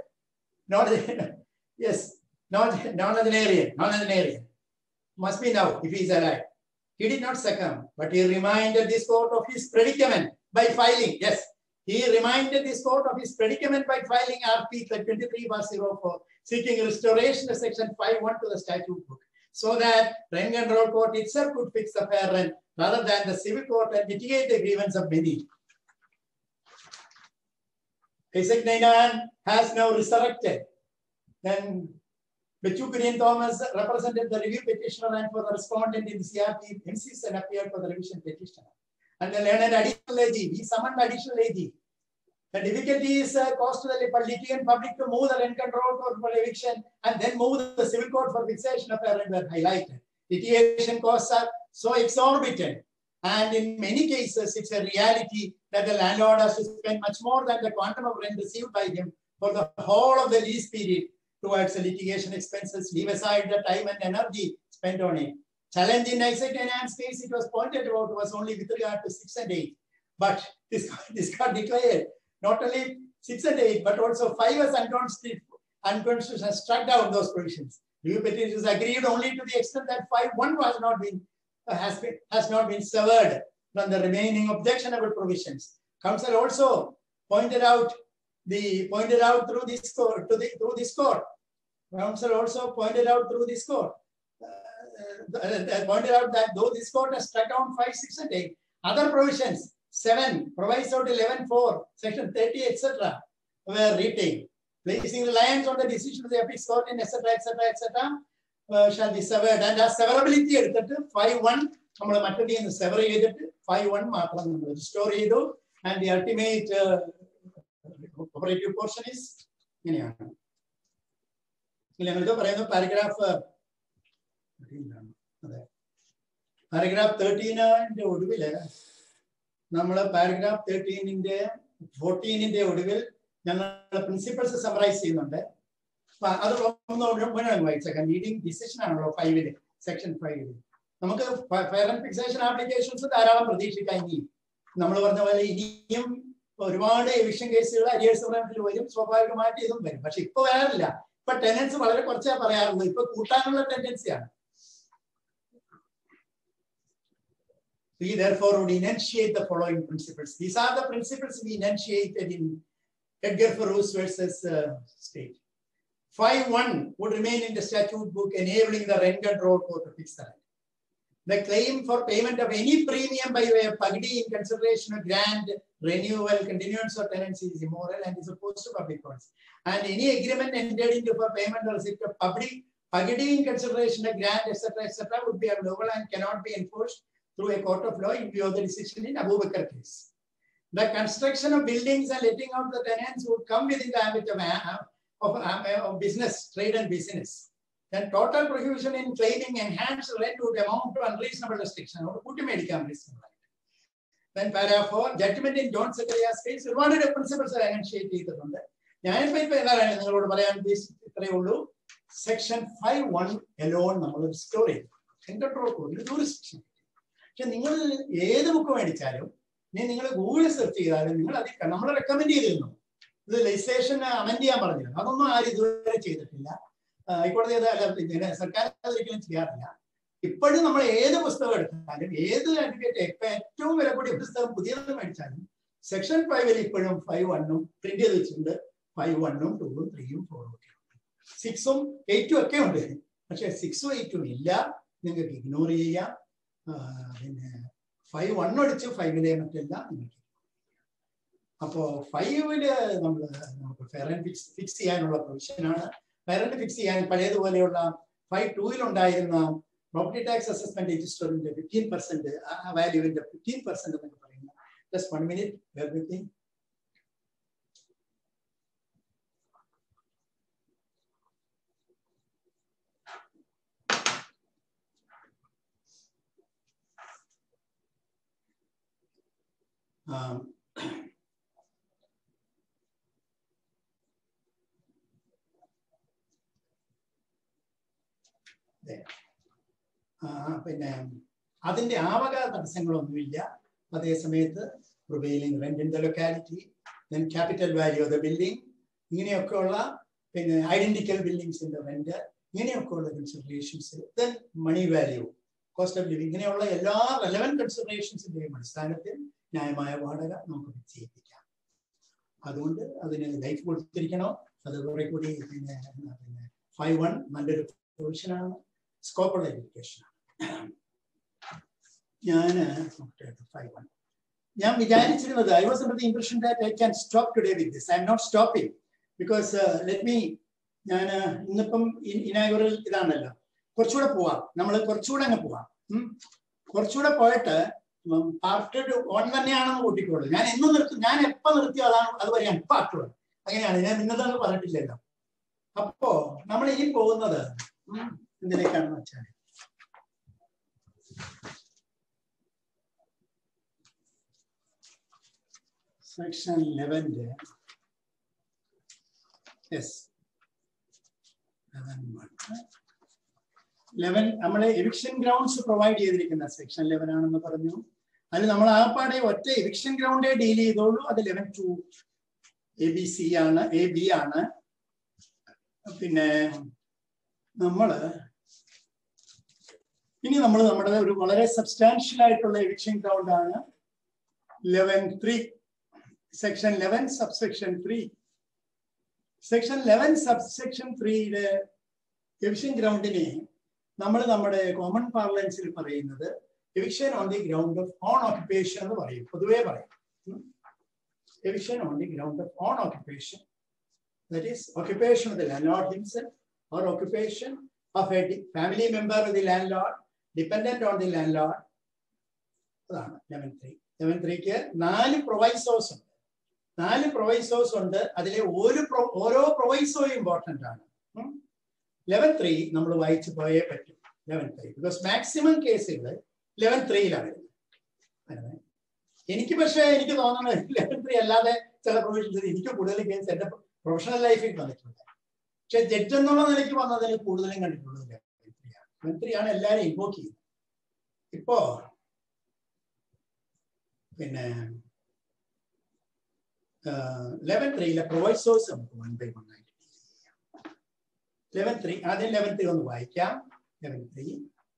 Yes, nonagenarian. Must be now if he is alive. He did not succumb, but he reminded this court of his predicament by filing. Yes, he reminded this court of his predicament by filing RP 23/04, seeking restoration of section 5.1 to the statute book, so that rent control court itself could fix the fair rent rather than the civil court and mitigate the grievance of many. Isaac Nainan has now resurrected. Then Bechukurian Thomas represented the review petitioner and for the respondent in the CRP, MCs and appeared for the revision petitioner. And the learned additional AG, he summoned additional AG. The difficulty is caused to the litigant public to move the rent control court for eviction and then move the civil court for fixation of a rent were highlighted. Litigation costs are so exorbitant, and in many cases, it's a reality that the landlord has to spend much more than the quantum of rent received by him for the whole of the lease period towards the litigation expenses. Leave aside the time and energy spent on it. Challenge in Isaac Nainan's case, it was pointed out, was only with regard to 6 and 8. But this got declared not only 6 and 8, but also 5 as unconstitutional, struck down those provisions. Review petitions agreed only to the extent that 5.1 has not been severed from the remaining objectionable provisions. Council also pointed out through this court Council also pointed out through this court that though this court has struck down 5, 6, and 8, other provisions 7 proviso to 11.4, section 30, etc. were retained. Placing reliance on the decision of the apex court in etc. Shall be severed, and as severability എടുത്തിട്ട് 5.1 നമ്മൾ മറ്റൊരു sever ചെയ്തിട്ട് 5.1 മാത്രം നമ്മൾ restore ചെയ്തു, and the ultimate operative portion is ഇങ്ങനെയാണ്. ഞങ്ങൾക്ക് പറയുന്ന പാരഗ്രാഫ് 13 ഒടുവില് നമ്മൾ പാരഗ്രാഫ് 13 14 ഒടുവിൽ ഞങ്ങൾ പ്രിൻസിപ്പൾസ് സമറൈസ് ചെയ്യുന്നുണ്ട്. അത് വായിച്ചേക്കാം. ലീഡിംഗ് ഡിസിഷൻ ആണല്ലോ 5 സെക്ഷൻ 5. നമുക്ക് ഫെയർ ആൻഡ് ഫിക്സേഷൻ ആപ്ലിക്കേഷൻസ് ധാരാളം പ്രതീക്ഷിക്കാം. ഇനിയും നമ്മൾ പറഞ്ഞ പോലെ ഇനിയും ഒരുപാട് എവിക്ഷൻ കേസുകൾ അരിയേഴ്സ് പ്രേമത്തിൽ വരും, സ്വാഭാവികമായിട്ട് ഇതും വരും. പക്ഷെ ഇപ്പൊ വരാറില്ല. ഇപ്പൊ ടെനൻസ് വളരെ കുറച്ചേ പറയാറുള്ളൂ, ഇപ്പൊ കൂട്ടാനുള്ള ടെൻഡൻസിയാണ്. We therefore would enunciate the following principles. These are the principles we enunciated in Edgar Farrows versus State. 5.1 would remain in the statute book, enabling the rent control court to fix the rent. The claim for payment of any premium by way of pagdi in consideration of grant, renewal, continuance or tenancy is immoral and is opposed to public policy. And any agreement entered into for payment or receipt of pagdi in consideration of grant, etc., would be unlawful and cannot be enforced through a court of law in view of the decision in Abu Bakr case. The construction of buildings and letting out the tenants would come within the ambit of business, trade and business. Then total prohibition in claiming enhanced rent would amount to unreasonable restriction. Then paragraph 4, judgment in John Zacharias case, we wanted a principles are enunciated. Section 5.1 alone, story. പക്ഷെ നിങ്ങൾ ഏത് book മേടിച്ചാലും നിങ്ങൾ ഗൂഗിളിൽ search ചെയ്താലും നിങ്ങൾ അത് നമ്മൾ recommend ചെയ്തിരുന്നു ഇത് ലെജിസ്ലേഷൻ അമെൻഡ് ചെയ്യാൻ പറഞ്ഞിരുന്നു. അതൊന്നും ആരും ഇതുവരെ ചെയ്തിട്ടില്ല. ഹൈക്കോടതി സർക്കാർ ഒരിക്കലും ചെയ്യാറില്ല. ഇപ്പോഴും നമ്മൾ ഏത് പുസ്തകം എടുത്താലും ഏത് അഡ്വക്കേറ്റ് ഇപ്പൊ ഏറ്റവും വില കൂടിയ പുസ്തകം പുതിയത് മേടിച്ചാലും സെക്ഷൻ 5 ഇപ്പോഴും 5.1 പ്രിന്റ് ചെയ്ത് വെച്ചിട്ടുണ്ട്. 5.1, 2, 3, 4 ഒക്കെ ഉണ്ട്. 6, 8 ഒക്കെ ഉണ്ട്. പക്ഷെ 6, 8 ഇല്ല, നിങ്ങൾക്ക് ഇഗ്നോർ ചെയ്യാം. പിന്നെ 5.1 അടിച്ച് 5 മറ്റെല്ലാം നിങ്ങൾക്ക്. അപ്പോ 5 നമുക്ക് ഫെയർ ആൻഡ് ഫിക്സ് ചെയ്യാനുള്ള പ്രൊവിഷനാണ്. ഫെയർ ആൻഡ് ഫിക്സ് ചെയ്യാൻ പഴയതുപോലെയുള്ള 5.2 ഉണ്ടായിരുന്ന പ്രോപ്പർട്ടി ടാക്സ് അസസ്മെന്റ് രജിസ്റ്ററിന്റെ 15% വാല്യൂവിന്റെ 15% എന്നൊക്കെ പറയുന്നത്. Just 1 minute, everything. പിന്നെ അതിന്റെ ആവക തടസ്സങ്ങളൊന്നുമില്ല. അതേസമയത്ത് prevailing rent in the locality, then capital value of the building, ഇങ്ങനെയൊക്കെയുള്ള പിന്നെ ഐഡന്റിക്കൽ ബിൽഡിംഗ്സിന്റെ റെന്റ്, ഇങ്ങനെയൊക്കെയുള്ള considerations, then money value, cost of living, ഇങ്ങനെയുള്ള എല്ലാ റെലവന്റ് കൺസിഡറേഷൻസിന്റെയും അടിസ്ഥാനത്തിൽ ന്യായമായ വാടക നമുക്ക് നിശ്ചയിപ്പിക്കാം. അതുകൊണ്ട് അതിന് ലൈഫ് കൊടുത്തിരിക്കണോ, അത് കുറെ കൂടി പിന്നെ 5.1 നല്ലൊരു പ്രൊവിഷനാണ്, സ്കോപ്പുള്ള എഡ്യൂക്കേഷനാണ്. ഞാൻ വിചാരിച്ചിരുന്നത്, I was under the impression that I can stop today with this. I'm not stopping because let me, ഞാൻ ഇന്നിപ്പം ഇനാഗുറൽ ഇതാണല്ലോ, കുറച്ചുകൂടെ പോവാം, നമ്മൾ കുറച്ചുകൂടെ അങ്ങ് പോവാം. കുറച്ചുകൂടെ പോയിട്ട് പാർട്ട് 1 തന്നെയാണെന്ന് കൂട്ടിക്കോളൂ. ഞാൻ എന്ന് നിർത്തും, ഞാൻ എപ്പോ നിർത്തിയോ അതാണ് അതുവരെ ഞാൻ പാർട്ട് 1 അങ്ങനെയാണ്. ഞാൻ ഇന്നതാണ് പറഞ്ഞിട്ടില്ലല്ലോ. അപ്പോ നമ്മൾ ഇനി പോകുന്നത് എന്തിലേക്കാണെന്ന് വെച്ചാൽ സെക്ഷൻ 11 നമ്മളെ എവിക്ഷൻ ഗ്രൗണ്ട്സ് പ്രൊവൈഡ് ചെയ്തിരിക്കുന്ന സെക്ഷൻ 11 ആണെന്ന് പറഞ്ഞു. അതിൽ നമ്മൾ ആപ്പാടെ ഒറ്റ എവിക്ഷൻ ഗ്രൗണ്ടേ ഡീൽ ചെയ്തോളൂ. അത് 11(2) ABC ആണ്, AB ആണ്. പിന്നെ ഇനി നമ്മൾ നമ്മുടെ ഒരു വളരെ സബ്സ്റ്റാൻഷ്യൽ ആയിട്ടുള്ള എവിക്ഷൻ ഗ്രൗണ്ട് ആണ് 11(3), സെക്ഷൻ 11 സബ്സെക്ഷൻ 3. സെക്ഷൻ 11 സബ്സെക്ഷൻ 3യുടെ എവിക്ഷൻ ഗ്രൗണ്ടിനെ നമ്മൾ നമ്മുടെ കോമൺ പാർലൻസിൽ പറയുന്നത് eviction on the ground of own occupation എന്ന് പറയും, പൊതുവേ പറയും. Eviction on the ground of own occupation, that is occupation of the landlord himself or occupation of a family member of the landlord, dependent on the landlord. അതാണ് 11(3). 11(3ക്ക് 4 പ്രൊവൈസോസ് ഉണ്ട്. 4 പ്രൊവൈസോസ് ഉണ്ട്. അതിലെ ഓരോ പ്രൊവൈസോയും important ആണ്. 11(3) നമ്മൾ വായിച്ചു പോയേ പറ്റും. 11(3) ബിക്കോസ് മാക്സിമം കേസുകൾ 11(3യിലാണ് വരുന്നത്. എനിക്ക് തോന്നുന്നത് 11(3) അല്ലാതെ ചില പ്രൊവിഷൻസ് എനിക്ക് കൂടുതൽ കേസ് എന്റെ പ്രൊഫഷണൽ ലൈഫിൽ വന്നിട്ടുണ്ട്. പക്ഷെ ജഡ്ജ് എന്നുള്ള നിലയ്ക്ക് വന്നതിൽ കൂടുതലും കണ്ടിട്ടുള്ളത് 11(3 ആണ് എല്ലാവരും ഇൻവോക്ക് ചെയ്യുന്നത്. ഇപ്പോ പിന്നെ 11(3യിലെ പ്രൊവൈസോസ് നമുക്ക് 1 by 1 ആയിട്ട്. 11.3 ആദ്യം 11.3 ഒന്ന് വായിക്കാം. 11.3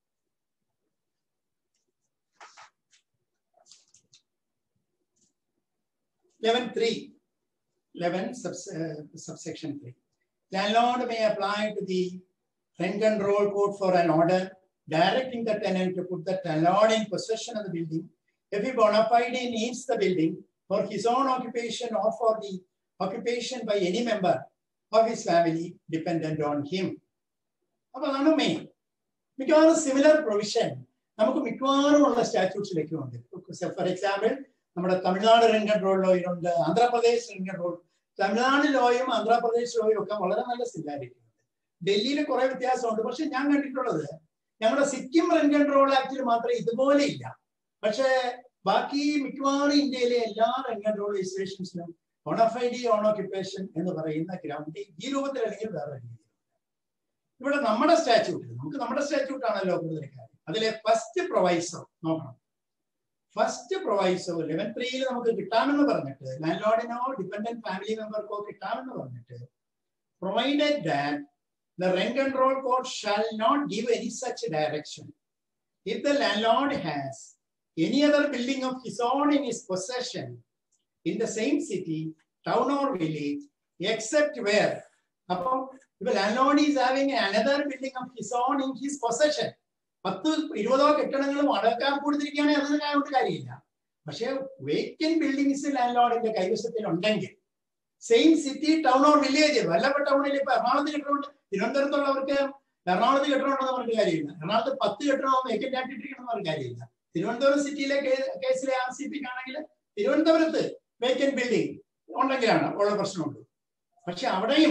subsection 3. Landlord may apply to the rent control code for an order directing the tenant to put the landlord in possession of the building if he bona fide needs the building for his own occupation or for the occupation by any member of his family dependent on him. അപ്പോൾ അതാണ് main. മിക്കവാറും similar provision നമുക്ക് മിക്കവാറും ഉള്ള സ്റ്റാറ്റ്യൂട്ട്സിലേക്കും ഉണ്ട്. For example നമ്മുടെ Tamil Nadu rent control ലോയിലുണ്ട്, Andhra Pradesh rent control. Tamil Nadu ലോയും ആന്ധ്രാപ്രദേശ് ലോയും ഒക്കെ വളരെ നല്ല സിമിലാരിറ്റി ഉണ്ട്. ഡൽഹിയിൽ കുറെ വ്യത്യാസമുണ്ട്. പക്ഷെ ഞാൻ കണ്ടിട്ടുള്ളത് ഞങ്ങളുടെ സിക്കിം റെന്റ് കൺട്രോൾ ആക്ടിൽ മാത്രമേ ഇതുപോലെ ഇല്ല. പക്ഷേ ബാക്കി മിക്കവാറും ഇന്ത്യയിലെ എല്ലാ റെന്റ് കൺട്രോൾ രജിസ്ട്രേഷൻസിലും ഓണഫൈഡി ഓൺ ഓക്യുപ്പേഷൻ എന്ന് പറയുന്ന ഗ്രൗണ്ട് ഈ രൂപത്തിൽ അല്ലെങ്കിൽ വേറെ രീതിയിൽ. ഇവിടെ നമ്മുടെ സ്റ്റാറ്റ്യൂട്ടിൽ നമുക്ക് നമ്മുടെ സ്റ്റാറ്റ്യൂട്ട് ആണല്ലോ കൂടുതൽ കാര്യം. അതിലെ ഫസ്റ്റ് പ്രൊവൈസോ നോക്കണം. ഫസ്റ്റ് പ്രൊവൈസോ 11.3 നമുക്ക് കിട്ടാമെന്ന് പറഞ്ഞിട്ട് ലാൻഡ് ലോർഡിനോ ഡിപെൻഡന്റ് ഫാമിലി മെമ്പർക്കോ കിട്ടാമെന്ന് പറഞ്ഞിട്ട് provided that the rent control code shall not give any such direction. If the landlord has any other building of his own in his possession in the same city, town or village, except where, if the landlord is having another building of his own in his possession, 10-20 കെട്ടിടങ്ങളും അടക്കാൻ കൊടുത്തിരിക്കുകയാണെങ്കിൽ അതിന് കാര്യമായിട്ട് കാര്യമില്ല. പക്ഷേ vacant buildings ലാൻഡ്ലോർഡിന്റെ കൈവശത്തിൽ ഉണ്ടെങ്കിൽ same city town or village വല്ലപ്പെട്ട ടൗണിൽ ഇപ്പൊ എറണാകുളത്ത് കെട്ടിടമുണ്ട്, തിരുവനന്തപുരത്തുള്ളവർക്ക് എറണാകുളത്ത് കെട്ടിടമുണ്ടെന്ന് പറഞ്ഞിട്ട് കാര്യമില്ല. എറണാകുളത്ത് 10 കെട്ടിടം വേക്കന്റ് ആയിട്ടിരിക്കണമെന്ന് പറഞ്ഞ കാര്യമില്ല. തിരുവനന്തപുരം സിറ്റിയിലെ കേസിലെ RCP ആണെങ്കിൽ തിരുവനന്തപുരത്ത് വേക്കന്റ് ബിൽഡിംഗ് ഉണ്ടെങ്കിലാണ് ഉള്ള പ്രശ്നമുണ്ട്. പക്ഷെ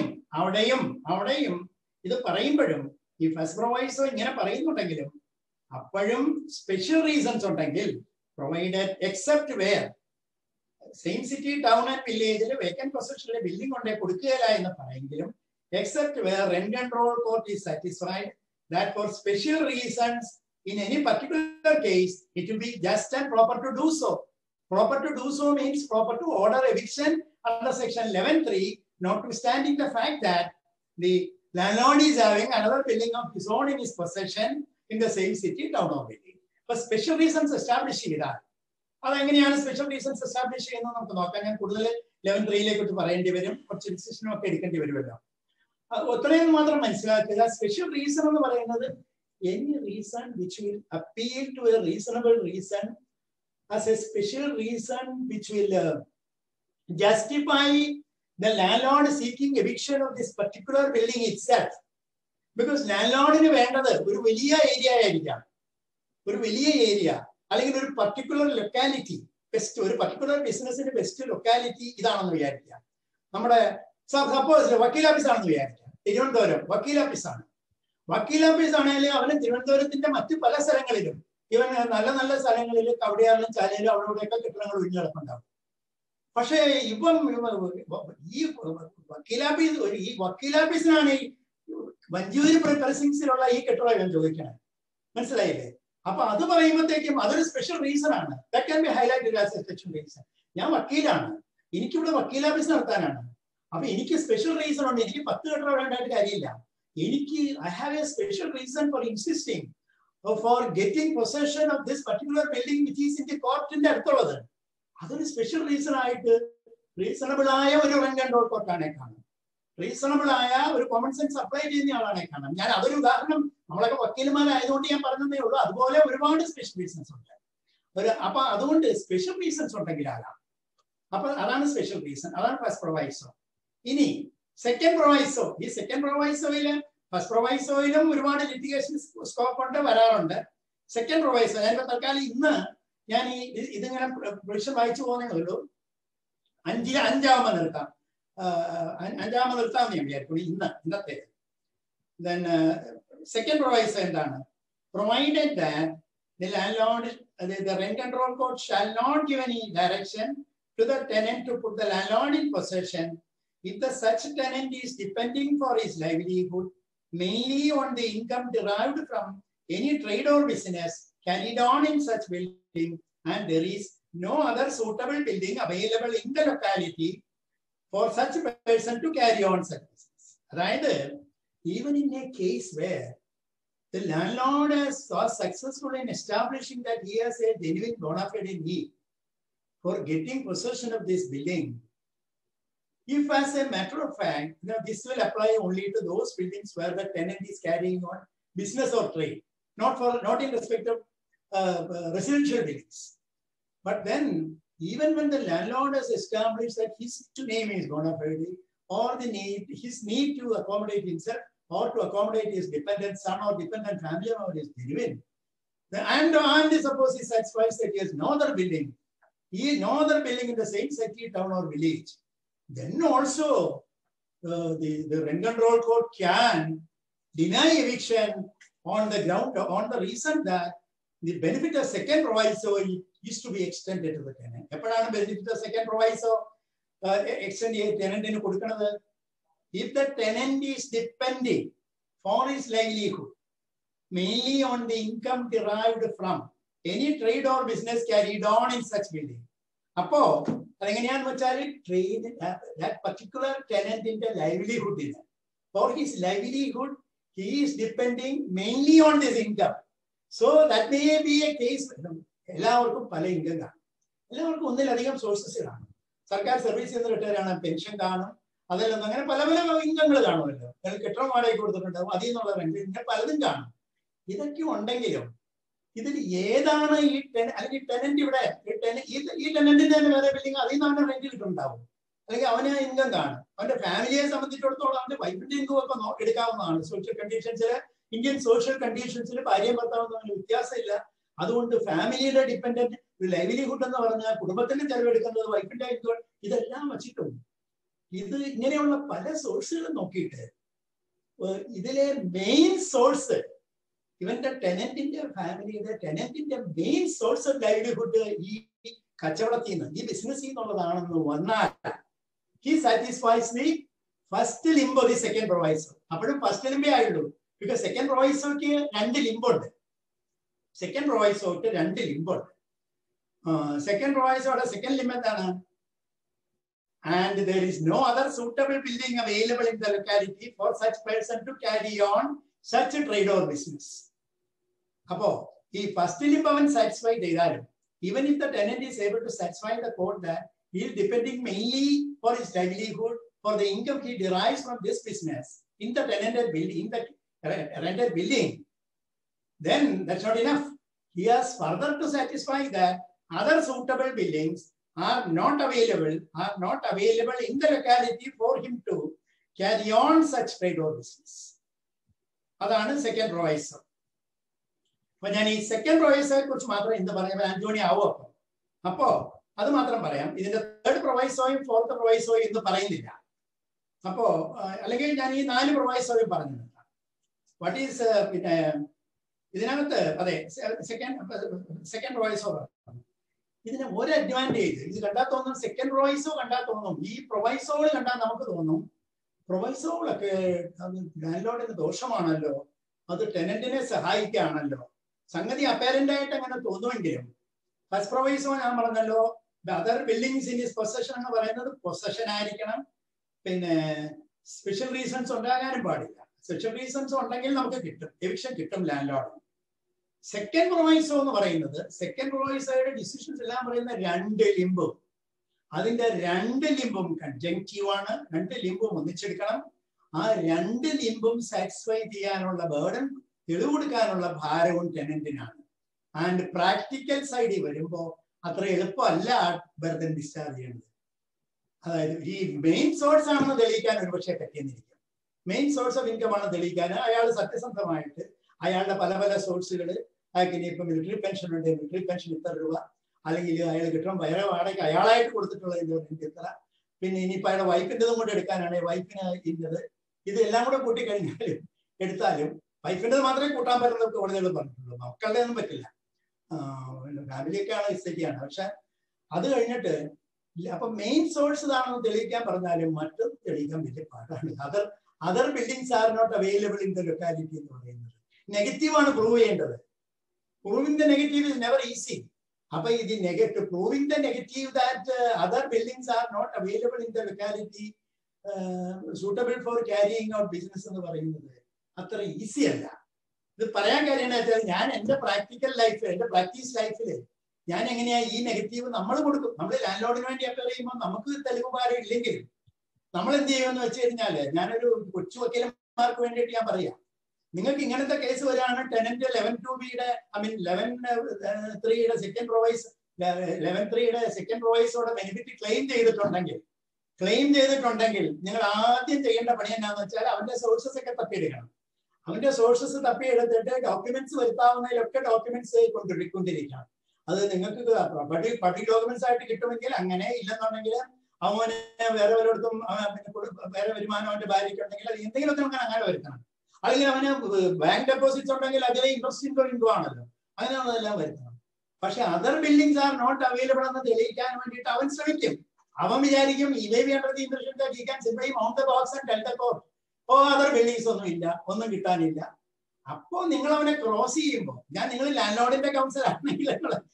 അവിടെയും ഇത് പറയുമ്പോഴും ഈ ഫസ്റ്റ് പ്രൊവൈസോ ഇങ്ങനെ പറയുന്നുണ്ടെങ്കിലും അപ്പോഴും സ്പെഷ്യൽ റീസൺസ് ഉണ്ടെങ്കിൽ provided except where same city town and വില്ലേജിൽ വേക്കന്റ് പൊസിഷനിലെ ബിൽഡിംഗ് കൊണ്ടേ കൊടുക്കുകയില്ല എന്ന് പറയെങ്കിലും except where rent control court is satisfied that for special reasons in any particular case it will be just and proper to do so. Proper to do so means proper to order eviction under section 11.3, notwithstanding the fact that the landlord is having another building of his own in his possession in the same city, town or village. But special reasons establish ചെയ്താൽ അതെങ്ങനെയാണ് special reasons establish ചെയ്യുന്നത് നമുക്ക് നോക്കാം. ഞാൻ കൂടുതൽ 11.3 പറയേണ്ടി വരും, കുറച്ച് ഡിസിഷനും ഒക്കെ എടുക്കേണ്ടി വരുമല്ലോ. ഒത്രയും മാത്രം മനസ്സിലാക്കുക. സ്പെഷ്യൽ റീസൺ എന്ന് പറയുന്നത് any reason which will appeal to a reasonable reason as a special reason which will justify the landlord seeking eviction of this particular building itself. Because landlordന് വേണ്ടത് ഒരു വലിയ ഏരിയ ആയിരിക്കാം, ഒരു വലിയ ഏരിയ അല്ലെങ്കിൽ ഒരു പർട്ടിക്കുലർ ലൊക്കാലിറ്റി, ബെസ്റ്റ് ഒരു particular ബിസിനസിന്റെ ബെസ്റ്റ് ലൊക്കാലിറ്റി ഇതാണെന്ന് വിചാരിക്കാം. നമ്മുടെ സപ്പോസ് വക്കീൽ ഓഫീസ് ആണെന്ന് വിചാരിക്കാം. തിരുവനന്തപുരം വക്കീൽ ഓഫീസാണ്. വക്കീൽ ഓഫീസ് ആണെങ്കിൽ അവന് തിരുവനന്തപുരത്തിന്റെ മറ്റു പല സ്ഥലങ്ങളിലും ഇവൻ നല്ല നല്ല സ്ഥലങ്ങളിൽ കവടിയാറിലും ചാലയിലും അവിടെ ഇവിടെയൊക്കെ കെട്ടിടങ്ങൾ ഒഴിഞ്ഞു കിടപ്പുണ്ടാവും. പക്ഷേ ഇപ്പം ഈ വക്കീൽ ഓഫീസിനാണ് ഈ മഞ്ചൂരി പ്രസിംഗ്സിലുള്ള ഈ കെട്ടിടം ഇവൻ ചോദിക്കണം. മനസ്സിലായില്ലേ? അപ്പൊ അത് പറയുമ്പോഴത്തേക്കും അതൊരു സ്പെഷ്യൽ റീസൺ ആണ്. That can be highlighted as a special reason. ഞാൻ വക്കീലാണ്, എനിക്കിവിടെ വക്കീൽ ഓഫീസ് നടത്താനാണ്. അപ്പൊ എനിക്ക് സ്പെഷ്യൽ റീസൺ ഉണ്ട്. എനിക്ക് 10 കെട്ടിടം വേണ്ടായിട്ട് കാര്യമില്ല. എനിക്ക് I have a special reason for insisting for getting possession of this particular building which is in the കോർട്ടിന്റെ അടുത്തുള്ളത്. അതൊരു സ്പെഷ്യൽ റീസൺ ആയിട്ട് റീസണബിൾ ആയ ഒരു റെന്റ് കൺട്രോൾ കോർട്ടാണെ കാണും, റീസണബിൾ ആയ ഒരു കോമൺ സെൻസ് അപ്ലൈ ചെയ്യുന്ന ആളാണെ കാണാം. ഞാൻ അതൊരു ഉദാഹരണം, നമ്മളൊക്കെ വക്കീൽമാരായതുകൊണ്ട് ഞാൻ പറഞ്ഞതേ ഉള്ളൂ. അതുപോലെ ഒരുപാട് സ്പെഷ്യൽ റീസൺസ് ഉണ്ട്. അപ്പൊ അതുകൊണ്ട് സ്പെഷ്യൽ റീസൺസ് ഉണ്ടെങ്കിലാകാം. അപ്പൊ അതാണ് സ്പെഷ്യൽ റീസൺ, അതാണ് ഫസ്റ്റ് പ്രൊവൈസോ. ഇനി സെക്കൻഡ് പ്രൊവൈസോ, ഈ സെക്കൻഡ് പ്രൊവൈസോയില് ഫസ്റ്റ് പ്രൊവൈസോയിലും ഒരുപാട് ലിറ്റിഗേഷൻ സ്കോപ്പ് ഉണ്ട്, വരാറുണ്ട്. സെക്കൻഡ് പ്രൊവൈസോ ഞാനിപ്പോ തൽക്കാലം ഇന്ന് ഞാൻ ഇതിങ്ങനെ പ്രൊവിഷൻ വായിച്ചു പോകുന്നേ ഉള്ളൂ. അഞ്ചാമത് നിർത്താം ഞാൻ വിചാരിക്കും ഇന്നത്തെ. Then second proviso എന്താണ്? Provided that the landlord, the rent control code shall not give any direction to the tenant to put the landlord in possession if the such tenant is depending for his livelihood mainly on the income derived from any trade or business carried on in such building and there is no other suitable building available in the locality for such person to carry on such business. അതായത് even in a case where the landlord was successful in establishing that he has a genuine bona fide need for getting possession of this building, if as a matter of fact, this will apply only to those buildings where the tenant is carrying on business or trade, not in respect of residential buildings. But then, even when the landlord has established that his name is bona fide, or his need to accommodate himself or to accommodate his dependent son or dependent family member is genuine, and suppose he satisfies that he has no other building, in the same city, town, or village, then also the rent control code can deny eviction on the reason that the benefit of second proviso is to be extended to the tenant. Eppozhana benefit of second proviso extend tenant in kodukkanathu? If the tenant is depending for his livelihood mainly on the income derived from any trade or business carried on in such building, trade that particular tenant in the livelihood is for his livelihood, he is depending mainly on this income. So that may be a case. എല്ലാവർക്കും പല income കാണും, എല്ലാവർക്കും ഒന്നിലധികം sources കാണും. സർക്കാർ സർവീസിൽ നിന്ന് retire ആണ്, പെൻഷൻ കാണും, അതെല്ലാം അങ്ങനെ പല പല ഇൻകങ്ങൾ കാണുമല്ലോ. കെട്ടിടം വാടകയ്ക്ക് കൊടുത്തിട്ടുണ്ടാവും, അതിൽ നിന്നുള്ള റെന്റ്, ഇങ്ങനെ പലതും കാണും. ഇതൊക്കെ ഉണ്ടെങ്കിലും ഇതിൽ ഏതാണ് അല്ലെങ്കിൽ ടെനന്റ് ഇവിടെ ഈ ടെനന്റിന്റെ തന്നെ വേറെ ബിൽഡിംഗ്, അതിൽ നിന്ന് അവന്റെ റെന്റ് കിട്ടുന്നുണ്ടാവും, അല്ലെങ്കിൽ അവന് ഇൻകം കാണും. അവന്റെ ഫാമിലിയെ സംബന്ധിച്ചിടത്തോളം അവന്റെ വൈഫിന്റെ ഇൻകം ഒക്കെ എടുക്കാവുന്നതാണ്. സോഷ്യൽ കണ്ടീഷൻസിൽ, ഇന്ത്യൻ സോഷ്യൽ കണ്ടീഷൻസിൽ ഭാര്യയും ഭർത്താവും തമ്മിൽ വ്യത്യാസമില്ല. അതുകൊണ്ട് ഫാമിലിയുടെ ഡിപ്പെൻഡന്റ് ലൈവ്ലിഹുഡ് എന്ന് പറഞ്ഞാൽ കുടുംബത്തിന്റെ ചെലവെടുക്കുന്നത്, വൈഫിന്റെ ഇൻകം, ഇതെല്ലാം വച്ചിട്ടും ഇത് ഇങ്ങനെയുള്ള പല സോഴ്സുകളും നോക്കിയിട്ട് ഇതിലെ മെയിൻ സോഴ്സ് ഇവന്റെ ടെനന്റിന്റെ ഫാമിലിയുടെ ടെനന്റിന്റെ മെയിൻ സോഴ്സ് ഓഫ് ലൈവ്ലിഹുഡ് ഈ കച്ചവടത്തിൽ നിന്ന്, ഈ ബിസിനസ്സിൽ നിന്നുള്ളതാണെന്ന് വന്നാൽ he satisfies the first limbo, the second proviso. അപ്പോഴും ഫസ്റ്റ് ലിംബേ ആയുള്ളൂ. ബിക്കോസ് സെക്കൻഡ് പ്രൊവൈസോയ്ക്ക് രണ്ട് ലിംബുണ്ട്. സെക്കൻഡ് പ്രൊവൈസോയ്ക്ക് രണ്ട് ലിംബുണ്ട്. സെക്കൻഡ് പ്രൊവൈസോയുടെ സെക്കൻഡ് ലിംബ് എന്താണ്? And there is no other suitable building available in the locality for such person to carry on such a trade or business. അപ്പോ ഈ ഫസ്റ്റ് ലിംബ് അവൻ സാറ്റിസ്ഫൈ ചെയ്താലും, even if the tenant is able to satisfy the code that he is depending mainly for his livelihood, for the income he derives from this business in the tenanted building, in the rented building, then that's not enough. He has further to satisfy that other suitable buildings are not available in the locality for him to carry on such trade or business. That's the second proviso. But ഞാൻ ഈ second പ്രൊവൈസോയെ കുറിച്ച് മാത്രം ഇന്ന് പറയാം. 5 മണി ആവും. അപ്പോ അത് മാത്രം പറയാം. ഇതിന്റെ തേർഡ് പ്രൊവൈസോയും ഫോർത്ത് പ്രൊവൈസോയും ഇന്ന് പറയുന്നില്ല. അപ്പോ അല്ലെങ്കിൽ ഞാൻ ഈ 4 പ്രൊവൈസോയും പറഞ്ഞിട്ടുണ്ട്. വാട്ട് ഈസ് പിന്നെ ഇതിനകത്ത് അതെ സെക്കൻഡ് പ്രൊവൈസോ ഇതിന് ഒരു അഡ്വാൻറ്റേജ് ഇത് കണ്ടാൽ തോന്നും. സെക്കൻഡ് പ്രൊവൈസോ കണ്ടാൽ തോന്നും, ഈ പ്രൊവൈസോകൾ കണ്ടാൽ നമുക്ക് തോന്നും പ്രൊവൈസോകളൊക്കെ ലാൻഡ്ലോർഡിന് ദോഷമാണല്ലോ, അത് ടെനന്റിനെ സഹായിക്കുകയാണല്ലോ. സംഗതി അപ്പാരന്റ് ആയിട്ട് അങ്ങനെ തോന്നുമെങ്കിലും ഫസ്റ്റ് പ്രൊവൈസോ ഞാൻ പറഞ്ഞല്ലോ, other buildings in his possession എന്ന് പറയുന്നത് പൊസഷൻ ആയിരിക്കണം. പിന്നെ സ്പെഷ്യൽ റീസൺസ് ഉണ്ടാകാനും പാടില്ല. സ്പെഷ്യൽ റീസൺസ് ഉണ്ടെങ്കിൽ നമുക്ക് കിട്ടും, എവിക്ഷൻ കിട്ടും ലാൻഡ്ലോർഡിന്. സെക്കൻഡ് പ്രൊവൈസോ എന്ന് പറയുന്നത്, സെക്കൻഡ് പ്രൊവൈസോയുടെ ഡിസിഷൻസ് എല്ലാം പറയുന്ന രണ്ട് ലിംബും, അതിന്റെ രണ്ട് ലിംബും കൺജങ്ക്റ്റീവ് ആണ്. രണ്ട് ലിംബും ഒന്നിച്ചെടുക്കണം. ആ രണ്ട് ലിംബും സാറ്റിസ്ഫൈ ചെയ്യാനുള്ള ബേർഡൻ, തെളിവ് കൊടുക്കാനുള്ള ഭാരവും ടെനന്റിനാണ്. ആൻഡ് പ്രാക്ടിക്കൽ സൈഡിൽ വരുമ്പോൾ അത്ര എളുപ്പമല്ല ബർഡൻ ഡിസ്ചാർജ് ചെയ്യുന്നത്. അതായത് ഈ മെയിൻ സോഴ്സ് ആണെന്ന് തെളിയിക്കാൻ ഒരുപക്ഷെ പറ്റിയെന്നിരിക്കും. മെയിൻ സോഴ്സ് ഓഫ് ഇൻകം ആണ് തെളിയിക്കാൻ അയാൾ സത്യസന്ധമായിട്ട് അയാളുടെ പല പല സോഴ്സുകൾ, അയാൾക്ക് ഇനിയിപ്പോൾ മിലിറ്ററി പെൻഷൻ ഉണ്ട്, മിലിറ്ററി പെൻഷൻ ഇത്ര രൂപ, അല്ലെങ്കിൽ അയാൾ കിട്ടണം വേറെ വാടകയ്ക്ക് അയാളായിട്ട് കൊടുത്തിട്ടുള്ളതിന്റെ ഇത്ര, പിന്നെ ഇനിയിപ്പോൾ അയാളുടെ വൈഫിൻ്റെതും കൂടെ എടുക്കാനാണെങ്കിൽ വൈഫിന് ഇന്നത്, ഇതെല്ലാം കൂടെ കൂട്ടിക്കഴിഞ്ഞാലും എടുത്താലും വൈഫിൻ്റെത് മാത്രമേ കൂട്ടാൻ പറ്റുന്ന കോടതികൾ പറഞ്ഞിട്ടുള്ളൂ. മക്കളുടെ ഒന്നും പറ്റില്ല. ഫാമിലിയൊക്കെയാണ് ശരിയാണ്. പക്ഷെ അത് കഴിഞ്ഞിട്ട് അപ്പൊ മെയിൻ സോഴ്സ് ഇതാണെന്ന് തെളിയിക്കാൻ പറഞ്ഞാലും മറ്റും തെളിയിക്കാൻ വലിയ പാടാണ്. Other buildings are not available in the locality എന്ന് പറയുന്നത് നെഗറ്റീവ് ആണ് പ്രൂവ് ചെയ്യേണ്ടത്. Proving the negative is never easy. അപ്പൊ ഇത് negative proving the negative that other buildings are not available in the locality suitable for carrying out business എന്ന് പറയുന്നത് അത്ര easy അല്ല. ഇത് പറയാൻ കാര്യം എന്താ വെച്ചാൽ ഞാൻ എൻ്റെ പ്രാക്ടിക്കൽ ലൈഫ്, എൻ്റെ പ്രാക്ടീസ് ലൈഫിൽ ഞാൻ എങ്ങനെയാ ഈ നെഗറ്റീവ് നമ്മൾ കൊടുക്കും. നമ്മൾ ലാൻഡ് ലോഡിന് വേണ്ടി അപ്പയർ ചെയ്യുമ്പോൾ നമുക്ക് തെളിവ് ഭാരം ഇല്ലെങ്കിലും നമ്മൾ എന്ത് ചെയ്യുമെന്ന് വെച്ച് കഴിഞ്ഞാൽ, ഞാനൊരു കൊച്ചു വക്കീലന്മാർക്ക് വേണ്ടിയിട്ട് ഞാൻ പറയാം, നിങ്ങൾക്ക് ഇങ്ങനത്തെ കേസ് വരികയാണ്, ടെനന്റ് 11(2)(b)യുടെ ഐ മീൻ 11(3)യുടെ സെക്കൻഡ് പ്രൊവൈസ് 11(3)യുടെ സെക്കൻഡ് പ്രൊവൈസോടെ ബെനിഫിറ്റ് ക്ലെയിം ചെയ്തിട്ടുണ്ടെങ്കിൽ നിങ്ങൾ ആദ്യം ചെയ്യേണ്ട പണി എന്താണെന്ന് വെച്ചാൽ അവന്റെ സോഴ്സസ് ഒക്കെ തപ്പിയെടുക്കണം. അവന്റെ സോഴ്സസ് തപ്പിയെടുത്തിട്ട് ഡോക്യുമെന്റ്സ് വരുത്താവുന്നതിലൊക്കെ ഡോക്യുമെന്റ്സ് കൊണ്ടിരിക്കണം. അത് നിങ്ങൾക്ക് പബ്ലിക് ഡോക്യുമെന്റ്സ് ആയിട്ട് കിട്ടുമെങ്കിൽ അങ്ങനെ, ഇല്ലെന്നുണ്ടെങ്കിൽ അവന് വേറെ ഒരിടത്തും വേറെ വരുമാനം അവന്റെ ഭാര്യയ്ക്ക് ഉണ്ടെങ്കിൽ അത് എന്തെങ്കിലുമൊക്കെ നമുക്ക് അങ്ങനെ വരുത്തണം. അല്ലെങ്കിൽ അവന് ബാങ്ക് ഡെപ്പോസിറ്റ്സ് ഉണ്ടെങ്കിൽ അതിലെ ഇൻട്രസ്റ്റ് ഇൻകം ആണല്ലോ, അങ്ങനെയുള്ളതെല്ലാം വരുത്തണം. പക്ഷെ other buildings are not available എന്ന് തെളിയിക്കാൻ വേണ്ടിയിട്ട് അവൻ ശ്രമിക്കും. അവൻ വിചാരിക്കും അതർ ബിൽഡിങ്സ് ഒന്നും ഇല്ല, ഒന്നും കിട്ടാനില്ല. അപ്പോ നിങ്ങൾ അവനെ ക്രോസ് ചെയ്യുമ്പോൾ, നിങ്ങൾ ലാൻഡ് ലോഡിന്റെ കൗൺസിൽ ആണെങ്കിൽ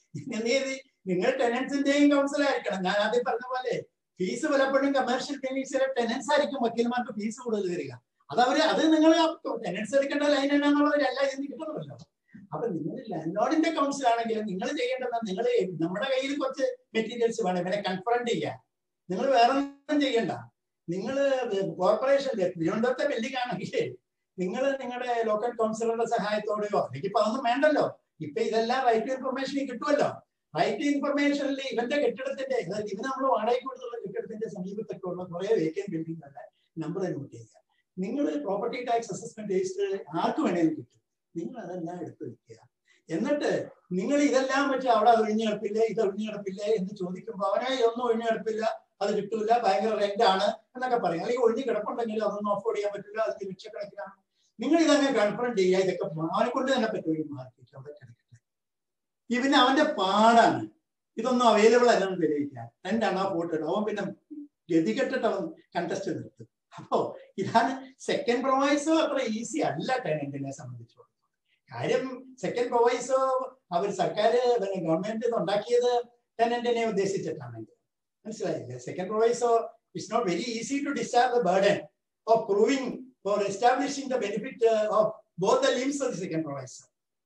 നിങ്ങൾ ടെനൻസിന്റെയും കൗൺസിൽ ആയിരിക്കണം. ഞാൻ ആദ്യം പറഞ്ഞ പോലെ ഫീസ് പലപ്പോഴും കമേഴ്ഷ്യൽ ബിൽഡിങ്സിലെ ടെനൻസ് ആയിരിക്കും വക്കീൽമാർക്ക് ഫീസ് കൂടുതൽ വരിക. അത് നിങ്ങൾ ടെനൻസ് എടുക്കേണ്ട ലൈൻ എന്നാന്നുള്ളവരല്ല ഇതിന് കിട്ടുന്നതല്ലോ. അപ്പൊ നിങ്ങൾ ലാൻഡ് ലോഡിന്റെ കൗൺസിൽ ആണെങ്കിലും നിങ്ങൾ ചെയ്യേണ്ടത്, നിങ്ങൾ നമ്മുടെ കയ്യിൽ കുറച്ച് മെറ്റീരിയൽസ് വേണം ഇവരെ കൺഫ്രണ്ട് ചെയ്യാൻ. നിങ്ങൾ വേറെ ഒന്നും ചെയ്യണ്ട. നിങ്ങൾ കോർപ്പറേഷൻ തിരുവനന്തപുരത്തെ ബിൽഡിംഗ് ആണെങ്കിൽ നിങ്ങൾ നിങ്ങളുടെ ലോക്കൽ കൗൺസിലറുടെ സഹായത്തോടെയോ, അല്ലെങ്കിൽ ഇപ്പൊ അതൊന്നും വേണ്ടല്ലോ, ഇപ്പൊ ഇതെല്ലാം റൈറ്റ് ടു ഇൻഫർമേഷനിൽ കിട്ടുമല്ലോ. റൈറ്റ് ടു ഇൻഫർമേഷനിൽ ഇവന്റെ കെട്ടിടത്തിന്റെ, അതായത് ഇവന് നമ്മൾ വാടകയ്ക്ക് കൊടുത്തുള്ള കെട്ടിടത്തിന്റെ സമീപത്തൊക്കെ ഉള്ള കുറെ വേക്കന്റ് ബിൽഡിംഗുകളുടെ നമ്പർ നോട്ട് ചെയ്യുക. നിങ്ങൾ പ്രോപ്പർട്ടി ടാക്സ് അസസ്മെന്റ് രജിസ്റ്റർ ആർക്ക് വേണേലും കിട്ടും. നിങ്ങൾ അതെല്ലാം എടുത്തു വെക്കുക. എന്നിട്ട് നിങ്ങൾ ഇതെല്ലാം വെച്ച് അവിടെ ഒഴിഞ്ഞു കിടപ്പില്ലേ, ഇത് ഒഴിഞ്ഞു കിടപ്പില്ലേ എന്ന് ചോദിക്കുമ്പോൾ അവനെ ഒന്നും ഒഴിഞ്ഞു കിടപ്പില്ല, അത് കിട്ടൂല, ഭയങ്കര റെന്റ് ആണ് എന്നൊക്കെ പറയും. അല്ലെങ്കിൽ ഒഴിഞ്ഞു കിടപ്പുണ്ടെങ്കിൽ അതൊന്നും അഫോർഡ് ചെയ്യാൻ പറ്റില്ല, അത് ലക്ഷക്കണക്കിനാണ്. നിങ്ങൾ ഇതങ്ങ് കൺഫ്രണ്ട് ചെയ്യുക. ഇതൊക്കെ അവനെ കൊണ്ട് തന്നെ പറ്റും മാർക്കറ്റ് അവിടെ കിടക്കട്ടെ. ഇവന് അവന്റെ പാടാണ് ഇതൊന്നും അവൈലബിൾ അല്ലെന്ന് തെളിയിക്കാൻ. രണ്ടാണോ ഫോട്ടോ ഇടും. അവൻ പിന്നെ ഗതികെട്ടിട്ട് അവൻ കണ്ടസ്റ്റ് നിർത്തും. അപ്പോ ഇതാണ് സെക്കൻഡ് പ്രൊവൈസോ അത്ര ഈസി അല്ല ടെനന്റിനെ സംബന്ധിച്ചോളം. കാര്യം സെക്കൻഡ് പ്രൊവൈസോ അവർ സർക്കാർ ഗവൺമെന്റ് ഉണ്ടാക്കിയത് ടെനന്റിനെ ഉദ്ദേശിച്ചിട്ടാണെങ്കിൽ, മനസ്സിലായില്ലേ? Second proviso it's not very easy to discharge the burden of proving for establishing the benefit of both the limbs of the second proviso.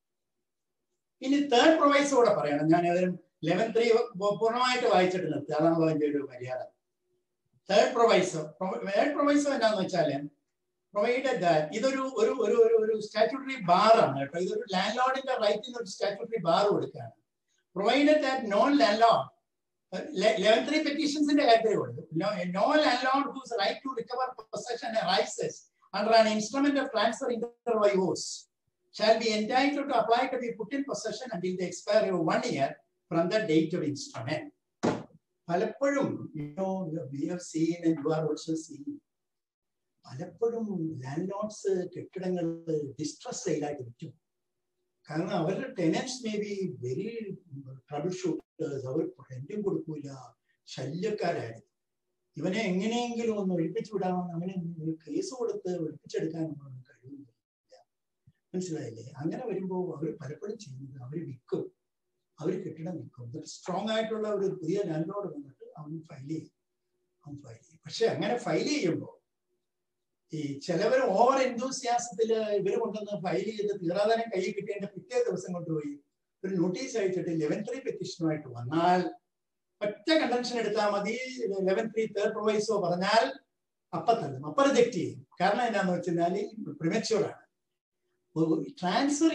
ഇനി തേർഡ് പ്രൊവൈസോ കൂടെ പറയണം. ഞാൻ ഏതായാലും 11(3) പൂർണ്ണമായിട്ട് വായിച്ചിട്ട് നിർത്തി, അതാണല്ലോ എൻ്റെ ഒരു മര്യാദ. തേർഡ് പ്രൊവൈസോ എന്താന്ന് വെച്ചാല് പ്രൊവൈഡഡ് ദാറ്റ് ഇതൊരു സ്റ്റാറ്റ്യൂട്ടറി ബാർ ആണ് കേട്ടോ. ഇതൊരു ലാൻഡ് ലോഡിന്റെ റൈറ്റിന് ഒരു സ്റ്റാറ്റ്യൂട്ടറി ബാർ കൊടുക്കുകയാണ്. Provided that non landlord 11(3) പെറ്റീഷൻസിന്റെ കാര്യത്തിൽ കൊടുത്തു. No landlord whose right to recover possession arises under an instrument of transfer inter vivos shall be entitled to apply to be put in possession until the expiry of 1 year from the date of instrument. പലപ്പോഴും we have seen and you are also seeing, പലപ്പോഴും landlords കെട്ടിടങ്ങൾ distress സെയിലായിട്ട് വിറ്റു. കാരണം അവരുടെ tenants may be very troubleshooters, അവർ റെന്റും കൊടുക്കൂല, ശല്യക്കാരായിരുന്നു. ഇവനെ എങ്ങനെയെങ്കിലും ഒന്ന് ഒഴിപ്പിച്ചു വിടാമെന്ന് അങ്ങനെ കേസ് കൊടുത്ത് ഒഴിപ്പിച്ചെടുക്കാനൊന്നും കഴിയുന്നില്ല. മനസ്സിലായില്ലേ? അങ്ങനെ വരുമ്പോൾ അവർ പലപ്പോഴും ചെയ്യുന്നത് അവർ വിൽക്കും, അവർ കെട്ടിടം വിൽക്കും. സ്ട്രോങ് ആയിട്ടുള്ള ഒരു പുതിയ ലാൻഡ് ലോഡ് വന്നിട്ട് അവൻ ഫയൽ ചെയ്യും. പക്ഷെ അങ്ങനെ ഫയൽ ചെയ്യുമ്പോൾ ഈ ചിലവർ ഓവർ എന്തൂസിയാസത്തില് ഇവര് കൊണ്ടുവന്ന് ഫയൽ ചെയ്ത് തീരാതെ കയ്യിൽ കിട്ടിയതിന്റെ പിറ്റേ ദിവസം കൊണ്ടുപോയി ഒരു നോട്ടീസ് അയച്ചിട്ട് 11(3) പെറ്റീഷനുമായിട്ട് വന്നാൽ ഒറ്റ കണ്ടൻഷൻ എടുത്താൽ മതി. 11(3) തേർഡ് പ്രൊവൈസോ പറഞ്ഞാൽ അപ്പം റിജക്ട് ചെയ്യും. കാരണം എന്താന്ന് വെച്ചാൽ പ്രിമച്യൂർ ആണ്. ട്രാൻസ്ഫർ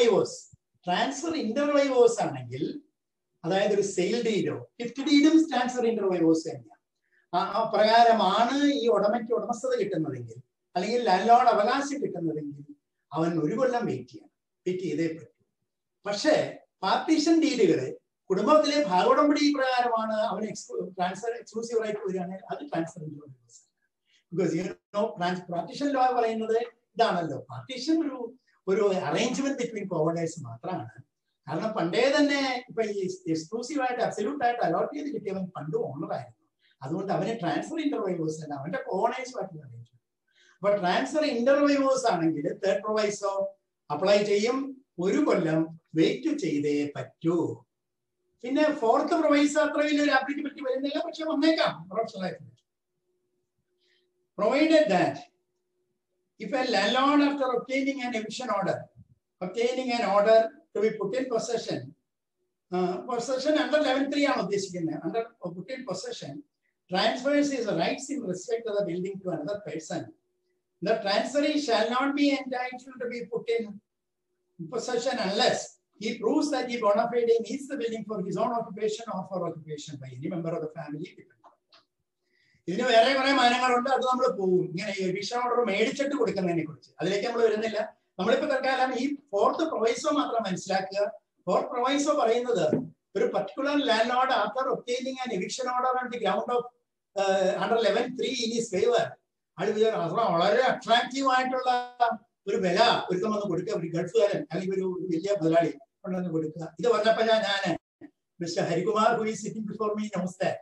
ഇന്റർവൈവോസ് ആണെങ്കിൽ, അതായത് ഒരു സെയിൽ ഡീഡോ ഗിഫ്റ്റ് ഡീഡും ട്രാൻസ്ഫർ ഇന്റർവൈവോസ് തന്നെയാണ്. ആ പ്രകാരമാണ് ഈ ഉടമയ്ക്ക് ഉടമസ്ഥത കിട്ടുന്നതെങ്കിൽ, അല്ലെങ്കിൽ ലാൻഡ് ലോഡ് അവകാശം കിട്ടുന്നതെങ്കിൽ അവൻ 1 കൊല്ലം വെയിറ്റ് ചെയ്തേ പറ്റൂ. പക്ഷേ പാർട്ടീഷൻ ഡീഡുകള് കുടുംബത്തിലെ ഭാഗോടമ്പടി പ്രകാരമാണ് അവന് ട്രാൻസ്ഫർ എക്സ്ക്ലൂസീവ് റൈറ്റ് വരികയാണെങ്കിൽ അത് transfer inter vivos. Because partition law പറയുന്നത് ഇതാണല്ലോ, പാർട്ടീഷൻ ഒരു അറേഞ്ച്മെന്റ് ബിറ്റ്വീൻ കോവേഴ്സ് മാത്രമാണ്. കാരണം പണ്ടേ തന്നെ ഇപ്പൊ ഈ എക്സ്ക്ലൂസീവ് ആയിട്ട് അബ്സല്യൂട്ട് ആയിട്ട് അലോട്ട് ചെയ്ത് കിട്ടിയവൻ പണ്ട് ഓണറായിരുന്നു. അതുകൊണ്ട് അവന് ട്രാൻസ്ഫർ ഇന്റർവൈവോസ് അല്ല, അവന്റെ കോണേഴ്സുമായിട്ടുള്ള അറേഞ്ച്മെന്റ്. അപ്പൊ ട്രാൻസ്ഫർ ഇന്റർവൈവോസ് ആണെങ്കിൽ തേർഡ് പ്രൊവൈസോ അപ്ലൈ ചെയ്യും, 1 കൊല്ലം വെയിറ്റ് ചെയ്തേ പറ്റൂ. പിന്നെ ഫോർത്ത് പ്രൊവൈസോ അത്ര വലിയൊരു ആപ്ലിക്കബിലിറ്റി വരുന്നില്ല, പക്ഷെ വന്നേക്കാം പ്രൊഫഷണൽ ആയിട്ട്. provided that if a landlord, after obtaining an eviction order, obtaining an order to be put in possession, possession under 11(3 ആണ് ഉദ്ദേശിക്കുന്നത്, under put in possession, transfers his rights in respect of the building to another person, the transferee shall not be entitled to be put in possession unless he proves that he bona fide needs the building for his own occupation or for occupation by any member of the family. ഇതിന് വേറെ കുറെ മാനങ്ങളുണ്ട്, അത് നമ്മൾ പോകും. ഇങ്ങനെ eviction order മേടിച്ചിട്ട് കൊടുക്കുന്നതിനെ കുറിച്ച് അതിലേക്ക് നമ്മൾ വരുന്നില്ല. നമ്മളിപ്പോ തൽക്കാലം ഈ ഫോർത്ത് പ്രൊവൈസോ മാത്രം മനസ്സിലാക്കുക. ഫോർത്ത് പ്രൊവൈസോ പറയുന്നത് ഒരു particular landlord after obtaining an eviction order on the ground of under 11(3 in his favour, വളരെ അട്രാക്റ്റീവ് ആയിട്ടുള്ള ഒരു വില ഒരുക്കം വന്ന് കൊടുക്കുക, ഒരു ഗൾഫുകാരൻ അല്ലെങ്കിൽ ഒരു വലിയ മുതലാളി കൊണ്ടുവന്ന് കൊടുക്കുക. ഇത് പറഞ്ഞപ്പോൾ ഞാൻ mister Harikumar who is sitting before me knows that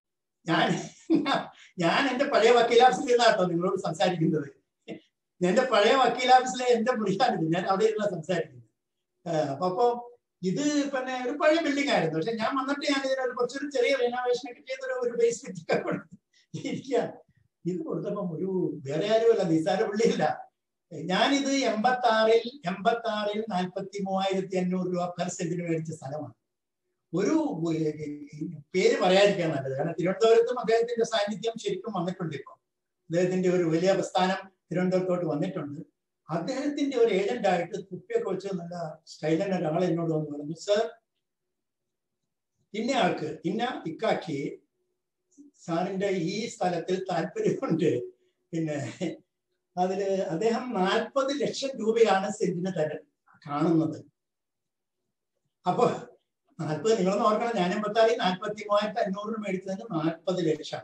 ഞാൻ എന്റെ പഴയ വക്കീലാഫീസിൽ ഇരുന്നാട്ടോ നിങ്ങളോട് സംസാരിക്കുന്നത്. എന്റെ പഴയ വക്കീലാഫീസിലെ എന്റെ മുറിയാണിത്, ഞാൻ അവിടെ ഇരുന്ന സംസാരിക്കുന്നത്. അപ്പൊ ഇത് പിന്നെ ഒരു പഴയ ബിൽഡിംഗ് ആയിരുന്നു. പക്ഷെ ഞാൻ വന്നിട്ട് ഞാൻ ഇതിനൊരു കുറച്ചൊരു ചെറിയ റിനോവേഷൻ ഒക്കെ ചെയ്തൊരു ബേസ്മെന്റ് ഒക്കെ കൊടുത്തിരിക്കുകയാണ്. ഇത് കൊടുത്തപ്പം ഒരു വേറെ ആരുമല്ല, നിസാര പുള്ളിയില്ല. ഞാനിത് 86-ൽ 43,500 രൂപ പെർ സെന്റിന് മേടിച്ച സ്ഥലമാണ്. ഒരു പേര് പറയാതിരിക്കാൻ നല്ലത്, കാരണം തിരുവനന്തപുരത്തും അദ്ദേഹത്തിന്റെ സാന്നിധ്യം ശരിക്കും വന്നിട്ടുണ്ട്. ഇപ്പൊ അദ്ദേഹത്തിന്റെ ഒരു വലിയ പ്രസ്ഥാനം തിരുവനന്തപുരത്തോട്ട് വന്നിട്ടുണ്ട്. അദ്ദേഹത്തിന്റെ ഒരു ഏജന്റ് ആയിട്ട് കുപ്പിയൊക്കെ വെച്ച് നല്ല സ്റ്റൈലൻ ഒരാൾ എന്നോട് വന്ന് പറഞ്ഞു, സർ ഇന്ന ആൾക്ക് ഇന്ന ഇക്കാക്കി സാറിന്റെ ഈ സ്ഥലത്തിൽ താല്പര്യമുണ്ട്. പിന്നെ അതില് അദ്ദേഹം 40 ലക്ഷം രൂപയാണ് സെന്റിന് കാണുന്നത്. അപ്പൊ 40 നിങ്ങളൊന്ന് ഓർക്കണം, ഞാൻ 86-ൽ 43,500 മേടിച്ചതിന് 40 ലക്ഷം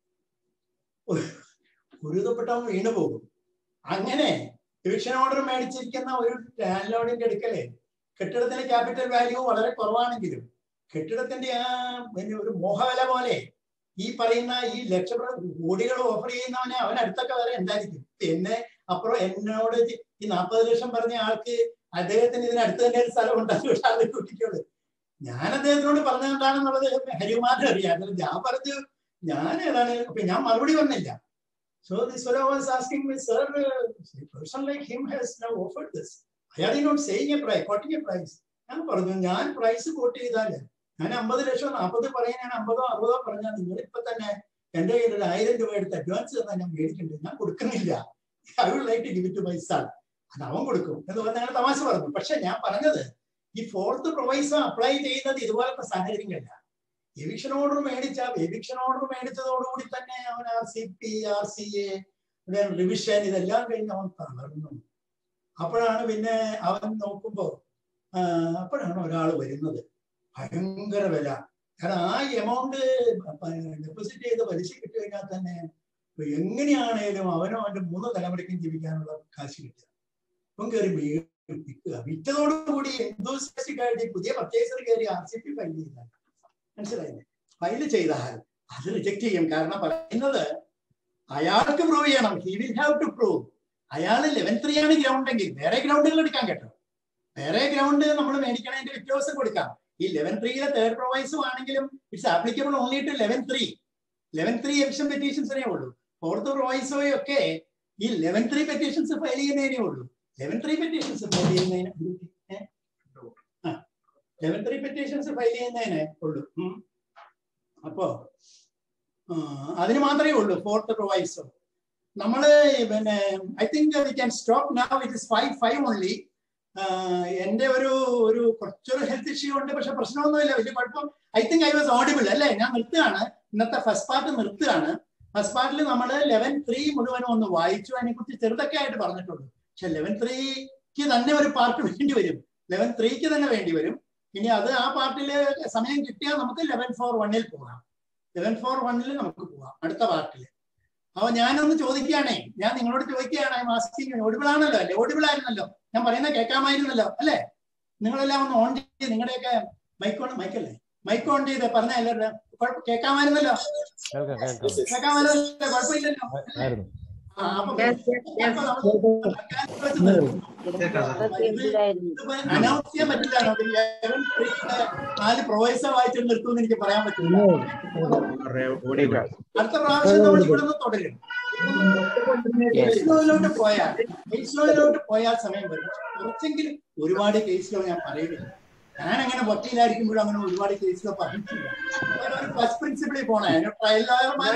ഉരുതപ്പെട്ടവൻ വീണു പോകും. അങ്ങനെ എവിക്ഷൻ ഓർഡർ മേടിച്ചിരിക്കുന്ന ഒരു ലാൻഡ് ലോർഡിന്റെ അടുക്കല് കെട്ടിടത്തിന്റെ ക്യാപിറ്റൽ വാല്യൂ വളരെ കുറവാണെങ്കിലും കെട്ടിടത്തിന്റെ ആ ഒരു മോഹവില പോലെ ഈ പറയുന്ന ഈ കോടികൾ ഓഫർ ചെയ്യുന്നവനെ അവൻ അടുത്തൊക്കെ വരെ എന്തായിരിക്കും. എന്നെ അപ്പുറം എന്നോട് ഈ 40 ലക്ഷം പറഞ്ഞ ആൾക്ക് അദ്ദേഹത്തിന് ഇതിനടുത്ത് തന്നെ ഒരു സ്ഥലം ഉണ്ടാക്കി അത് കുട്ടിക്കുള്ളൂ. ഞാൻ അദ്ദേഹത്തിനോട് പറഞ്ഞത് എന്താണെന്നുള്ളത് ഹരികുമാറിന് അറിയാം. ഞാൻ പറഞ്ഞു ഞാൻ ഏതാണ്, ഞാൻ മറുപടി പറഞ്ഞില്ല. So this fellow was asking me, sir, a person like him has now offered this. Why are you not saying a price, quoting a price? ഞാൻ പറഞ്ഞു ഞാൻ പ്രൈസ് കോട്ട് ചെയ്താല് ഞാൻ 50 ലക്ഷം 40 പറയാൻ ഞാൻ 50-60 പറഞ്ഞാൽ നിങ്ങൾ ഇപ്പൊ തന്നെ എന്റെ കയ്യിൽ 1,000 രൂപ എടുത്ത് അഡ്വാൻസ് തന്നാൽ ഞാൻ മേടിക്കുന്നുണ്ട്, ഞാൻ കൊടുക്കുന്നില്ല. I would like to give it to my son. അത് അവൻ കൊടുക്കും എന്ന് പറഞ്ഞ് ഞങ്ങൾ തമാശ പറഞ്ഞു. പക്ഷെ ഞാൻ പറഞ്ഞത് ഈ ഫോർത്ത് പ്രൊവൈസോ അപ്ലൈ ചെയ്യുന്നത് ഇതുപോലത്തെ സാഹചര്യങ്ങളില്ല. എവിക്ഷൻ ഓർഡർ മേടിച്ചതോടുകൂടി തന്നെ അവൻ RCP, RCA, റിവിഷൻ ഇതെല്ലാം കഴിഞ്ഞ് അവൻ തളർന്നു. അപ്പോഴാണ് പിന്നെ അവൻ നോക്കുമ്പോ അപ്പോഴാണ് ഒരാൾ വരുന്നത്, ഭയങ്കര വില. കാരണം ആ എമൗണ്ട് ഡെപ്പോസിറ്റ് ചെയ്ത് പലിശ കിട്ടി കഴിഞ്ഞാൽ തന്നെ എങ്ങനെയാണേലും അവനോ അവന്റെ 3 തലമുറയ്ക്കും ജീവിക്കാനുള്ള കാശ് കിട്ടുക. അപ്പം കയറി വിൽക്കുക. വിറ്റതോടുകൂടി എന്തോസിസ്റ്റിക് ആയിട്ട് പുതിയ പർച്ചേസർ കയറി RCP ഫയൽ ചെയ്താൽ മനസ്സിലായില്ലേ, ഫയൽ ചെയ്താൽ അത് റിജക്ട് ചെയ്യും. കാരണം പറയുന്നത് അയാൾക്ക് പ്രൂവ് ചെയ്യണം. He will have to prove. അയാൾ 11(3 ആണ് ഗ്രൗണ്ട് എങ്കിൽ വേറെ ഗ്രൗണ്ടുകൾ എടുക്കാൻ കേട്ടോ, വേറെ ഗ്രൗണ്ട് നമ്മൾ മേടിക്കണതിന്റെ വ്യത്യാസം കൊടുക്കാം. ഈ 11(3-ലെ തേർഡ് പ്രൊവൈസും ആണെങ്കിലും it's applicable only to 11(3 eviction പെറ്റീഷൻസിനേ ഉള്ളൂ. ഫോർത്ത് പ്രൊവൈസോയൊക്കെ ഈ 11(3 പെറ്റീഷൻസ് ഫയൽ ചെയ്യുന്നതിനേ ഉള്ളൂ. 11(3 പെറ്റീഷൻസ് ഫയൽ ചെയ്യുന്നതിന് ഉള്ളൂ. അപ്പോ അതിന് മാത്രമേ ഉള്ളൂ ഫോർത്ത് പ്രൊവൈസോ. നമ്മള് പിന്നെ I think we can stop now. It is 5 only. എന്റെ ഒരു കുറച്ചൊരു ഹെൽത്ത് ഇഷ്യൂ ഉണ്ട്, പക്ഷെ പ്രശ്നമൊന്നുമില്ല, വലിയ കുഴപ്പം. I think I was audible അല്ലേ? ഞാൻ നിർത്തുകയാണ്, ഇന്നത്തെ ഫസ്റ്റ് പാർട്ട് നിർത്തുകയാണ്. ഫസ്റ്റ് പാർട്ടിൽ നമ്മൾ 11(3 മുഴുവനും ഒന്ന് വായിച്ചു, അതിനെ കുറിച്ച് ചെറുതൊക്കെ ആയിട്ട് പറഞ്ഞിട്ടുള്ളൂ. പക്ഷെ 11(3-ക്ക് തന്നെ ഒരു പാർട്ട് വേണ്ടി വരും, 11(3-ക്ക് തന്നെ വേണ്ടി വരും. ഇനി അത് ആ പാർട്ടില് സമയം കിട്ടിയാൽ നമുക്ക് 11(4)(1-ൽ പോകാം. 11(4)(1-ൽ നമുക്ക് പോകാം അടുത്ത പാർട്ടില്. അപ്പൊ ഞാനൊന്ന് ചോദിക്കുകയാണേ, ഞാൻ നിങ്ങളോട് ചോദിക്കുകയാണ്, ഓഡിബിൾ ആണല്ലോ അല്ലേ? ഓഡിബിൾ ആയിരുന്നല്ലോ, ഞാൻ പറയുന്നത് കേൾക്കാമായിരുന്നല്ലോ അല്ലേ? നിങ്ങളെല്ലാം ഒന്ന് ഓൺ ചെയ്ത് നിങ്ങളുടെയൊക്കെ മൈക്കല്ലേ, മൈക്ക് ഓൺ ചെയ്ത് പറഞ്ഞ എല്ലാവരുടെ കേൾക്കാമായിരുന്നല്ലോ, കേൾക്കാമായിരുന്നല്ലോ, കുഴപ്പമില്ലല്ലോ. അനൗൺസ് ചെയ്യാൻ പറ്റില്ല. 4 പ്രൊവൈസർ വായിച്ചിട്ട് നിർത്തുമെന്ന് എനിക്ക് പറയാൻ പറ്റില്ല. അടുത്ത പ്രാവശ്യം നമ്മൾ ഇവിടെ നിന്ന് തുടരും. കേസ് ലോയിലോട്ട് പോയാൽ സമയം വരും. കുറച്ചെങ്കിലും ഒരുപാട് കേസ് ലോ ഞാൻ പറയുന്നില്ല. ഞാൻ അങ്ങനെ വക്കീലായിരിക്കുമ്പോഴും അങ്ങനെ ഒരുപാട് കേസ് ലോ പറഞ്ഞിട്ടില്ല. ഒരു ഫസ്റ്റ് പ്രിൻസിപ്പിളിൽ പോണേ ട്രയൽ ലോയർമാർ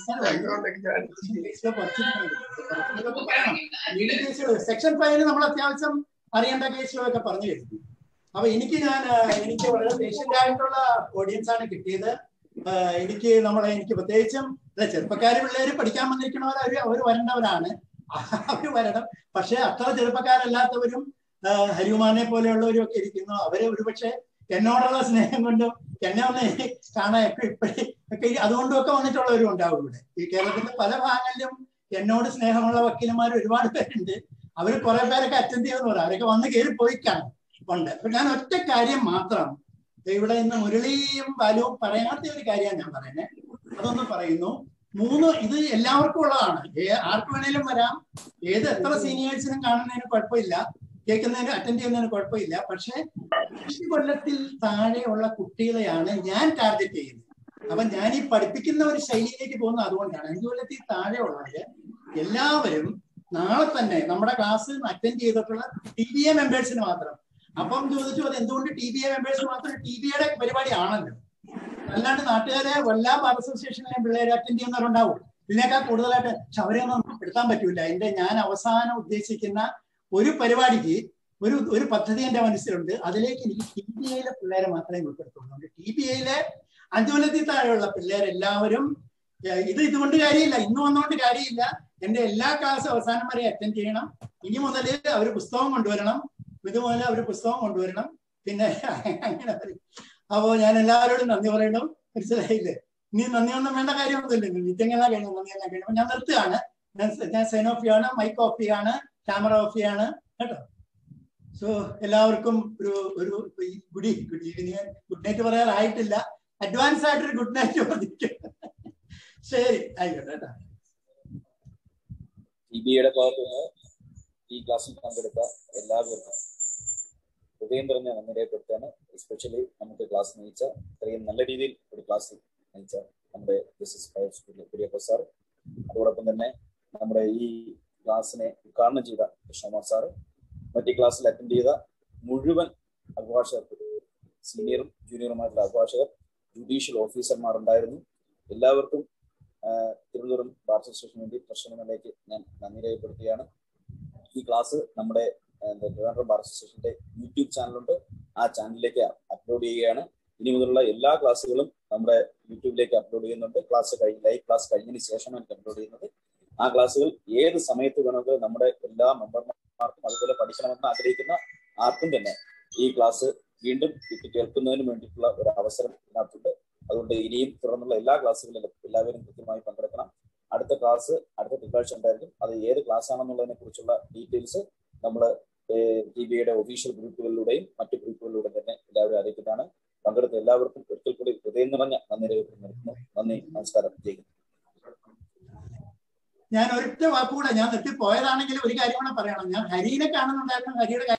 സെക്ഷൻ 5 നമ്മൾ അത്യാവശ്യം അറിയേണ്ട കേസുകളൊക്കെ പറഞ്ഞു കഴിഞ്ഞു. അപ്പൊ എനിക്ക് വളരെ പേഷ്യന്റ് ആയിട്ടുള്ള ഓഡിയൻസ് ആണ് കിട്ടിയത്. എനിക്ക് പ്രത്യേകിച്ചും ചെറുപ്പക്കാര് പിള്ളേര് പഠിക്കാൻ വന്നിരിക്കണവർ അവർ വരേണ്ടവരാണ്, അവര് വരണം. പക്ഷെ അത്ര ചെറുപ്പക്കാരല്ലാത്തവരും ഹരികുമാറിനെ പോലെയുള്ളവരും ഒക്കെ ഇരിക്കുന്നു. അവര് ഒരുപക്ഷെ എന്നോടുള്ള സ്നേഹം കൊണ്ടും എന്നെ ഒന്ന് കാണാനൊക്കെ ഇപ്പോഴൊക്കെ അതുകൊണ്ടും ഒക്കെ വന്നിട്ടുള്ളവരും ഉണ്ടാവും ഇവിടെ. ഈ കേരളത്തിന്റെ പല ഭാഗങ്ങളിലും എന്നോട് സ്നേഹമുള്ള വക്കീലന്മാർ ഒരുപാട് പേരുണ്ട്. അവർ കുറെ പേരൊക്കെ അറ്റൻഡ് ചെയ്യുമെന്ന് പറയാം. അവരൊക്കെ വന്ന് കയറി പോയിക്കാണ് ഉണ്ട്. അപ്പൊ ഞാൻ ഒറ്റ കാര്യം മാത്രം ഇവിടെ ഇന്ന് മുരളിയും ബാലുവും പറയാത്ത ഒരു കാര്യമാണ് ഞാൻ പറയുന്നത്. അതൊന്ന് പറയുന്നു. ഇത് എല്ലാവർക്കും ഉള്ളതാണ്. ആർക്ക് വേണേലും വരാം. എത്ര സീനിയേഴ്സിനും കാണുന്നതിന് കുഴപ്പമില്ല, കേൾക്കുന്നതിന് അറ്റൻഡ് ചെയ്യുന്നതിന് കുഴപ്പമില്ല. പക്ഷെ 5 കൊല്ലത്തിൽ താഴെയുള്ള കുട്ടികളെയാണ് ഞാൻ ടാർഗറ്റ് ചെയ്യുന്നത്. അപ്പൊ ഞാൻ ഈ പഠിപ്പിക്കുന്ന ഒരു ശൈലിയിലേക്ക് പോകുന്നത് അതുകൊണ്ടാണ്. 5 കൊല്ലത്തിൽ താഴെയുള്ളവര് എല്ലാവരും നാളെ തന്നെ നമ്മുടെ ക്ലാസ് അറ്റൻഡ് ചെയ്തിട്ടുള്ള TBA മെമ്പേഴ്സിന് മാത്രം. അപ്പം ചോദിച്ചു അത് എന്തുകൊണ്ട് TBA മെമ്പേഴ്സിന് മാത്രം? TBAയുടെ പരിപാടി ആണല്ലോ. അല്ലാണ്ട് നാട്ടുകാരെ എല്ലാ ബാർ അസോസിയേഷനിലെയും പിള്ളേരെ അറ്റൻഡ് ചെയ്യുന്നവരുണ്ടാവും. ഇതിനേക്കാൾ കൂടുതലായിട്ട്. പക്ഷെ അവരെയൊന്നും നമുക്ക് പെടുത്താൻ പറ്റൂല. ഞാൻ അവസാനം ഉദ്ദേശിക്കുന്ന ഒരു പരിപാടിക്ക് ഒരു പദ്ധതി എന്റെ മനസ്സിലുണ്ട്. അതിലേക്ക് എനിക്ക് TBAയിലെ പിള്ളേരെ മാത്രമേ ഉൾപ്പെടുത്തുള്ളൂ. TBAയിലെ 5 കൊല്ലത്തിൽ താഴെയുള്ള പിള്ളേരെല്ലാവരും ഇതുകൊണ്ട് കാര്യമില്ല, ഇന്ന് വന്നുകൊണ്ട് കാര്യമില്ല. എന്റെ എല്ലാ ക്ലാസ്സും അവസാനം വരെ അറ്റൻഡ് ചെയ്യണം. ഇനി മുതൽ അവർ പുസ്തകം കൊണ്ടുവരണം. ഇതുപോലെ അവർ പുസ്തകം കൊണ്ടുവരണം. പിന്നെ അങ്ങനെ അപ്പോ ഞാൻ എല്ലാവരോടും നന്ദി പറയണം. മനസ്സിലായില്ലേ? ഇനി നന്ദിയൊന്നും വേണ്ട കാര്യമൊന്നുമില്ല. നിത്യങ്ങളാ കഴിയണം, നന്ദിയെല്ലാം കഴിയണം. ഞാൻ നിർത്തുകയാണ്. ഞാൻ സൈൻ ഓഫ് ചെയ്യാണ്, മൈക്ക് ഓഫ് ചെയ്യാണ്, ക്യാമറ ഓഫ് ചെയ്യാണ് കേട്ടോ. സോ എല്ലാവർക്കും ഒരു ഗുഡ് ഈവനിങ്. ഗുഡ് നൈറ്റ് പറയാറായിട്ടില്ല. അഡ്വാൻസ് ആയിട്ടൊരു ഗുഡ് നൈറ്റ് പറഞ്ഞിരിക്കും. ശരി, ആയിക്കോട്ടെ കേട്ടോ. TBAയുടെ ഭാഗത്ത് നിന്ന് ഈ ക്ലാസ്സിൽ പങ്കെടുത്ത എല്ലാവർക്കും ഹൃദയം പറഞ്ഞ നന്ദി രേഖപ്പെടുത്താണ്. എസ്പെഷ്യലി നമുക്ക് ക്ലാസ് നയിച്ച, ഇത്രയും നല്ല രീതിയിൽ ഒരു ക്ലാസ് നയിച്ച നമ്മുടെ ജസ്റ്റിസ് ഫയർ സ്കൂളിലെ കുര്യപ്പ സാർ, അതോടൊപ്പം തന്നെ നമ്മുടെ ഈ ക്ലാസ്സിനെ ഉദ്ഘാടനം ചെയ്ത ഷമ സാറ്, മറ്റേ ക്ലാസ്സിൽ അറ്റൻഡ് ചെയ്ത മുഴുവൻ അഭിഭാഷകർ, സീനിയറും ജൂനിയറുമായിട്ടുള്ള അഭിഭാഷകർ, ജുഡീഷ്യൽ ഓഫീസർമാരുണ്ടായിരുന്നു. എല്ലാവർക്കും തിരുവനന്തപുരം ബാർ അസോസിയേഷന് വേണ്ടി പ്രശ്നങ്ങളിലേക്ക് ഞാൻ നന്ദി രേഖപ്പെടുത്തുകയാണ്. ഈ ക്ലാസ് നമ്മുടെ ട്രിവാൻഡ്രം ബാർ അസോസിയേഷന്റെ യൂട്യൂബ് ചാനലുണ്ട്. ആ ചാനലിലേക്ക് അപ്ലോഡ് ചെയ്യുകയാണ്. ഇനി മുതലുള്ള എല്ലാ ക്ലാസ്സുകളും നമ്മുടെ യൂട്യൂബിലേക്ക് അപ്ലോഡ് ചെയ്യുന്നുണ്ട്. ലൈവ് ക്ലാസ് കഴിഞ്ഞതിന് ശേഷമാണ് എനിക്ക് അപ്ലോഡ് ചെയ്യുന്നത്. ആ ക്ലാസ്സുകൾ ഏത് സമയത്ത് വേണമെങ്കിലും നമ്മുടെ എല്ലാ മെമ്പർമാർക്കും അതുപോലെ പഠിക്കണമെന്ന് ആഗ്രഹിക്കുന്ന ആർക്കും തന്നെ ഈ ക്ലാസ് വീണ്ടും കേൾക്കുന്നതിന് വേണ്ടിയിട്ടുള്ള ഒരു അവസരം ഇതിനകത്തുണ്ട്. അതുകൊണ്ട് ഇനിയും തുടർന്നുള്ള എല്ലാ ക്ലാസ്സുകളിലും എല്ലാവരും കൃത്യമായി പങ്കെടുക്കണം. അടുത്ത ക്ലാസ് അടുത്ത തിങ്കളാഴ്ച ഉണ്ടായിരിക്കും. അത് ഏത് ക്ലാസ് ആണെന്നുള്ളതിനെ കുറിച്ചുള്ള ഡീറ്റെയിൽസ് നമ്മൾ TBAയുടെ ഒഫീഷ്യൽ ഗ്രൂപ്പുകളിലൂടെയും മറ്റു ഗ്രൂപ്പുകളിലൂടെ തന്നെ എല്ലാവരും അറിയിക്കുന്നതാണ്. പങ്കെടുത്ത എല്ലാവർക്കും ഒരിക്കൽ കൂടി ഹൃദയം നിറഞ്ഞ നന്ദി രേഖപ്പെടുത്തുന്നു. നന്ദി, നമസ്കാരം. ഞാൻ ഒരൊറ്റ വാക്കുകൂടെ, ഞാൻ നിർത്തി പോയതാണെങ്കിൽ ഒരു കാര്യം കൂടെ പറയണം. ഞാൻ ഹരിനെ കാണുന്നുണ്ടായിരുന്നു. ഹരിയുടെ